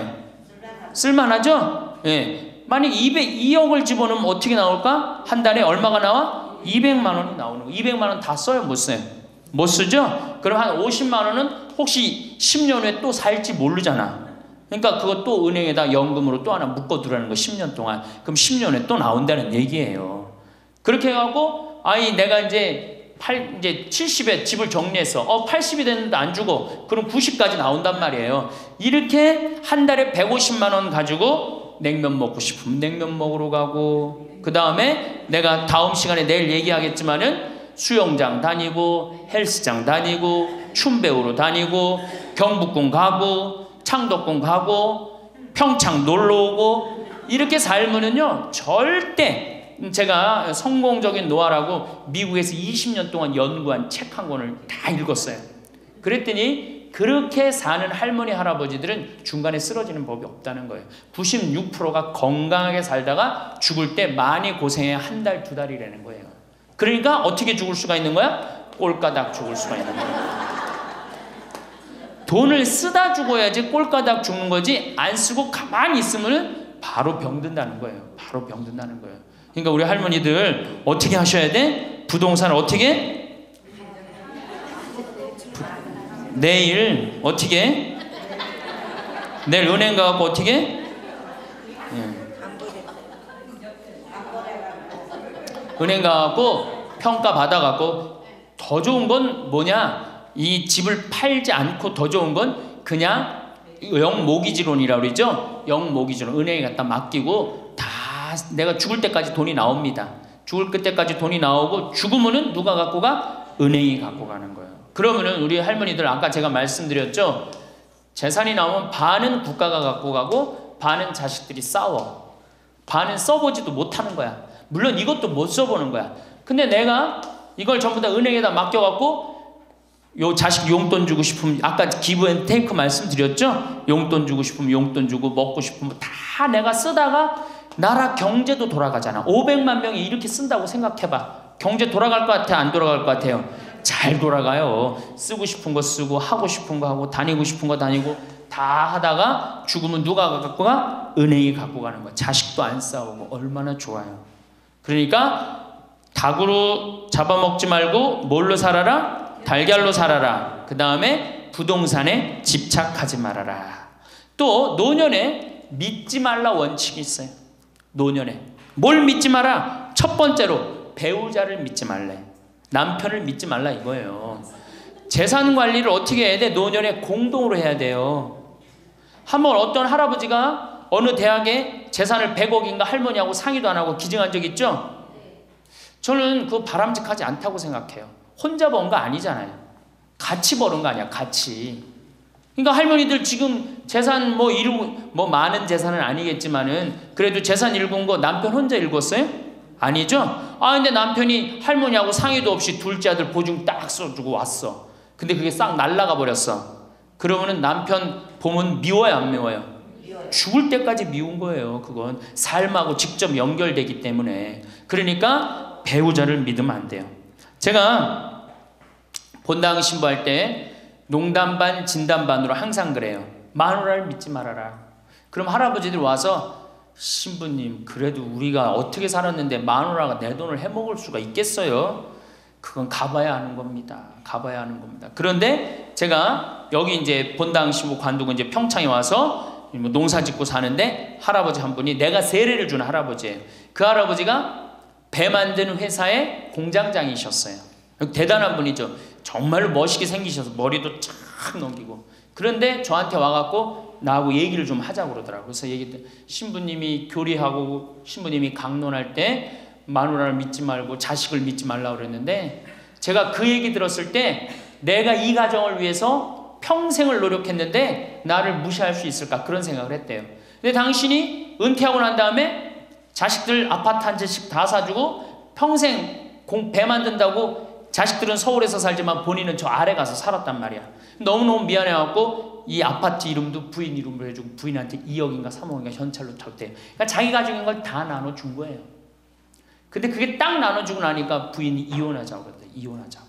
쓸만하죠? 예. 만약 2억을 집어넣으면 어떻게 나올까? 한 달에 얼마가 나와? 200만 원이 나오는 거. 200만 원 다 써요? 못 써요? 못 쓰죠? 그럼 한 50만 원은 혹시 10년 후에 또 살지 모르잖아. 그러니까 그거 또 은행에다 연금으로 또 하나 묶어두라는 거 10년 동안. 그럼 10년 후에 또 나온다는 얘기예요. 그렇게 해갖고 내가 이제 70에 집을 정리했어. 80이 됐는데 안 주고 그럼 90까지 나온단 말이에요. 이렇게 한 달에 150만 원 가지고 냉면 먹고 싶으면 냉면 먹으러 가고 그 다음에 내가 다음 시간에 내일 얘기하겠지만은 수영장 다니고 헬스장 다니고 춤배우로 다니고 경복궁 가고 창덕궁 가고 평창 놀러오고 이렇게 살면은요 절대 제가 성공적인 노하라고 미국에서 20년 동안 연구한 책 한 권을 다 읽었어요. 그랬더니 그렇게 사는 할머니 할아버지들은 중간에 쓰러지는 법이 없다는 거예요. 96%가 건강하게 살다가 죽을 때 많이 고생해야 한 달, 두 달이라는 거예요. 그러니까 어떻게 죽을 수가 있는 거야? 꼴까닥 죽을 수가 있는 거예요. 돈을 쓰다 죽어야지 꼴까닥 죽는 거지 안 쓰고 가만히 있으면 바로 병든다는 거예요. 바로 병든다는 거예요. 그러니까 우리 할머니들 어떻게 하셔야 돼? 부동산을 어떻게? 내일 어떻게? 내일 은행 가갖고 어떻게? 은행 가갖고 평가 받아갖고 더 좋은 건 뭐냐? 이 집을 팔지 않고 더 좋은 건 그냥 영모기지론이라고 그러죠? 영모기지론. 은행에 갖다 맡기고 다 내가 죽을 때까지 돈이 나옵니다. 죽을 때까지 돈이 나오고 죽으면은 누가 갖고 가? 은행이 갖고 가는 거예요. 그러면은 우리 할머니들 아까 제가 말씀드렸죠? 재산이 나오면 반은 국가가 갖고 가고 반은 자식들이 싸워. 반은 써보지도 못하는 거야. 물론 이것도 못 써보는 거야. 근데 내가 이걸 전부 다 은행에다 맡겨갖고 요 자식 용돈 주고 싶으면 아까 기브 앤 테이크 말씀드렸죠? 용돈 주고 싶으면 용돈 주고 먹고 싶으면 다 내가 쓰다가 나라 경제도 돌아가잖아. 500만 명이 이렇게 쓴다고 생각해봐. 경제 돌아갈 것 같아? 안 돌아갈 것 같아요? 잘 돌아가요. 쓰고 싶은 거 쓰고 하고 싶은 거 하고 다니고 싶은 거 다니고 다 하다가 죽으면 누가 갖고 가? 은행이 갖고 가는 거야. 자식도 안 싸우고 얼마나 좋아요. 그러니까 닭으로 잡아먹지 말고 뭘로 살아라? 달걀로 살아라. 그 다음에 부동산에 집착하지 말아라. 또 노년에 믿지 말라 원칙이 있어요. 노년에 뭘 믿지 마라? 첫 번째로 배우자를 믿지 말래. 남편을 믿지 말라 이거예요. 재산 관리를 어떻게 해야 돼? 노년에 공동으로 해야 돼요. 한번 어떤 할아버지가 어느 대학에 재산을 100억인가 할머니하고 상의도 안 하고 기증한 적 있죠? 저는 그거 바람직하지 않다고 생각해요. 혼자 번 거 아니잖아요. 같이 버는 거 아니야. 같이. 그러니까 할머니들 지금 재산 많은 재산은 아니겠지만은 그래도 재산 읽은 거 남편 혼자 읽었어요? 아니죠? 근데 남편이 할머니하고 상의도 없이 둘째 아들 보증 딱 써주고 왔어. 근데 그게 싹 날라가 버렸어. 그러면은 남편 보면 미워요, 안 미워요? 죽을 때까지 미운 거예요. 그건 삶하고 직접 연결되기 때문에. 그러니까 배우자를 믿으면 안 돼요. 제가 본당 신부할 때 농담 반 진담 반으로 항상 그래요. 마누라를 믿지 말아라. 그럼 할아버지들 와서 신부님 그래도 우리가 어떻게 살았는데 마누라가 내 돈을 해먹을 수가 있겠어요? 그건 가봐야 하는 겁니다. 가봐야 하는 겁니다. 그런데 제가 여기 이제 본당 신부 관두고 이제 평창에 와서 농사 짓고 사는데 할아버지 한 분이 내가 세례를 준 할아버지예요. 그 할아버지가 배 만드는 회사의 공장장이셨어요. 대단한 분이죠. 정말로 멋있게 생기셔서 머리도 쫙 넘기고. 그런데 저한테 와갖고 나하고 얘기를 좀 하자고 그러더라고요. 그래서 얘기했더니 신부님이 교리하고 신부님이 강론할 때 마누라를 믿지 말고 자식을 믿지 말라고 그랬는데 제가 그 얘기 들었을 때 내가 이 가정을 위해서 평생을 노력했는데 나를 무시할 수 있을까 그런 생각을 했대요. 근데 당신이 은퇴하고 난 다음에 자식들 아파트 한 채씩 다 사주고 평생 배 만든다고 자식들은 서울에서 살지만 본인은 저 아래 가서 살았단 말이야. 너무너무 미안해갖고 이 아파트 이름도 부인 이름으로 해주고 부인한테 2억인가 3억인가 현찰로 줬대요. 그러니까 자기 가족인 걸 다 나눠준 거예요. 근데 그게 딱 나눠주고 나니까 부인이 이혼하자고 그랬대요. 이혼하자고.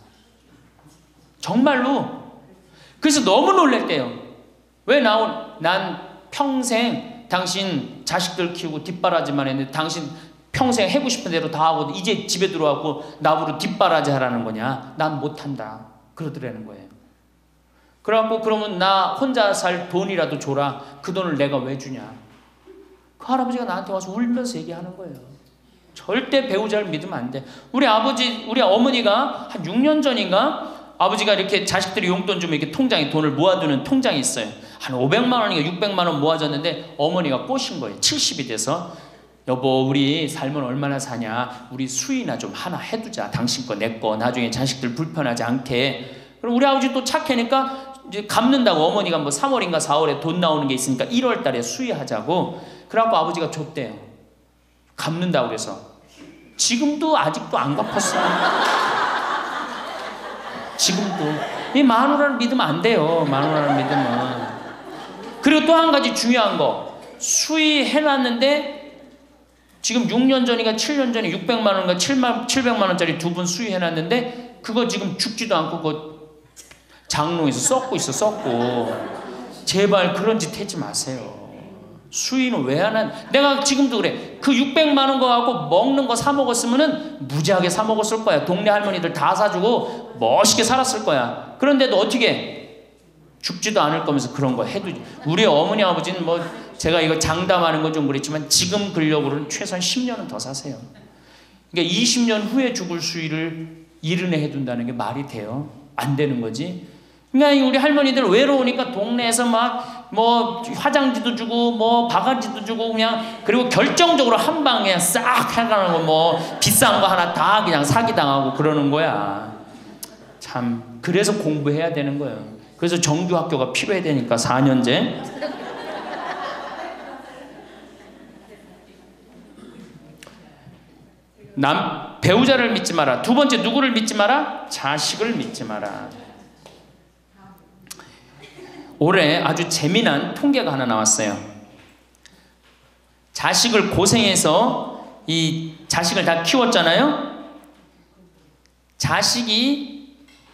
정말로. 그래서 너무 놀랬대요. 왜 난 평생 당신 자식들 키우고 뒷바라지만 했는데 당신 평생 해고 싶은 대로 다 하고 이제 집에 들어와고 나보고 뒷바라지 하라는 거냐. 난 못한다. 그러더라는 거예요. 그래갖고 그러면 나 혼자 살 돈이라도 줘라. 그 돈을 내가 왜 주냐. 그 할아버지가 나한테 와서 울면서 얘기하는 거예요. 절대 배우자를 믿으면 안 돼. 우리 어머니가 한 6년 전인가 아버지가 이렇게 자식들이 용돈 주면 이렇게 통장에 돈을 모아두는 통장이 있어요. 한 500만 원인가 600만 원 모아졌는데 어머니가 꼬신 거예요. 70이 돼서 여보 우리 살면 얼마나 사냐. 우리 수의나 좀 하나 해두자. 당신 거 내 거 나중에 자식들 불편하지 않게. 그럼 우리 아버지 또 착하니까 이제 갚는다고 어머니가 뭐 3월인가 4월에 돈 나오는 게 있으니까 1월 달에 수의하자고. 그래갖고 아버지가 줬대요. 갚는다고 그래서. 지금도 아직도 안 갚았어요. 지금도. 이 마누라를 믿으면 안 돼요. 마누라를 믿으면. 그리고 또 한 가지 중요한 거. 수의해놨는데 지금 6년 전인가 7년 전에 600만 원인가 700만 원짜리 두 분 수의해놨는데 그거 지금 죽지도 않고 그거 장롱에서 썩고 있어. 썩고. 제발 그런 짓 하지 마세요. 수의는 왜 하나? 내가 지금도 그래. 그 600만 원 거 갖고 먹는 거 사 먹었으면은 무지하게 사 먹었을 거야. 동네 할머니들 다 사주고 멋있게 살았을 거야. 그런데도 어떻게 죽지도 않을 거면서 그런 거 해두지. 우리 어머니 아버지는 뭐 제가 이거 장담하는 건 좀 그렇지만 지금 근력으로는 최소한 10년은 더 사세요. 그러니까 20년 후에 죽을 수의를 이른에 해둔다는 게 말이 돼요? 안 되는 거지. 그러니까 우리 할머니들 외로우니까 동네에서 막 뭐 화장지도 주고 뭐 바가지도 주고 그냥 그리고 결정적으로 한 방에 그냥 싹 해가는 거 뭐 비싼 거 하나 다 그냥 사기당하고 그러는 거야. 참 그래서 공부해야 되는 거예요. 그래서 정규 학교가 필요해야 되니까 4년제. 배우자를 믿지 마라. 두 번째 누구를 믿지 마라? 자식을 믿지 마라. 올해 아주 재미난 통계가 하나 나왔어요. 자식을 고생해서 이 자식을 다 키웠잖아요. 자식이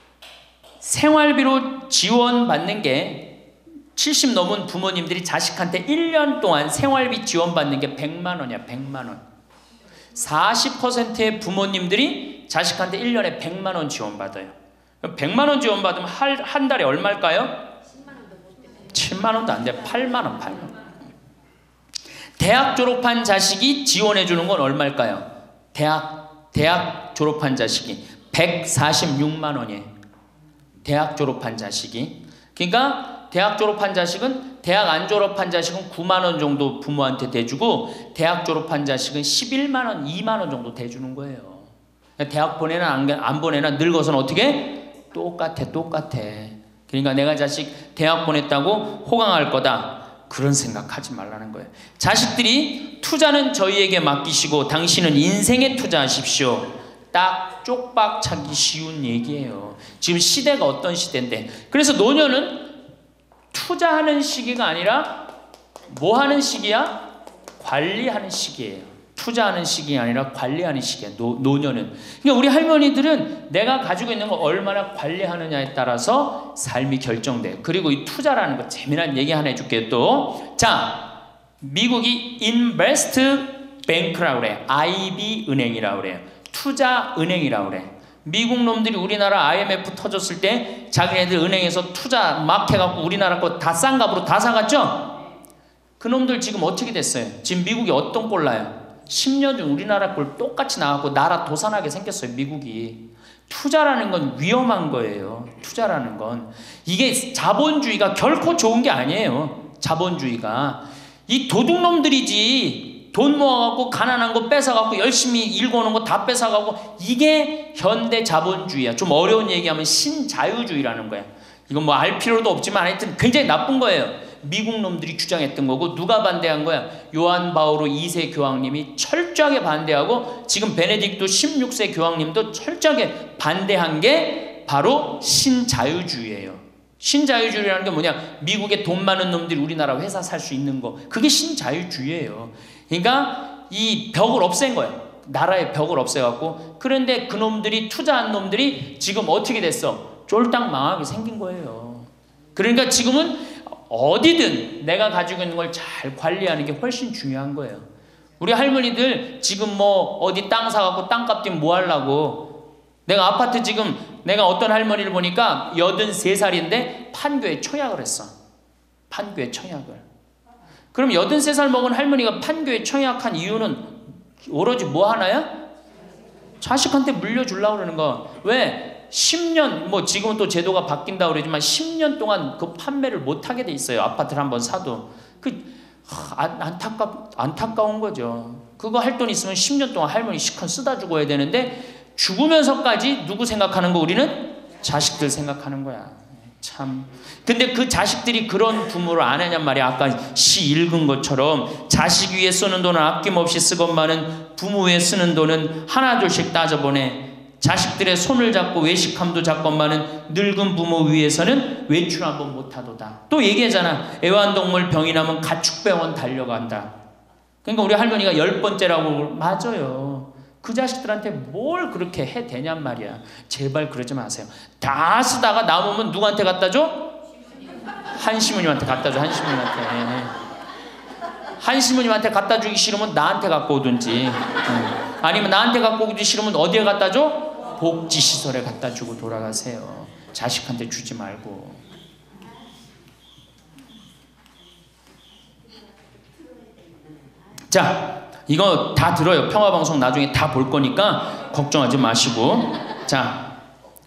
생활비로 지원받는 게 70 넘은 부모님들이 자식한테 1년 동안 생활비 지원받는 게 100만 원이야. 100만 원. 40%의 부모님들이 자식한테 1년에 100만 원 지원받아요. 100만 원 지원받으면 한 달에 얼마일까요? 7만 원도 안 돼. 8만 원, 8만 원. 대학 졸업한 자식이 지원해 주는 건 얼마일까요? 대학 졸업한 자식이 146만 원이에요. 대학 졸업한 자식이. 그러니까 대학 졸업한 자식은 대학 안 졸업한 자식은 9만 원 정도 부모한테 대주고 대학 졸업한 자식은 11만 원, 2만 원 정도 대주는 거예요. 대학 보내나 안 보내나 늙어서는 어떻게? 똑같아. 그러니까 내가 자식 대학 보냈다고 호강할 거다. 그런 생각하지 말라는 거예요. 자식들이 투자는 저희에게 맡기시고 당신은 인생에 투자하십시오. 딱 쪽박 차기 쉬운 얘기예요. 지금 시대가 어떤 시대인데. 그래서 노년은 투자하는 시기가 아니라 뭐 하는 시기야? 관리하는 시기예요. 투자하는 시기가 아니라 관리하는 시기야. 노년은. 그러니까 우리 할머니들은 내가 가지고 있는 거 얼마나 관리하느냐에 따라서 삶이 결정돼요. 그리고 이 투자라는 거 재미난 얘기 하나 해줄게요. 또 자, 미국이 Invest Bank라고 그래. IB 은행이라고 그래요. 투자 은행이라고 그래. 미국 놈들이 우리나라 IMF 터졌을 때 자기네들 은행에서 투자 막 해갖고 우리나라 거 다 싼 값으로 다 사갔죠? 그 놈들 지금 어떻게 됐어요? 지금 미국이 어떤 꼴 나요? 10년 전 우리나라 꼴 똑같이 나왔고 나라 도산하게 생겼어요. 미국이. 투자라는 건 위험한 거예요. 투자라는 건. 이게 자본주의가 결코 좋은 게 아니에요. 자본주의가. 이 도둑놈들이지. 돈 모아갖고 가난한 거 뺏어갖고 열심히 일고 오는 거 다 뺏어가고, 이게 현대 자본주의야. 좀 어려운 얘기하면 신자유주의라는 거야. 이건 뭐 알 필요도 없지만 하여튼 굉장히 나쁜 거예요. 미국 놈들이 주장했던 거고, 누가 반대한 거야? 요한 바오로 2세 교황님이 철저하게 반대하고, 지금 베네딕토 16세 교황님도 철저하게 반대한 게 바로 신자유주의예요. 신자유주의라는 게 뭐냐? 미국에 돈 많은 놈들이 우리나라 회사 살 수 있는 거, 그게 신자유주의예요. 그러니까 이 벽을 없앤 거예요. 나라의 벽을 없애갖고. 그런데 그 놈들이, 투자한 놈들이 지금 어떻게 됐어? 쫄딱 망하게 생긴 거예요. 그러니까 지금은 어디든 내가 가지고 있는 걸 잘 관리하는 게 훨씬 중요한 거예요. 우리 할머니들 지금 뭐 어디 땅 사갖고 땅값 뛰면 뭐 하려고. 내가 아파트 지금, 내가 어떤 할머니를 보니까 83살인데 판교에 청약을 했어. 판교에 청약을. 그럼 83살 먹은 할머니가 판교에 청약한 이유는 오로지 뭐 하나야? 자식한테 물려주려고 그러는 거. 왜? 10년, 뭐 지금은 또 제도가 바뀐다고 그러지만 10년 동안 그 판매를 못하게 돼 있어요. 아파트를 한번 사도. 안타까운 거죠. 그거 할 돈 있으면 10년 동안 할머니 시큰 쓰다 죽어야 되는데, 죽으면서까지 누구 생각하는 거? 우리는 자식들 생각하는 거야. 참. 근데 그 자식들이 그런 부모를 안 하냔 말이야. 아까 시 읽은 것처럼 자식 위에 쓰는 돈은 아낌없이 쓰건만은 부모 위에 쓰는 돈은 하나둘씩 따져보네. 자식들의 손을 잡고 외식함도 잡건만은 늙은 부모 위해서는 외출 한번 못하도다. 또 얘기하잖아. 애완동물 병이 나면 가축병원 달려간다. 그러니까 우리 할머니가 10번째라고. 맞아요. 그 자식들한테 뭘 그렇게 해 대냔 말이야. 제발 그러지 마세요. 다 쓰다가 남으면 누구한테 갖다 줘? 한시모님한테 갖다 줘. 한시모님한테. 한시모님한테 갖다 주기 싫으면 나한테 갖고 오든지, 아니면 나한테 갖고 오기 싫으면 어디에 갖다 줘? 복지시설에 갖다 주고 돌아가세요. 자식한테 주지 말고. 자, 이거 다 들어요. 평화방송 나중에 다 볼 거니까 걱정하지 마시고. 자,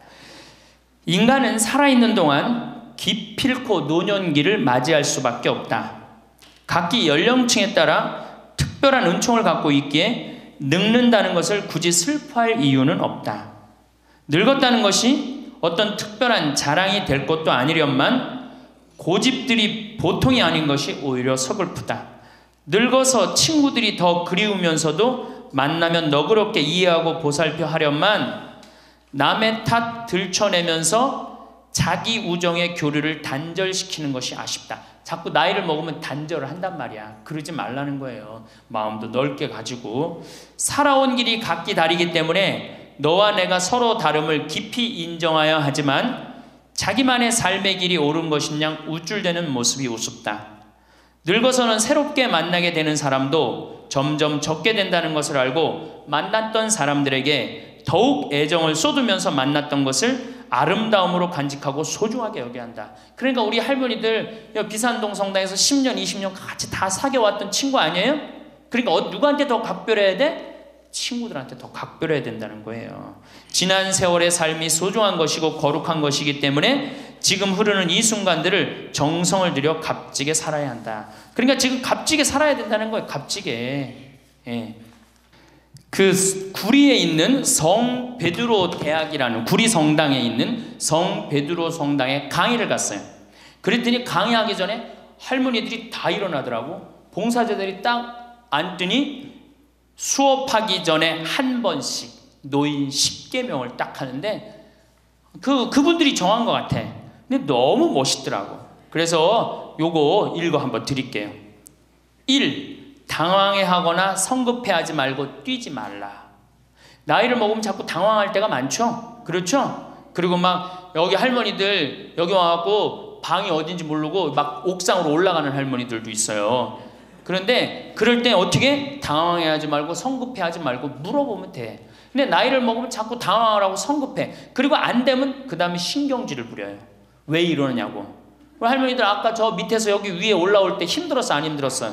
인간은 살아있는 동안 기필코 노년기를 맞이할 수밖에 없다. 각기 연령층에 따라 특별한 은총을 갖고 있기에 늙는다는 것을 굳이 슬퍼할 이유는 없다. 늙었다는 것이 어떤 특별한 자랑이 될 것도 아니련만 고집들이 보통이 아닌 것이 오히려 서글프다. 늙어서 친구들이 더 그리우면서도 만나면 너그럽게 이해하고 보살펴 하련만 남의 탓 들춰내면서 자기 우정의 교류를 단절시키는 것이 아쉽다. 자꾸 나이를 먹으면 단절을 한단 말이야. 그러지 말라는 거예요. 마음도 넓게 가지고. 살아온 길이 각기 다르기 때문에 너와 내가 서로 다름을 깊이 인정하여 하지만 자기만의 삶의 길이 옳은 것인양 우쭐대는 모습이 우습다. 늙어서는 새롭게 만나게 되는 사람도 점점 적게 된다는 것을 알고 만났던 사람들에게 더욱 애정을 쏟으면서 만났던 것을 아름다움으로 간직하고 소중하게 여겨야 한다. 그러니까 우리 할머니들 비산동 성당에서 10년, 20년 같이 다 사귀어왔던 친구 아니에요? 그러니까 누구한테 더 각별해야 돼? 친구들한테 더 각별해야 된다는 거예요. 지난 세월의 삶이 소중한 것이고 거룩한 것이기 때문에 지금 흐르는 이 순간들을 정성을 들여 값지게 살아야 한다. 그러니까 지금 값지게 살아야 된다는 거예요. 값지게. 예. 그 구리에 있는 성 베드로 대학이라는, 구리 성당에 있는 성 베드로 성당에 강의를 갔어요. 그랬더니 강의하기 전에 할머니들이 다 일어나더라고. 봉사자들이 딱 앉더니 수업하기 전에 한 번씩 노인 10계명을 딱 하는데 그분들이 정한 것 같아. 근데 너무 멋있더라고. 그래서 요거 읽어 한번 드릴게요. 1. 당황해하거나 성급해하지 말고 뛰지 말라. 나이를 먹으면 자꾸 당황할 때가 많죠. 그렇죠? 그리고 막 여기 할머니들 여기 와갖고 방이 어딘지 모르고 막 옥상으로 올라가는 할머니들도 있어요. 그런데 그럴 때 어떻게? 당황해하지 말고 성급해하지 말고 물어보면 돼. 근데 나이를 먹으면 자꾸 당황하라고 성급해. 그리고 안 되면 그 다음에 신경질을 부려요. 왜 이러느냐고. 할머니들 아까 저 밑에서 여기 위에 올라올 때 힘들었어 안 힘들었어요?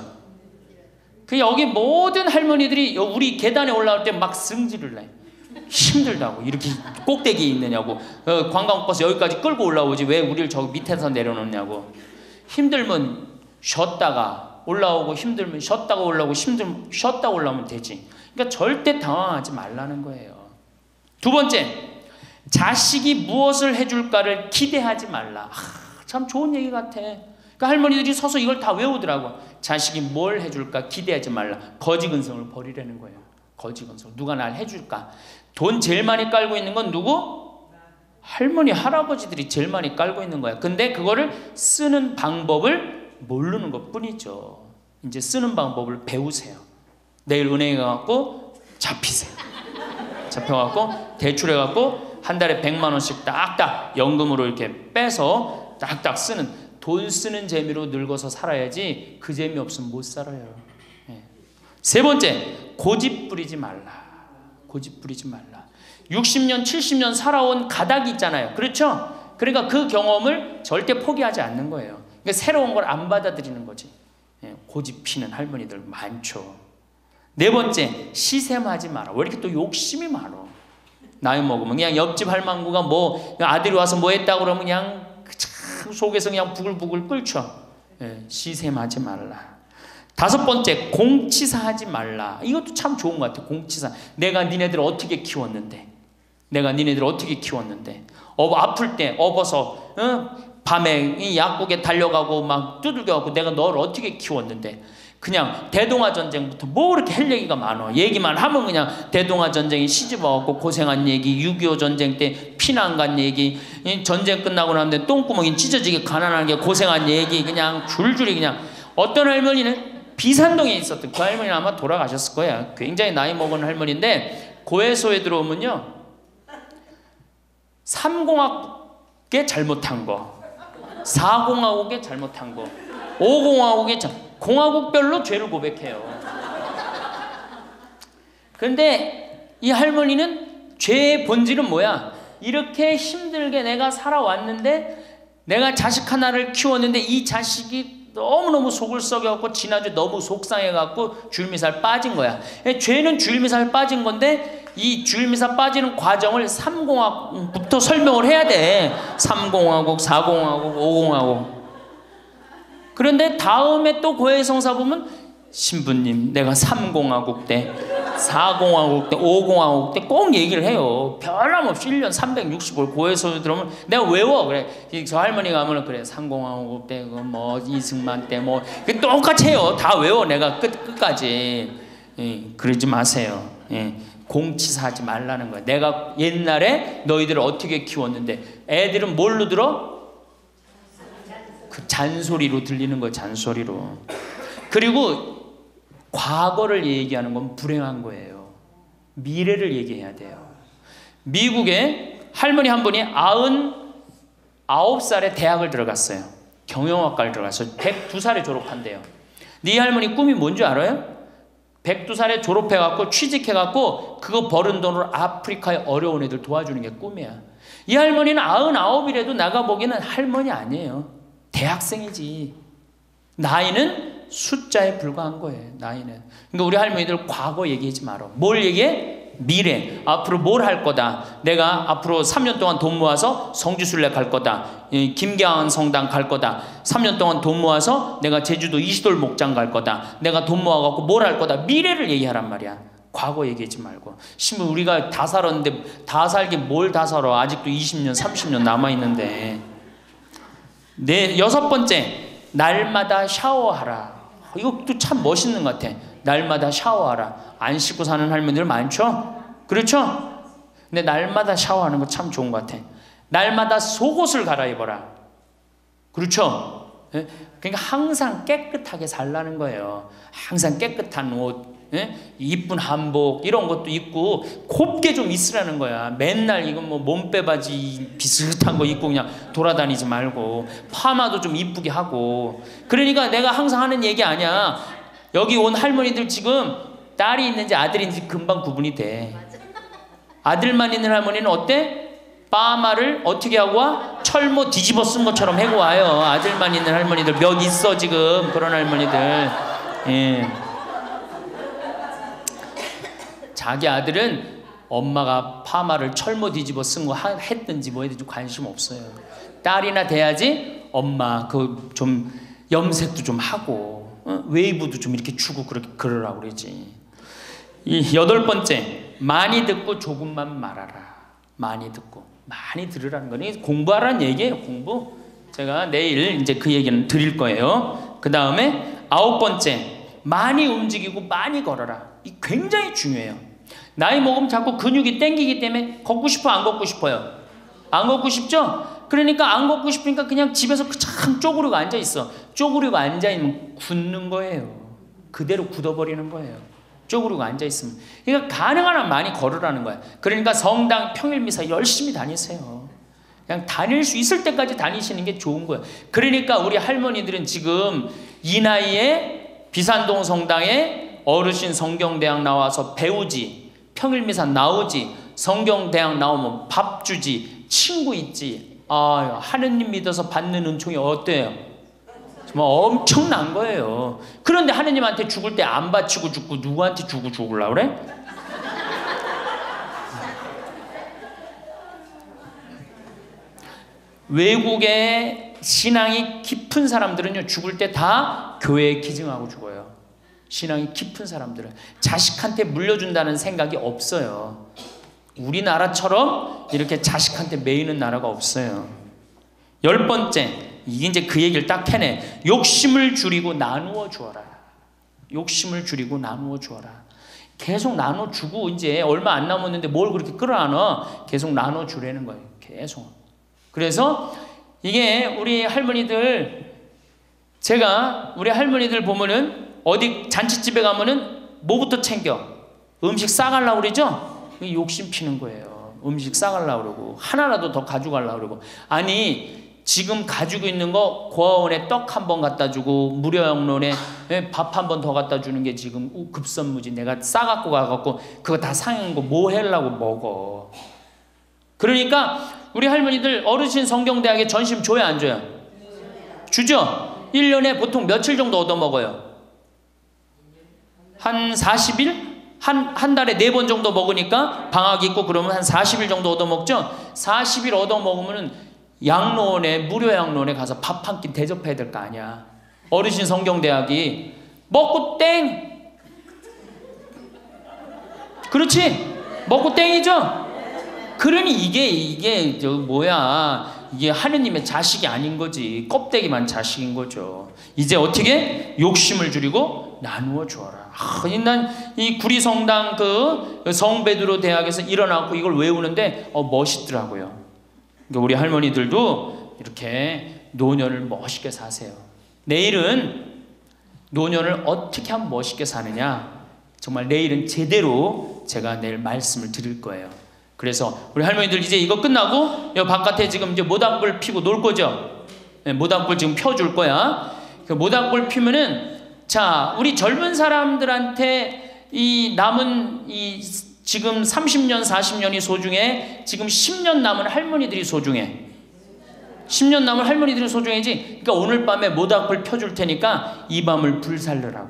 그 여기 모든 할머니들이 우리 계단에 올라올 때 막 승질을 내. 힘들다고. 이렇게 꼭대기에 있느냐고. 관광버스 여기까지 끌고 올라오지 왜 우리를 저기 밑에서 내려놓냐고. 힘들면 쉬었다가 올라오고, 힘들면 쉬었다가 올라오고, 힘들면 쉬었다 올라오면 되지. 그러니까 절대 당황하지 말라는 거예요. 두 번째, 자식이 무엇을 해줄까를 기대하지 말라. 참 좋은 얘기 같아. 그러니까 할머니들이 서서 이걸 다 외우더라고. 자식이 뭘 해줄까 기대하지 말라. 거지근성을 버리라는 거예요. 거지근성. 누가 날 해줄까. 돈 제일 많이 깔고 있는 건 누구? 할머니 할아버지들이 제일 많이 깔고 있는 거야. 근데 그거를 쓰는 방법을 모르는 것 뿐이죠. 이제 쓰는 방법을 배우세요. 내일 은행에 가갖고 잡히세요. 잡혀갖고 대출해갖고 한 달에 100만 원씩 딱딱 연금으로 이렇게 빼서 딱딱 쓰는, 돈 쓰는 재미로 늙어서 살아야지 그 재미 없으면 못 살아요. 세 번째, 고집 부리지 말라. 고집 부리지 말라. 60년 70년 살아온 가닥이 있잖아요. 그렇죠? 그러니까 그 경험을 절대 포기하지 않는 거예요. 그러니까 새로운 걸 안 받아들이는 거지. 고집 피는 할머니들 많죠. 네 번째, 시샘하지 마라. 왜 이렇게 또 욕심이 많어? 나이 먹으면 그냥 옆집 할망구가 뭐 아들이 와서 뭐 했다고 그러면 그냥 참 속에서 그냥 부글부글 끓죠. 시샘하지 말라. 다섯 번째, 공치사하지 말라. 이것도 참 좋은 것 같아. 공치사. 내가 니네들 어떻게 키웠는데, 내가 니네들 어떻게 키웠는데, 아플 때 업어서 밤에 이 약국에 달려가고 막 두들겨갖고 내가 너를 어떻게 키웠는데. 그냥 대동아 전쟁부터 뭐 그렇게 할 얘기가 많아. 얘기만 하면 그냥 대동아 전쟁에 시집와갖고 고생한 얘기, 6.25 전쟁 때 피난 간 얘기, 전쟁 끝나고 나는데 똥구멍이 찢어지게 가난하게 고생한 얘기, 그냥 줄줄이. 그냥 어떤 할머니는 비산동에 있었던 그 할머니는 아마 돌아가셨을 거야. 굉장히 나이 먹은 할머니인데 고해소에 들어오면요, 3공학에 잘못한 거, 4공화국에 잘못한 거, 5공화국에 공화국별로 죄를 고백해요. 그런데 이 할머니는 죄의 본질은 뭐야? 이렇게 힘들게 내가 살아왔는데, 내가 자식 하나를 키웠는데 이 자식이 너무너무 속을 썩여갖고 지난주 너무 속상해갖고 줄미살 빠진 거야. 죄는 줄미살 빠진 건데 이 줄미살 빠지는 과정을 3공화국부터 설명을 해야 돼. 3공화국, 4공화국, 5공화국. 그런데 다음에 또 고해성사 보면 신부님 내가 3공화국 때, 4공화국 때, 5공화국 때 꼭 얘기를 해요. 변함없이 1년 365일 고해성사 들어오면 내가 외워. 그래, 저 할머니가 하면 그래 3공화국 때 뭐 이승만 때 뭐 똑같이 해요. 다 외워 내가 끝까지. 그러지 마세요. 공치사하지 말라는 거야. 내가 옛날에 너희들을 어떻게 키웠는데. 애들은 뭘로 들어? 그 잔소리로 들리는 거예요. 잔소리로. 그리고 과거를 얘기하는 건 불행한 거예요. 미래를 얘기해야 돼요. 미국에 할머니 한 분이 99살에 대학을 들어갔어요. 경영학과를 들어갔어요. 102살에 졸업한대요. 네 할머니 꿈이 뭔지 알아요? 102살에 졸업해갖고 취직해갖고 그거 버는 돈으로 아프리카의 어려운 애들 도와주는 게 꿈이야. 이 할머니는 99이라도 나가 보기에는 할머니 아니에요. 대학생이지. 나이는 숫자에 불과한 거예요. 나이는. 그러니까 우리 할머니들 과거 얘기하지 마라. 뭘 얘기해? 미래. 앞으로 뭘 할 거다. 내가 앞으로 3년 동안 돈 모아서 성지순례 갈 거다. 김경환 성당 갈 거다. 3년 동안 돈 모아서 내가 제주도 이시돌 목장 갈 거다. 내가 돈 모아갖고 뭘 할 거다. 미래를 얘기하란 말이야. 과거 얘기하지 말고. 심지어 우리가 다 살았는데 다 살기 뭘 다 살아. 아직도 20년 30년 남아있는데. 여섯 번째, 날마다 샤워하라. 이것도 참 멋있는 것 같아. 날마다 샤워하라. 안 씻고 사는 할머니들 많죠? 그렇죠? 근데 날마다 샤워하는 거 참 좋은 것 같아. 날마다 속옷을 갈아입어라. 그렇죠? 그러니까 항상 깨끗하게 살라는 거예요. 항상 깨끗한 옷, 이쁜 한복 이런 것도 입고 곱게 좀 있으라는 거야. 맨날 이건 뭐 몸빼바지 비슷한 거 입고 그냥 돌아다니지 말고 파마도 좀 이쁘게 하고. 그러니까 내가 항상 하는 얘기 아니야. 여기 온 할머니들 지금 딸이 있는지 아들이 있는지 금방 구분이 돼. 아들만 있는 할머니는 어때? 파마를 어떻게 하고 와? 철모 뒤집어 쓴 것처럼 해고 와요. 아들만 있는 할머니들 몇 있어 지금 그런 할머니들. 예. 자기 아들은 엄마가 파마를 철모 뒤집어 쓴 거 했든지 뭐 했든지 관심 없어요. 딸이나 돼야지 엄마 그 좀 염색도 좀 하고 웨이브도 좀 이렇게 주고 그러라고 그러지. 이 8번째, 많이 듣고 조금만 말하라. 많이 듣고 많이 들으라는 거니 공부하라는 얘기예요. 공부. 제가 내일 이제 그 얘기는 드릴 거예요. 그 다음에 9번째, 많이 움직이고 많이 걸어라. 이 굉장히 중요해요. 나이 먹으면 자꾸 근육이 땡기기 때문에 걷고 싶어 안 걷고 싶어요? 안 걷고 싶죠? 그러니까 안 걷고 싶으니까 그냥 집에서 참 쪼그리고 앉아있어. 쪼그리고 앉아있으면 굳는 거예요. 그대로 굳어버리는 거예요. 쪼그리고 앉아있으면. 그러니까 가능한 한 많이 걸으라는 거야. 그러니까 성당 평일미사 열심히 다니세요. 그냥 다닐 수 있을 때까지 다니시는 게 좋은 거예요. 그러니까 우리 할머니들은 지금 이 나이에 비산동 성당에 어르신 성경대학 나와서 배우지, 평일미사 나오지, 성경대학 나오면 밥 주지, 친구 있지. 아, 하느님 믿어서 받는 은총이 어때요? 정말 엄청난 거예요. 그런데 하느님한테 죽을 때 안 바치고 죽고 누구한테 주고 죽으려고 그래? 외국의 신앙이 깊은 사람들은요, 죽을 때 다 교회에 기증하고 죽어요. 신앙이 깊은 사람들은 자식한테 물려준다는 생각이 없어요. 우리나라처럼 이렇게 자식한테 매이는 나라가 없어요. 10번째, 이게 이제 그 얘기를 딱 해내. 욕심을 줄이고 나누어 주어라. 욕심을 줄이고 나누어 주어라. 계속 나눠 주고 이제 얼마 안 남았는데 뭘 그렇게 끌어안아? 계속 나눠 주라는 거예요. 계속. 그래서 이게 우리 할머니들, 제가 우리 할머니들 보면은 어디 잔치집에 가면은 뭐부터 챙겨? 음식 싸가려고 그러죠? 욕심 피는 거예요. 음식 싸가려고 그러고 하나라도 더 가져가려고 그러고. 아니 지금 가지고 있는 거 고아원에 떡 한 번 갖다 주고 무료양론에 밥 한 번 더 갖다 주는 게 지금 급선무지. 내가 싸갖고 가갖고 그거 다 상한 거 뭐 하려고 먹어. 그러니까 우리 할머니들 어르신 성경대학에 전심 줘야 안 줘요? 주죠? 1년에 보통 며칠 정도 얻어먹어요? 한 40일? 한 달에 4번 정도 먹으니까 방학 있고 그러면 한 40일 정도 얻어먹죠? 40일 얻어먹으면 양로원에, 무료 양로원에 가서 밥 한 끼 대접해야 될 거 아니야. 어르신 성경대학이 먹고 땡! 그렇지? 먹고 땡이죠? 그러니 이게 이게 하느님의 자식이 아닌 거지. 껍데기만 자식인 거죠. 이제 어떻게? 욕심을 줄이고 나누어 주어라. 난 이 구리성당 그 성베드로 대학에서 일어나고 이걸 외우는데 멋있더라고요. 그러니까 우리 할머니들도 이렇게 노년을 멋있게 사세요. 내일은 노년을 어떻게 하면 멋있게 사느냐, 정말 내일은 제대로 제가 내일 말씀을 드릴 거예요. 그래서 우리 할머니들 이제 이거 끝나고 여 바깥에 지금 이제 모닥불 피고 놀 거죠? 네, 모닥불 지금 펴줄 거야. 그 모닥불 피면은, 자, 우리 젊은 사람들한테 이 남은 이 지금 30년, 40년이 소중해. 지금 10년 남은 할머니들이 소중해. 10년 남은 할머니들이 소중해지. 그러니까 오늘 밤에 모닥불 펴줄 테니까 이 밤을 불살르라고.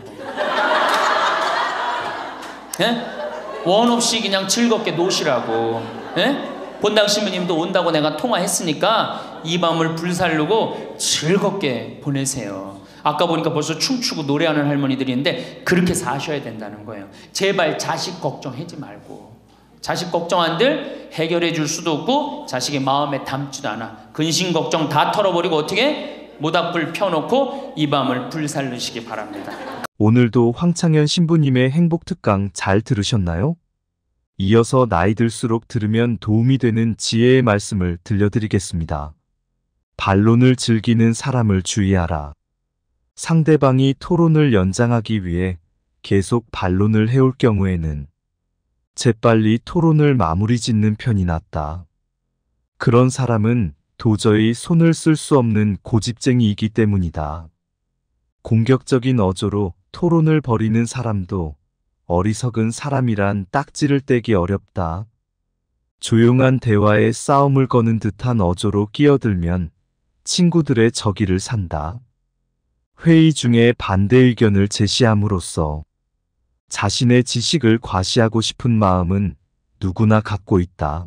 예? 원 없이 그냥 즐겁게 노시라고. 예? 본당 신부님도 온다고 내가 통화했으니까 이 밤을 불살르고 즐겁게 보내세요. 아까 보니까 벌써 춤추고 노래하는 할머니들이 있는데 그렇게 사셔야 된다는 거예요. 제발 자식 걱정하지 말고. 자식 걱정한들 해결해 줄 수도 없고 자식의 마음에 담지도 않아. 근심 걱정 다 털어버리고 어떻게? 모닥불 펴놓고 이 밤을 불살르시기 바랍니다. 오늘도 황창현 신부님의 행복 특강 잘 들으셨나요? 이어서 나이 들수록 들으면 도움이 되는 지혜의 말씀을 들려드리겠습니다. 반론을 즐기는 사람을 주의하라. 상대방이 토론을 연장하기 위해 계속 반론을 해올 경우에는 재빨리 토론을 마무리 짓는 편이 낫다. 그런 사람은 도저히 손을 쓸 수 없는 고집쟁이이기 때문이다. 공격적인 어조로 토론을 벌이는 사람도 어리석은 사람이란 딱지를 떼기 어렵다. 조용한 대화에 싸움을 거는 듯한 어조로 끼어들면 친구들의 적의를 산다. 회의 중에 반대 의견을 제시함으로써 자신의 지식을 과시하고 싶은 마음은 누구나 갖고 있다.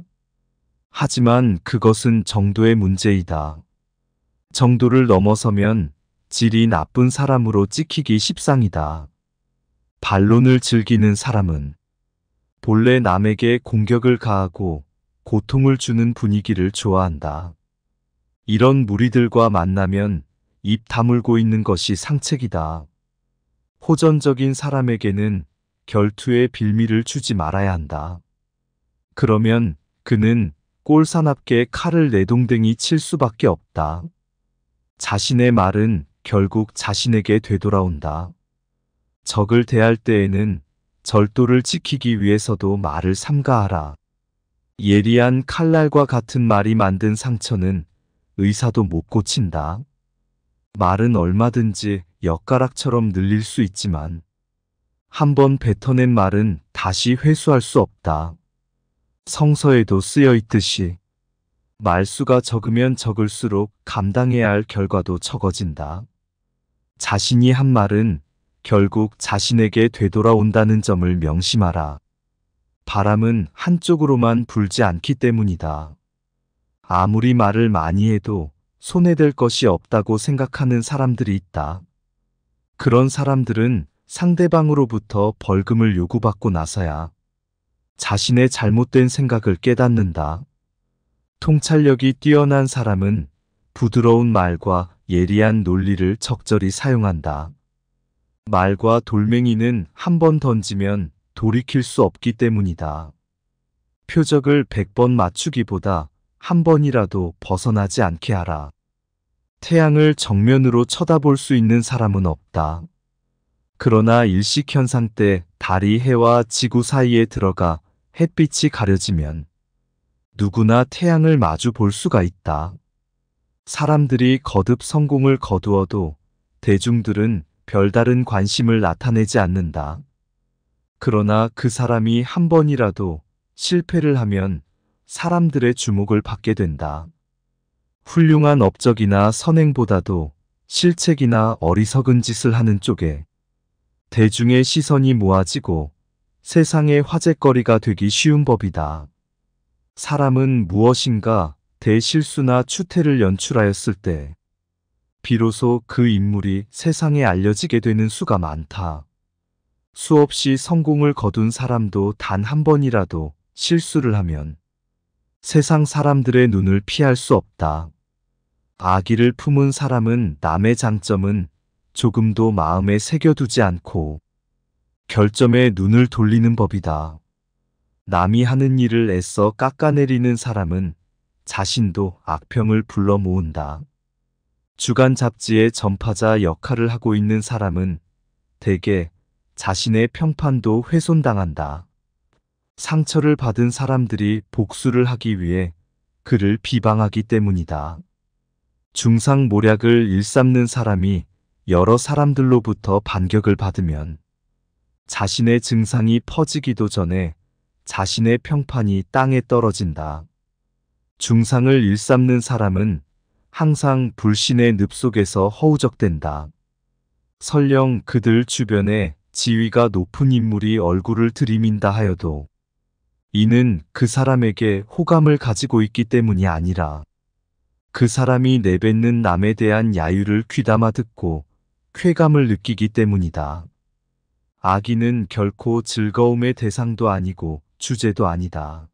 하지만 그것은 정도의 문제이다. 정도를 넘어서면 질이 나쁜 사람으로 찍히기 십상이다. 반론을 즐기는 사람은 본래 남에게 공격을 가하고 고통을 주는 분위기를 좋아한다. 이런 무리들과 만나면 입 다물고 있는 것이 상책이다. 호전적인 사람에게는 결투의 빌미를 주지 말아야 한다. 그러면 그는 꼴사납게 칼을 내동댕이 칠 수밖에 없다. 자신의 말은 결국 자신에게 되돌아온다. 적을 대할 때에는 절도를 지키기 위해서도 말을 삼가하라. 예리한 칼날과 같은 말이 만든 상처는 의사도 못 고친다. 말은 얼마든지 엿가락처럼 늘릴 수 있지만 한번 뱉어낸 말은 다시 회수할 수 없다. 성서에도 쓰여 있듯이 말수가 적으면 적을수록 감당해야 할 결과도 적어진다. 자신이 한 말은 결국 자신에게 되돌아온다는 점을 명심하라. 바람은 한쪽으로만 불지 않기 때문이다. 아무리 말을 많이 해도 손해될 것이 없다고 생각하는 사람들이 있다. 그런 사람들은 상대방으로부터 벌금을 요구받고 나서야 자신의 잘못된 생각을 깨닫는다. 통찰력이 뛰어난 사람은 부드러운 말과 예리한 논리를 적절히 사용한다. 말과 돌멩이는 한 번 던지면 돌이킬 수 없기 때문이다. 표적을 100번 맞추기보다 한 번이라도 벗어나지 않게 하라. 태양을 정면으로 쳐다볼 수 있는 사람은 없다. 그러나 일식현상 때 달이 해와 지구 사이에 들어가 햇빛이 가려지면 누구나 태양을 마주 볼 수가 있다. 사람들이 거듭 성공을 거두어도 대중들은 별다른 관심을 나타내지 않는다. 그러나 그 사람이 한 번이라도 실패를 하면 사람들의 주목을 받게 된다. 훌륭한 업적이나 선행보다도 실책이나 어리석은 짓을 하는 쪽에 대중의 시선이 모아지고 세상의 화제거리가 되기 쉬운 법이다. 사람은 무엇인가 대실수나 추태를 연출하였을 때 비로소 그 인물이 세상에 알려지게 되는 수가 많다. 수없이 성공을 거둔 사람도 단 한 번이라도 실수를 하면 세상 사람들의 눈을 피할 수 없다. 악의를 품은 사람은 남의 장점은 조금도 마음에 새겨두지 않고 결점에 눈을 돌리는 법이다. 남이 하는 일을 애써 깎아내리는 사람은 자신도 악평을 불러 모은다. 주간 잡지의 전파자 역할을 하고 있는 사람은 대개 자신의 평판도 훼손당한다. 상처를 받은 사람들이 복수를 하기 위해 그를 비방하기 때문이다. 중상모략을 일삼는 사람이 여러 사람들로부터 반격을 받으면 자신의 증상이 퍼지기도 전에 자신의 평판이 땅에 떨어진다. 중상을 일삼는 사람은 항상 불신의 늪 속에서 허우적댄다. 설령 그들 주변에 지위가 높은 인물이 얼굴을 들이민다 하여도 이는 그 사람에게 호감을 가지고 있기 때문이 아니라 그 사람이 내뱉는 남에 대한 야유를 귀담아 듣고 쾌감을 느끼기 때문이다. 악의는 결코 즐거움의 대상도 아니고 주제도 아니다.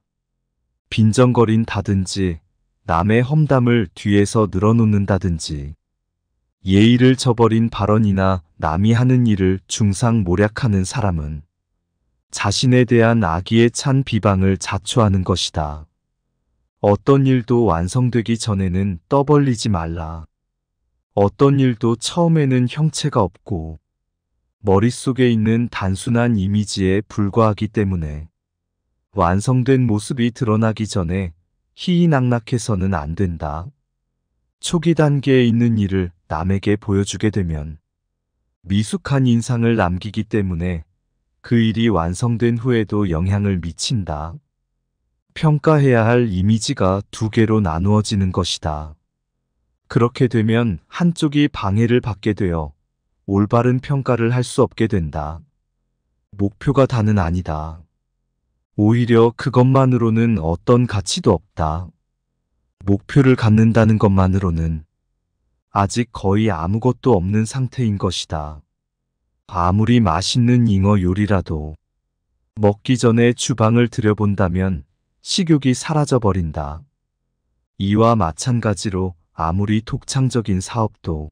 빈정거린다든지 남의 험담을 뒤에서 늘어놓는다든지 예의를 저버린 발언이나 남이 하는 일을 중상모략하는 사람은 자신에 대한 악의에 찬 비방을 자초하는 것이다. 어떤 일도 완성되기 전에는 떠벌리지 말라. 어떤 일도 처음에는 형체가 없고 머릿속에 있는 단순한 이미지에 불과하기 때문에 완성된 모습이 드러나기 전에 희희낙낙해서는 안 된다. 초기 단계에 있는 일을 남에게 보여주게 되면 미숙한 인상을 남기기 때문에 그 일이 완성된 후에도 영향을 미친다. 평가해야 할 이미지가 두 개로 나누어지는 것이다. 그렇게 되면 한쪽이 방해를 받게 되어 올바른 평가를 할 수 없게 된다. 목표가 다는 아니다. 오히려 그것만으로는 어떤 가치도 없다. 목표를 갖는다는 것만으로는 아직 거의 아무것도 없는 상태인 것이다. 아무리 맛있는 잉어 요리라도 먹기 전에 주방을 들여본다면 식욕이 사라져버린다. 이와 마찬가지로 아무리 독창적인 사업도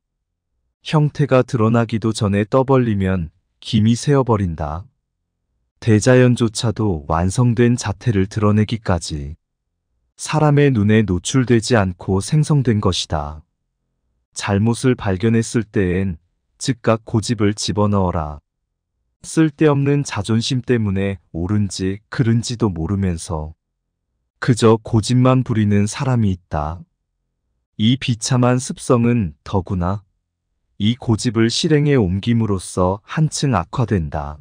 형태가 드러나기도 전에 김이 새어버린다. 대자연조차도 완성된 자태를 드러내기까지 사람의 눈에 노출되지 않고 생성된 것이다. 잘못을 발견했을 때엔 즉각 고집을 집어넣어라. 쓸데없는 자존심 때문에 옳은지 그른지도 모르면서 그저 고집만 부리는 사람이 있다. 이 비참한 습성은 더구나 이 고집을 실행에 옮김으로써 한층 악화된다.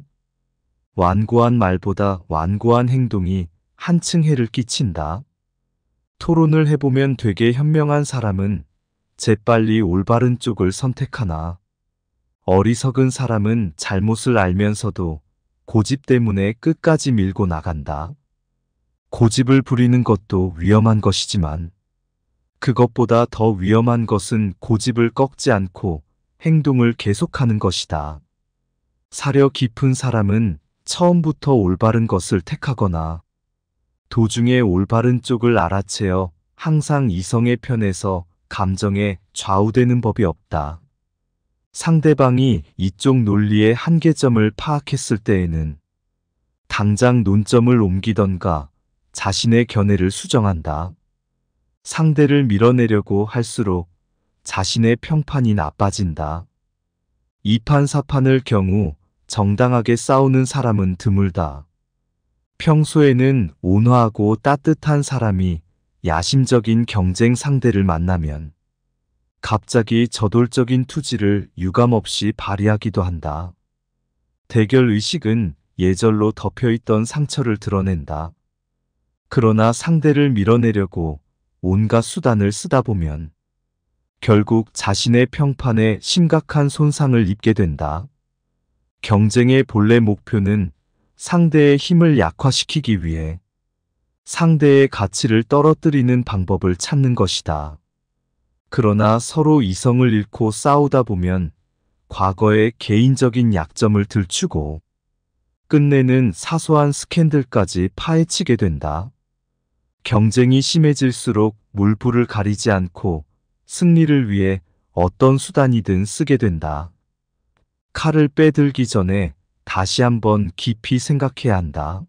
완고한 말보다 완고한 행동이 한층 해를 끼친다. 토론을 해보면 되게 현명한 사람은 재빨리 올바른 쪽을 선택하나 어리석은 사람은 잘못을 알면서도 고집 때문에 끝까지 밀고 나간다. 고집을 부리는 것도 위험한 것이지만 그것보다 더 위험한 것은 고집을 꺾지 않고 행동을 계속하는 것이다. 사려 깊은 사람은 처음부터 올바른 것을 택하거나 도중에 올바른 쪽을 알아채어 항상 이성의 편에서 감정에 좌우되는 법이 없다. 상대방이 이쪽 논리의 한계점을 파악했을 때에는 당장 논점을 옮기던가 자신의 견해를 수정한다. 상대를 밀어내려고 할수록 자신의 평판이 나빠진다. 이판사판을 경우 정당하게 싸우는 사람은 드물다. 평소에는 온화하고 따뜻한 사람이 야심적인 경쟁 상대를 만나면 갑자기 저돌적인 투지를 유감없이 발휘하기도 한다. 대결 의식은 예절로 덮여있던 상처를 드러낸다. 그러나 상대를 밀어내려고 온갖 수단을 쓰다 보면 결국 자신의 평판에 심각한 손상을 입게 된다. 경쟁의 본래 목표는 상대의 힘을 약화시키기 위해 상대의 가치를 떨어뜨리는 방법을 찾는 것이다. 그러나 서로 이성을 잃고 싸우다 보면 과거의 개인적인 약점을 들추고 끝내는 사소한 스캔들까지 파헤치게 된다. 경쟁이 심해질수록 물불을 가리지 않고 승리를 위해 어떤 수단이든 쓰게 된다. 칼을 빼들기 전에 다시 한번 깊이 생각해야 한다.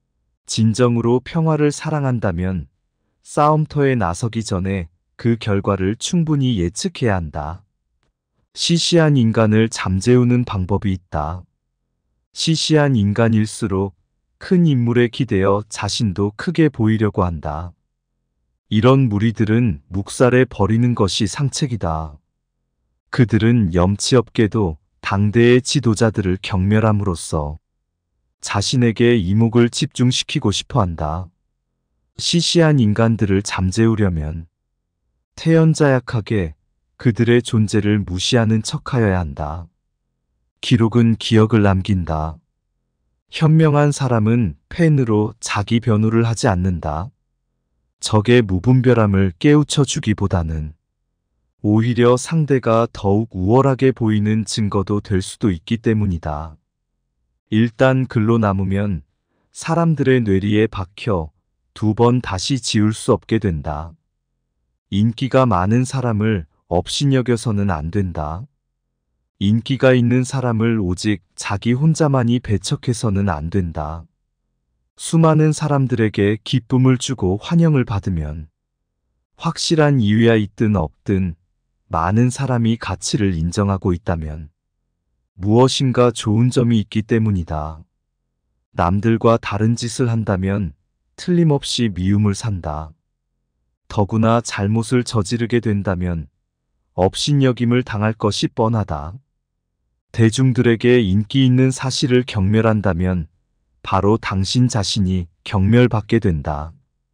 진정으로 평화를 사랑한다면 싸움터에 나서기 전에 그 결과를 충분히 예측해야 한다. 시시한 인간을 잠재우는 방법이 있다. 시시한 인간일수록 큰 인물에 기대어 자신도 크게 보이려고 한다. 이런 무리들은 묵살해 버리는 것이 상책이다. 그들은 염치 없게도 당대의 지도자들을 경멸함으로써 자신에게 이목을 집중시키고 싶어 한다. 시시한 인간들을 잠재우려면 태연자약하게 그들의 존재를 무시하는 척하여야 한다. 기록은 기억을 남긴다. 현명한 사람은 펜으로 자기 변호를 하지 않는다. 적의 무분별함을 깨우쳐 주기보다는 오히려 상대가 더욱 우월하게 보이는 증거도 될 수도 있기 때문이다. 일단 글로 남으면 사람들의 뇌리에 박혀 두 번 다시 지울 수 없게 된다. 인기가 많은 사람을 업신여겨서는 안 된다. 인기가 있는 사람을 오직 자기 혼자만이 배척해서는 안 된다. 수많은 사람들에게 기쁨을 주고 환영을 받으면 확실한 이유야 있든 없든 많은 사람이 가치를 인정하고 있다면 무엇인가 좋은 점이 있기 때문이다. 남들과 다른 짓을 한다면 틀림없이 미움을 산다. 더구나 잘못을 저지르게 된다면 업신여김을 당할 것이 뻔하다. 대중들에게 인기 있는 사실을 경멸한다면 바로 당신 자신이 경멸받게 된다.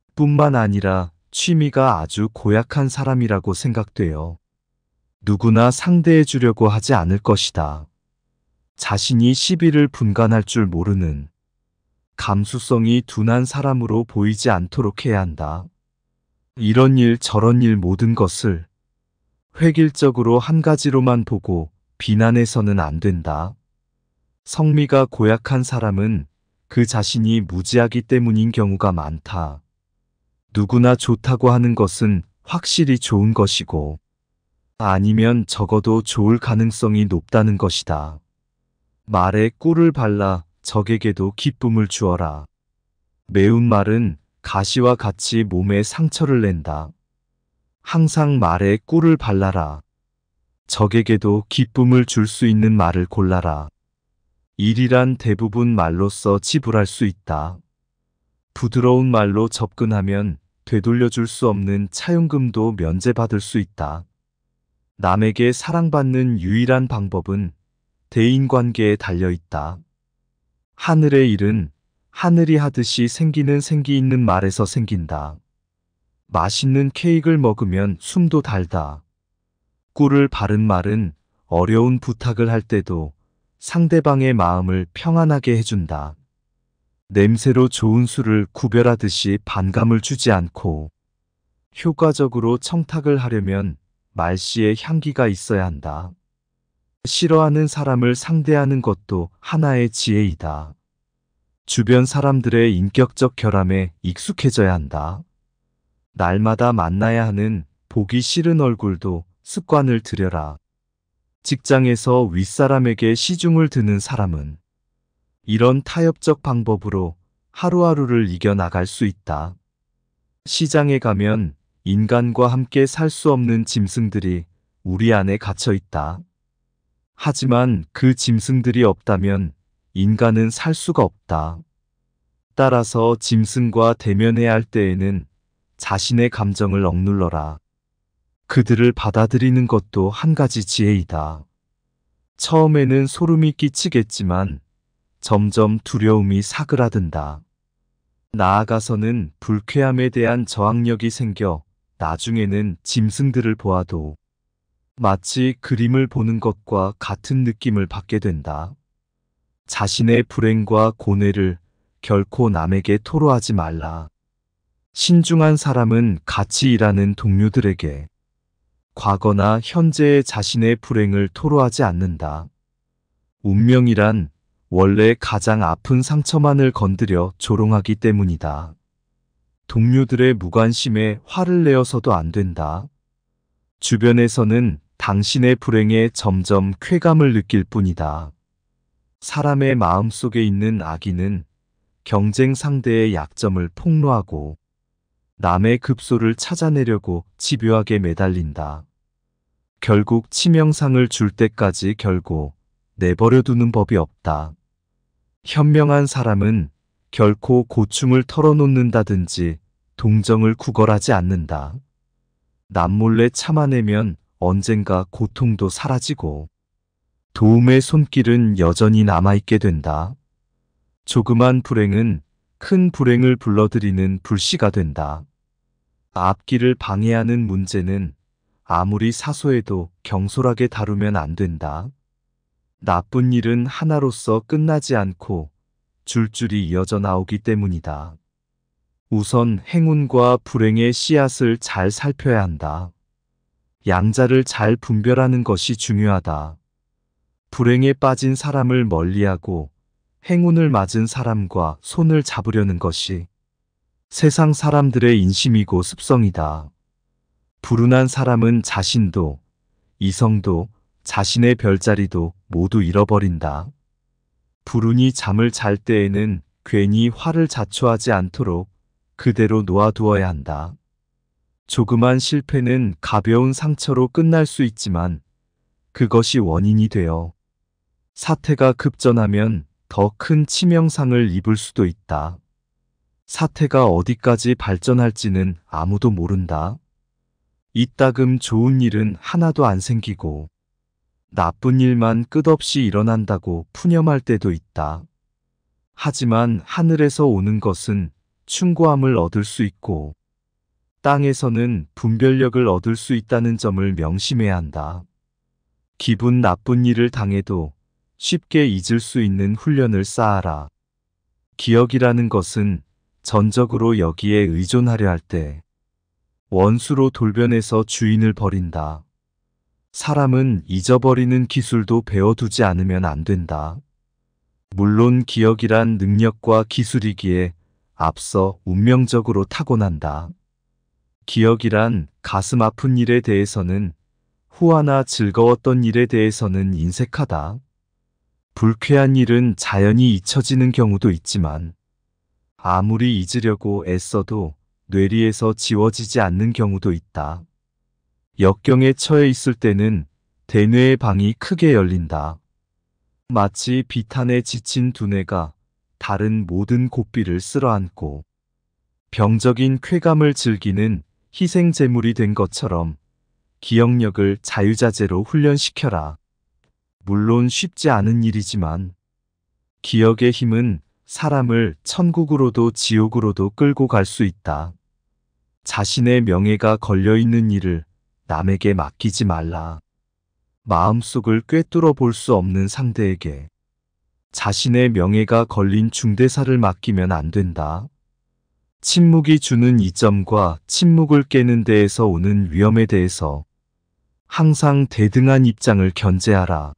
뿐만 아니라 취미가 아주 고약한 사람이라고 생각돼요. 누구나 상대해 주려고 하지 않을 것이다. 자신이 시비를 분간할 줄 모르는 감수성이 둔한 사람으로 보이지 않도록 해야 한다. 이런 일 저런 일 모든 것을 획일적으로 한 가지로만 보고 비난해서는 안 된다. 성미가 고약한 사람은 그 자신이 무지하기 때문인 경우가 많다. 누구나 좋다고 하는 것은 확실히 좋은 것이고 아니면 적어도 좋을 가능성이 높다는 것이다. 말에 꿀을 발라 적에게도 기쁨을 주어라. 매운 말은 가시와 같이 몸에 상처를 낸다. 항상 말에 꿀을 발라라. 적에게도 기쁨을 줄 수 있는 말을 골라라. 일이란 대부분 말로써 지불할 수 있다. 부드러운 말로 접근하면 되돌려줄 수 없는 차용금도 면제받을 수 있다. 남에게 사랑받는 유일한 방법은 대인관계에 달려 있다. 하늘의 일은 하늘이 하듯이 생기는 생기 있는 말에서 생긴다. 맛있는 케이크를 먹으면 숨도 달다. 꿀을 바른 말은 어려운 부탁을 할 때도 상대방의 마음을 평안하게 해준다. 냄새로 좋은 술을 구별하듯이 반감을 주지 않고 효과적으로 청탁을 하려면 말씨에 향기가 있어야 한다. 싫어하는 사람을 상대하는 것도 하나의 지혜이다. 주변 사람들의 인격적 결함에 익숙해져야 한다. 날마다 만나야 하는 보기 싫은 얼굴도 습관을 들여라. 직장에서 윗사람에게 시중을 드는 사람은 이런 타협적 방법으로 하루하루를 이겨나갈 수 있다. 시장에 가면 인간과 함께 살 수 없는 짐승들이 우리 안에 갇혀 있다. 하지만 그 짐승들이 없다면 인간은 살 수가 없다. 따라서 짐승과 대면해야 할 때에는 자신의 감정을 억눌러라. 그들을 받아들이는 것도 한 가지 지혜이다. 처음에는 소름이 끼치겠지만 점점 두려움이 사그라든다. 나아가서는 불쾌함에 대한 저항력이 생겨 나중에는 짐승들을 보아도 마치 그림을 보는 것과 같은 느낌을 받게 된다. 자신의 불행과 고뇌를 결코 남에게 토로하지 말라. 신중한 사람은 같이 일하는 동료들에게 과거나 현재의 자신의 불행을 토로하지 않는다. 운명이란 원래 가장 아픈 상처만을 건드려 조롱하기 때문이다. 동료들의 무관심에 화를 내어서도 안 된다. 주변에서는 당신의 불행에 점점 쾌감을 느낄 뿐이다. 사람의 마음속에 있는 악인은 경쟁 상대의 약점을 폭로하고 남의 급소를 찾아내려고 집요하게 매달린다. 결국 치명상을 줄 때까지 결고 내버려 두는 법이 없다. 현명한 사람은 결코 고충을 털어놓는다든지 동정을 구걸하지 않는다. 남몰래 참아내면 언젠가 고통도 사라지고 도움의 손길은 여전히 남아있게 된다. 조그만 불행은 큰 불행을 불러들이는 불씨가 된다. 앞길을 방해하는 문제는 아무리 사소해도 경솔하게 다루면 안 된다. 나쁜 일은 하나로서 끝나지 않고 줄줄이 이어져 나오기 때문이다. 우선 행운과 불행의 씨앗을 잘 살펴야 한다. 양자를 잘 분별하는 것이 중요하다. 불행에 빠진 사람을 멀리하고 행운을 맞은 사람과 손을 잡으려는 것이 세상 사람들의 인심이고 습성이다. 불운한 사람은 자신도, 이성도, 자신의 별자리도 모두 잃어버린다. 불운이 잠을 잘 때에는 괜히 화를 자초하지 않도록 그대로 놓아두어야 한다. 조그만 실패는 가벼운 상처로 끝날 수 있지만 그것이 원인이 되어 사태가 급전하면 더 큰 치명상을 입을 수도 있다. 사태가 어디까지 발전할지는 아무도 모른다. 이따금 좋은 일은 하나도 안 생기고 나쁜 일만 끝없이 일어난다고 푸념할 때도 있다. 하지만 하늘에서 오는 것은 충고함을 얻을 수 있고 땅에서는 분별력을 얻을 수 있다는 점을 명심해야 한다. 기분 나쁜 일을 당해도 쉽게 잊을 수 있는 훈련을 쌓아라. 기억이라는 것은 전적으로 여기에 의존하려 할 때 원수로 돌변해서 주인을 버린다. 사람은 잊어버리는 기술도 배워두지 않으면 안 된다. 물론 기억이란 능력과 기술이기에 앞서 운명적으로 타고난다. 기억이란 가슴 아픈 일에 대해서는 후하나 즐거웠던 일에 대해서는 인색하다. 불쾌한 일은 자연히 잊혀지는 경우도 있지만 아무리 잊으려고 애써도 뇌리에서 지워지지 않는 경우도 있다. 역경에 처해 있을 때는 대뇌의 방이 크게 열린다. 마치 비탄에 지친 두뇌가 다른 모든 고삐를 쓸어안고 병적인 쾌감을 즐기는 희생제물이 된 것처럼 기억력을 자유자재로 훈련시켜라. 물론 쉽지 않은 일이지만 기억의 힘은 사람을 천국으로도 지옥으로도 끌고 갈 수 있다. 자신의 명예가 걸려있는 일을 남에게 맡기지 말라. 마음속을 꿰뚫어 볼 수 없는 상대에게 자신의 명예가 걸린 중대사를 맡기면 안 된다. 침묵이 주는 이점과 침묵을 깨는 데에서 오는 위험에 대해서 항상 대등한 입장을 견제하라.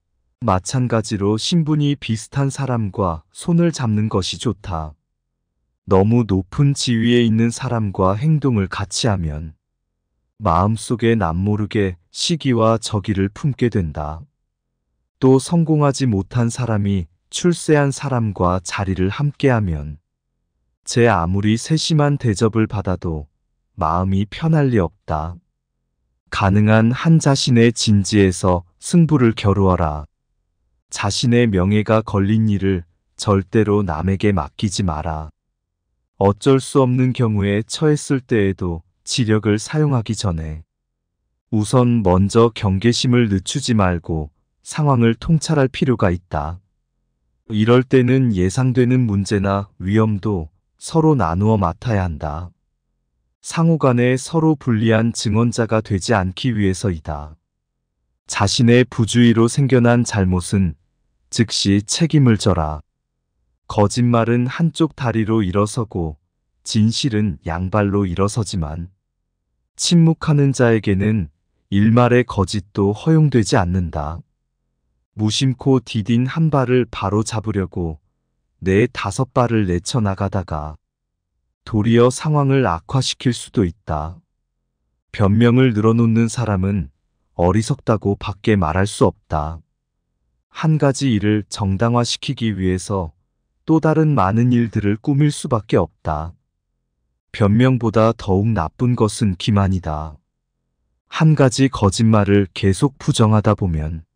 마찬가지로 신분이 비슷한 사람과 손을 잡는 것이 좋다. 너무 높은 지위에 있는 사람과 행동을 같이 하면 마음속에 남모르게 시기와 적의를 품게 된다. 또 성공하지 못한 사람이 출세한 사람과 자리를 함께하면 제 아무리 세심한 대접을 받아도 마음이 편할 리 없다. 가능한 한 자신의 진지에서 승부를 겨루어라. 자신의 명예가 걸린 일을 절대로 남에게 맡기지 마라. 어쩔 수 없는 경우에 처했을 때에도 지력을 사용하기 전에 우선 먼저 경계심을 늦추지 말고 상황을 통찰할 필요가 있다. 이럴 때는 예상되는 문제나 위험도 서로 나누어 맡아야 한다. 상호간에 서로 불리한 증언자가 되지 않기 위해서이다. 자신의 부주의로 생겨난 잘못은 즉시 책임을 져라. 거짓말은 한쪽 다리로 일어서고 진실은 양발로 일어서지만 침묵하는 자에게는 일말의 거짓도 허용되지 않는다. 무심코 디딘 한 발을 바로 잡으려고 4-5발을 내쳐나가다가 도리어 상황을 악화시킬 수도 있다. 변명을 늘어놓는 사람은 어리석다고 밖에 말할 수 없다. 한 가지 일을 정당화시키기 위해서 또 다른 많은 일들을 꾸밀 수밖에 없다. 변명보다 더욱 나쁜 것은 기만이다. 한 가지 거짓말을 계속 부정하다 보면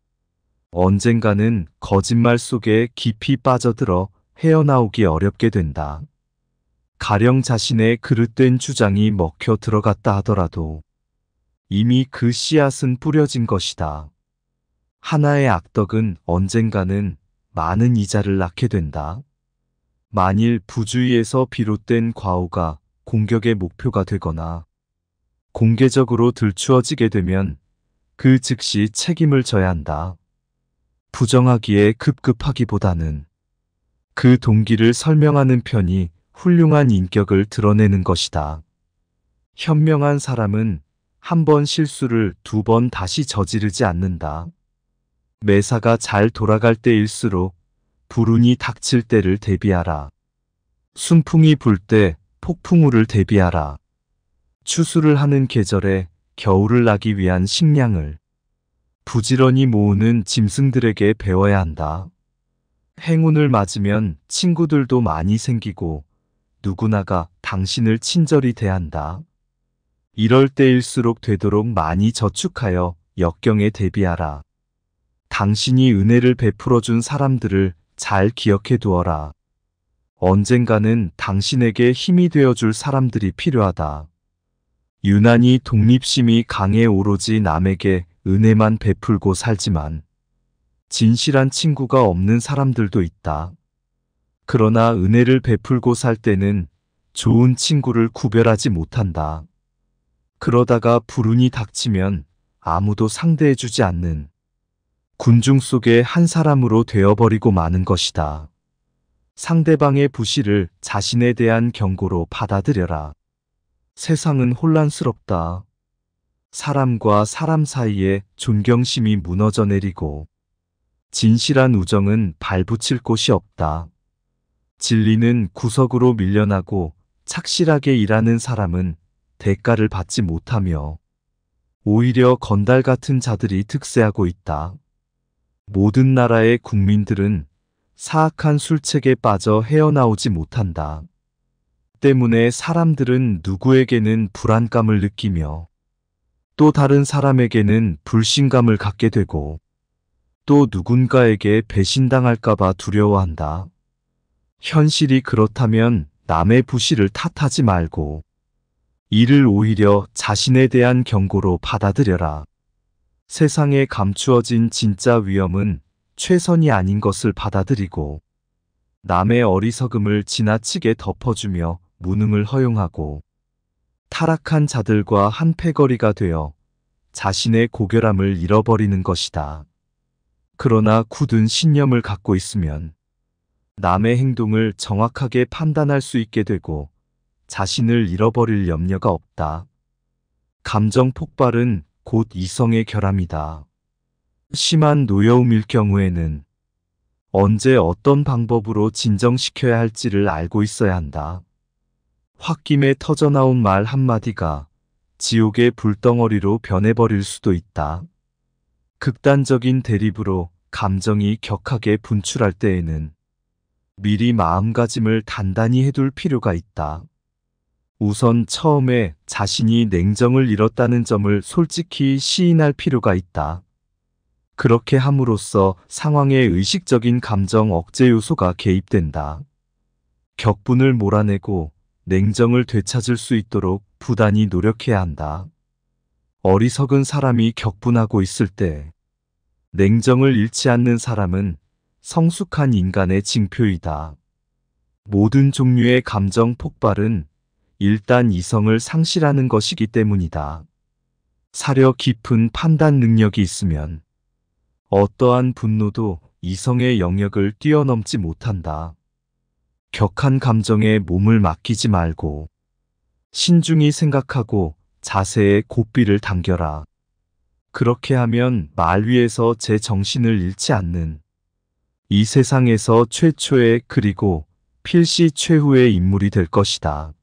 언젠가는 거짓말 속에 깊이 빠져들어 헤어나오기 어렵게 된다. 가령 자신의 그릇된 주장이 먹혀 들어갔다 하더라도 이미 그 씨앗은 뿌려진 것이다. 하나의 악덕은 언젠가는 많은 이자를 낳게 된다. 만일 부주의에서 비롯된 과오가 공격의 목표가 되거나 공개적으로 들추어지게 되면 그 즉시 책임을 져야 한다. 부정하기에 급급하기보다는 그 동기를 설명하는 편이 훌륭한 인격을 드러내는 것이다. 현명한 사람은 한 번 실수를 2번 다시 저지르지 않는다. 매사가 잘 돌아갈 때일수록 불운이 닥칠 때를 대비하라. 순풍이 불 때 폭풍우를 대비하라. 추수를 하는 계절에 겨울을 나기 위한 식량을 부지런히 모으는 짐승들에게 배워야 한다. 행운을 맞으면 친구들도 많이 생기고 누구나가 당신을 친절히 대한다. 이럴 때일수록 되도록 많이 저축하여 역경에 대비하라. 당신이 은혜를 베풀어 준 사람들을 잘 기억해 두어라. 언젠가는 당신에게 힘이 되어 줄 사람들이 필요하다. 유난히 독립심이 강해 오로지 남에게 은혜만 베풀고 살지만 진실한 친구가 없는 사람들도 있다. 그러나 은혜를 베풀고 살 때는 좋은 친구를 구별하지 못한다. 그러다가 불운이 닥치면 아무도 상대해주지 않는 군중 속의 한 사람으로 되어버리고 마는 것이다. 상대방의 부실을 자신에 대한 경고로 받아들여라. 세상은 혼란스럽다. 사람과 사람 사이에 존경심이 무너져 내리고 진실한 우정은 발붙일 곳이 없다. 진리는 구석으로 밀려나고 착실하게 일하는 사람은 대가를 받지 못하며 오히려 건달 같은 자들이 득세하고 있다. 모든 나라의 국민들은 사악한 술책에 빠져 헤어나오지 못한다. 때문에 사람들은 누구에게는 불안감을 느끼며 또 다른 사람에게는 불신감을 갖게 되고 또 누군가에게 배신당할까봐 두려워한다. 현실이 그렇다면 남의 부실을 탓하지 말고 이를 오히려 자신에 대한 경고로 받아들여라. 세상에 감추어진 진짜 위험은 최선이 아닌 것을 받아들이고 남의 어리석음을 지나치게 덮어주며 무능을 허용하고 타락한 자들과 한 패거리가 되어 자신의 고결함을 잃어버리는 것이다. 그러나 굳은 신념을 갖고 있으면 남의 행동을 정확하게 판단할 수 있게 되고 자신을 잃어버릴 염려가 없다. 감정 폭발은 곧 이성의 결함이다. 심한 노여움일 경우에는 언제 어떤 방법으로 진정시켜야 할지를 알고 있어야 한다. 홧김에 터져나온 말 한마디가 지옥의 불덩어리로 변해버릴 수도 있다. 극단적인 대립으로 감정이 격하게 분출할 때에는 미리 마음가짐을 단단히 해둘 필요가 있다. 우선 처음에 자신이 냉정을 잃었다는 점을 솔직히 시인할 필요가 있다. 그렇게 함으로써 상황에 의식적인 감정 억제 요소가 개입된다. 격분을 몰아내고 냉정을 되찾을 수 있도록 부단히 노력해야 한다. 어리석은 사람이 격분하고 있을 때 냉정을 잃지 않는 사람은 성숙한 인간의 징표이다. 모든 종류의 감정 폭발은 일단 이성을 상실하는 것이기 때문이다. 사려 깊은 판단 능력이 있으면 어떠한 분노도 이성의 영역을 뛰어넘지 못한다. 격한 감정에 몸을 맡기지 말고 신중히 생각하고 자세에 고삐를 당겨라. 그렇게 하면 말 위에서 제 정신을 잃지 않는 이 세상에서 최초의 그리고 필시 최후의 인물이 될 것이다.